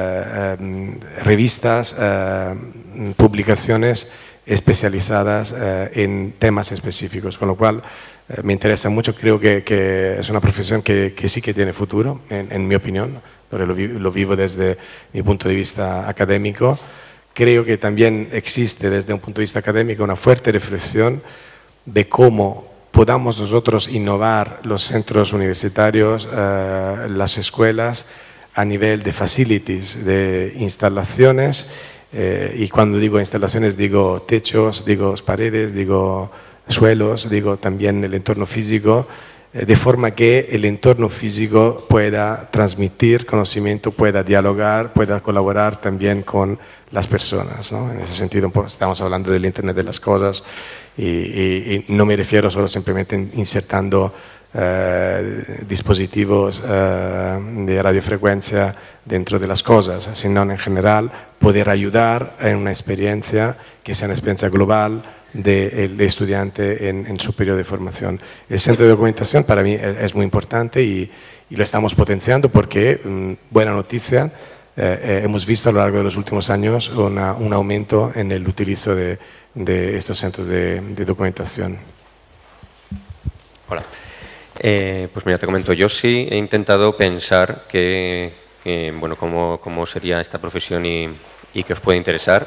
eh, revistas, eh, publicaciones especializadas eh, en temas específicos, con lo cual eh, me interesa mucho, creo que, que es una profesión que, que sí que tiene futuro, en, en mi opinión, pero lo, lo vivo desde mi punto de vista académico. Creo que también existe desde un punto de vista académico una fuerte reflexión de cómo podamos nosotros innovar los centros universitarios, eh, las escuelas, a nivel de facilities, de instalaciones, eh, y cuando digo instalaciones digo techos, digo paredes, digo suelos, digo también el entorno físico, eh, de forma que el entorno físico pueda transmitir conocimiento, pueda dialogar, pueda colaborar también con las personas, ¿no? En ese sentido estamos hablando del Internet de las cosas, y, y, y no me refiero solo simplemente insertando eh, dispositivos eh, de radiofrecuencia dentro de las cosas, sino en general poder ayudar en una experiencia que sea una experiencia global del estudiante en, en su periodo de formación. El centro de documentación para mí es, es muy importante y, y lo estamos potenciando porque, mmm, buena noticia, eh, eh, hemos visto a lo largo de los últimos años una, un aumento en el utilizo de, de estos centros de, de documentación. Hola. Eh, pues mira, te comento, yo sí he intentado pensar que, que bueno, cómo, cómo sería esta profesión y, y que os puede interesar.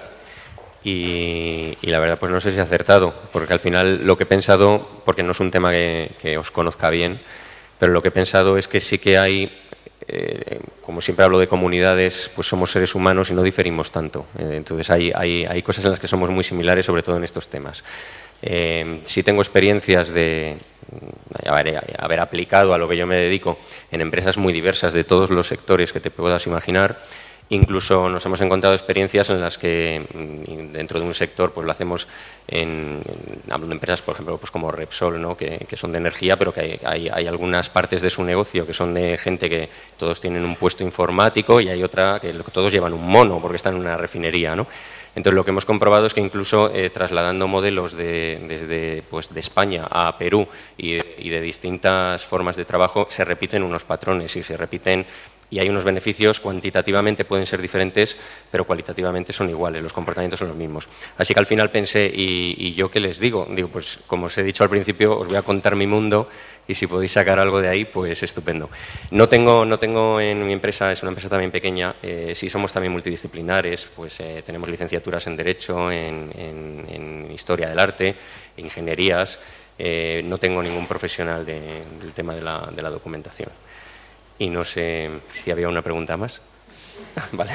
Y, y la verdad, pues no sé si he acertado, porque al final lo que he pensado, porque no es un tema que, que os conozca bien, pero lo que he pensado es que sí que hay, eh, como siempre hablo de comunidades, pues somos seres humanos y no diferimos tanto. Eh, entonces hay, hay, hay cosas en las que somos muy similares, sobre todo en estos temas. Eh, sí tengo experiencias de haber, haber aplicado a lo que yo me dedico en empresas muy diversas de todos los sectores que te puedas imaginar. Incluso nos hemos encontrado experiencias en las que dentro de un sector pues lo hacemos en, en hablando de empresas, por ejemplo, pues como Repsol, ¿no? que, que son de energía, pero que hay, hay, hay algunas partes de su negocio que son de gente que todos tienen un puesto informático y hay otra que todos llevan un mono porque están en una refinería, ¿no? Entonces lo que hemos comprobado es que incluso eh, trasladando modelos de, desde pues, de España a Perú y de, y de distintas formas de trabajo se repiten unos patrones y se repiten y hay unos beneficios, cuantitativamente pueden ser diferentes, pero cualitativamente son iguales, los comportamientos son los mismos. Así que al final pensé, ¿y, y yo qué les digo? Digo, pues como os he dicho al principio, os voy a contar mi mundo y si podéis sacar algo de ahí, pues estupendo. No tengo, no tengo en mi empresa, es una empresa también pequeña, eh, sí somos también multidisciplinares, pues eh, tenemos licenciaturas en Derecho, en, en, en Historia del Arte, ingenierías, eh, no tengo ningún profesional de, del tema de la, de la documentación. Y no sé si había una pregunta más. Vale.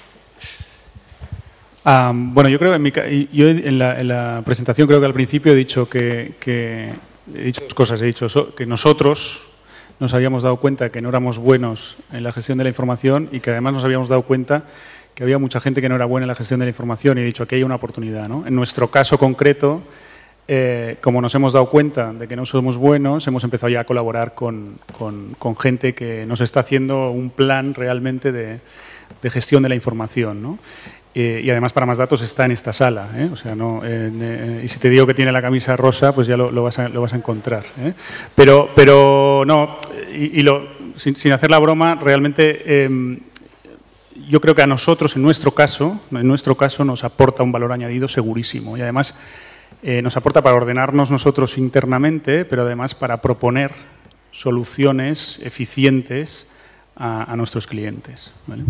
Um, bueno, yo creo que en, mi, yo en, la, en la presentación creo que al principio he dicho que, que he dicho dos cosas. He dicho so, que nosotros nos habíamos dado cuenta que no éramos buenos en la gestión de la información y que además nos habíamos dado cuenta que había mucha gente que no era buena en la gestión de la información y he dicho que hay una oportunidad, ¿no? En nuestro caso concreto, Eh, como nos hemos dado cuenta de que no somos buenos, hemos empezado ya a colaborar con, con, con gente que nos está haciendo un plan realmente de, de gestión de la información, ¿no? Eh, y además, para más datos, está en esta sala, ¿eh? O sea, no, eh, eh, y si te digo que tiene la camisa rosa, pues ya lo, lo, vas, a, lo vas a encontrar, ¿eh? Pero, pero no, y, y lo, sin, sin hacer la broma, realmente eh, yo creo que a nosotros, en nuestro caso, en nuestro caso nos aporta un valor añadido segurísimo y además eh, nos aporta para ordenarnos nosotros internamente, pero además para proponer soluciones eficientes a, a nuestros clientes, ¿vale?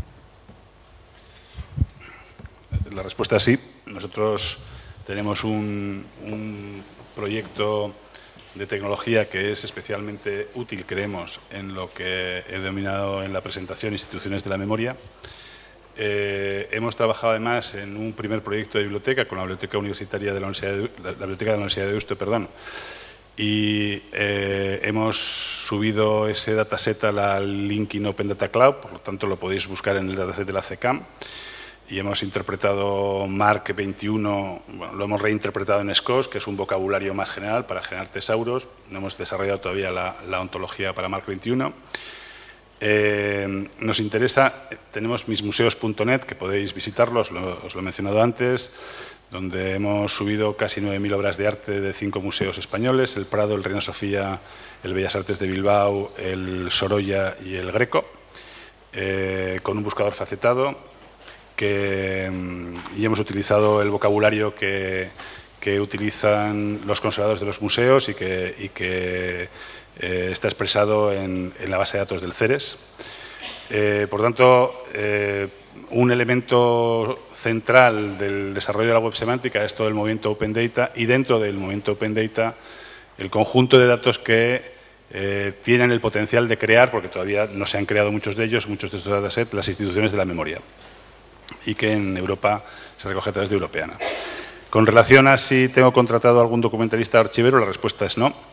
La respuesta es sí. Nosotros tenemos un, un proyecto de tecnología que es especialmente útil, creemos, en lo que he denominado en la presentación instituciones de la memoria. Eh, hemos trabajado además en un primer proyecto de biblioteca con la Biblioteca Universitaria de la Universidad de, la Biblioteca de la Universidad de Deusto, perdón, y eh, hemos subido ese dataset a la Linkin Open Data Cloud, por lo tanto lo podéis buscar en el dataset de la C E C A M. Y hemos interpretado Mark veintiuno, bueno, lo hemos reinterpretado en S C O S, que es un vocabulario más general para generar tesauros. No hemos desarrollado todavía la, la ontología para Mark veintiuno. Eh, nos interesa, tenemos mismuseos punto net, que podéis visitarlos, lo, os lo he mencionado antes, donde hemos subido casi nueve mil obras de arte de cinco museos españoles, el Prado, el Reina Sofía, el Bellas Artes de Bilbao, el Sorolla y el Greco, eh, con un buscador facetado. Que, y hemos utilizado el vocabulario que, que utilizan los conservadores de los museos y que, y que eh, está expresado en, en la base de datos del CERES. Eh, por tanto, eh, un elemento central del desarrollo de la web semántica es todo el movimiento Open Data y dentro del movimiento Open Data el conjunto de datos que eh, tienen el potencial de crear, porque todavía no se han creado muchos de ellos, muchos de estos datasets, las instituciones de la memoria, y que en Europa se recoge a través de Europeana. Con relación a si tengo contratado algún documentalista archivero, la respuesta es no,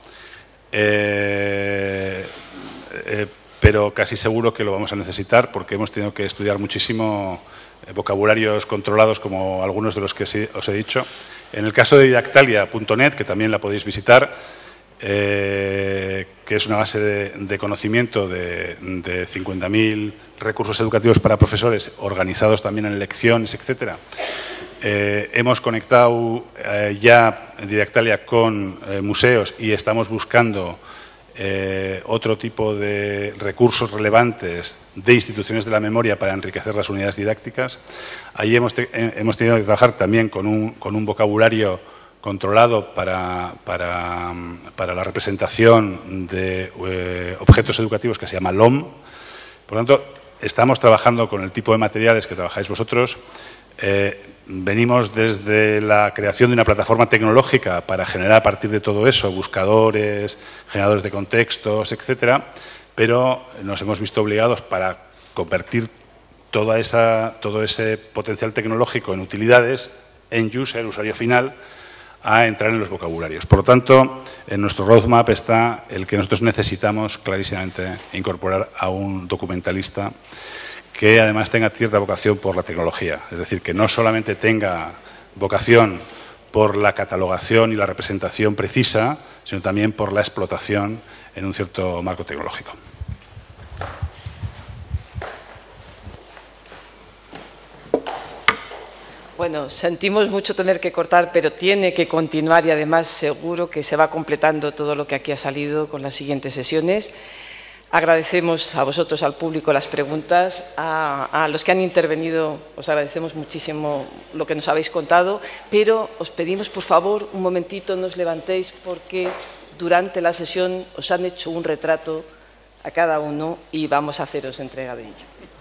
eh, eh, pero casi seguro que lo vamos a necesitar porque hemos tenido que estudiar muchísimo eh, vocabularios controlados como algunos de los que sí, os he dicho. En el caso de didactalia punto net, que también la podéis visitar, eh, que es una base de, de conocimiento de, de cincuenta mil recursos educativos para profesores, organizados también en lecciones, etcétera. Eh, hemos conectado eh, ya Didactalia con eh, museos y estamos buscando eh, otro tipo de recursos relevantes de instituciones de la memoria para enriquecer las unidades didácticas. Ahí hemos, te, eh, hemos tenido que trabajar también con un, con un vocabulario controlado para, para, para la representación de eh, objetos educativos que se llama L O M. Por lo tanto, estamos trabajando con el tipo de materiales que trabajáis vosotros. Eh, venimos desde la creación de una plataforma tecnológica para generar a partir de todo eso buscadores, generadores de contextos, etcétera, pero nos hemos visto obligados para convertir toda esa, todo ese potencial tecnológico en utilidades, en user, usuario final, a entrar en los vocabularios. Por lo tanto, en nuestro roadmap está el que nosotros necesitamos clarísimamente incorporar a un documentalista que además tenga cierta vocación por la tecnología, es decir, que no solamente tenga vocación por la catalogación y la representación precisa, sino también por la explotación en un cierto marco tecnológico. Bueno, sentimos mucho tener que cortar, pero tiene que continuar y además seguro que se va completando todo lo que aquí ha salido con las siguientes sesiones. Agradecemos a vosotros, al público, las preguntas. A, a los que han intervenido, os agradecemos muchísimo lo que nos habéis contado, pero os pedimos, por favor, un momentito, no os levantéis, porque durante la sesión os han hecho un retrato a cada uno y vamos a haceros entrega de ello.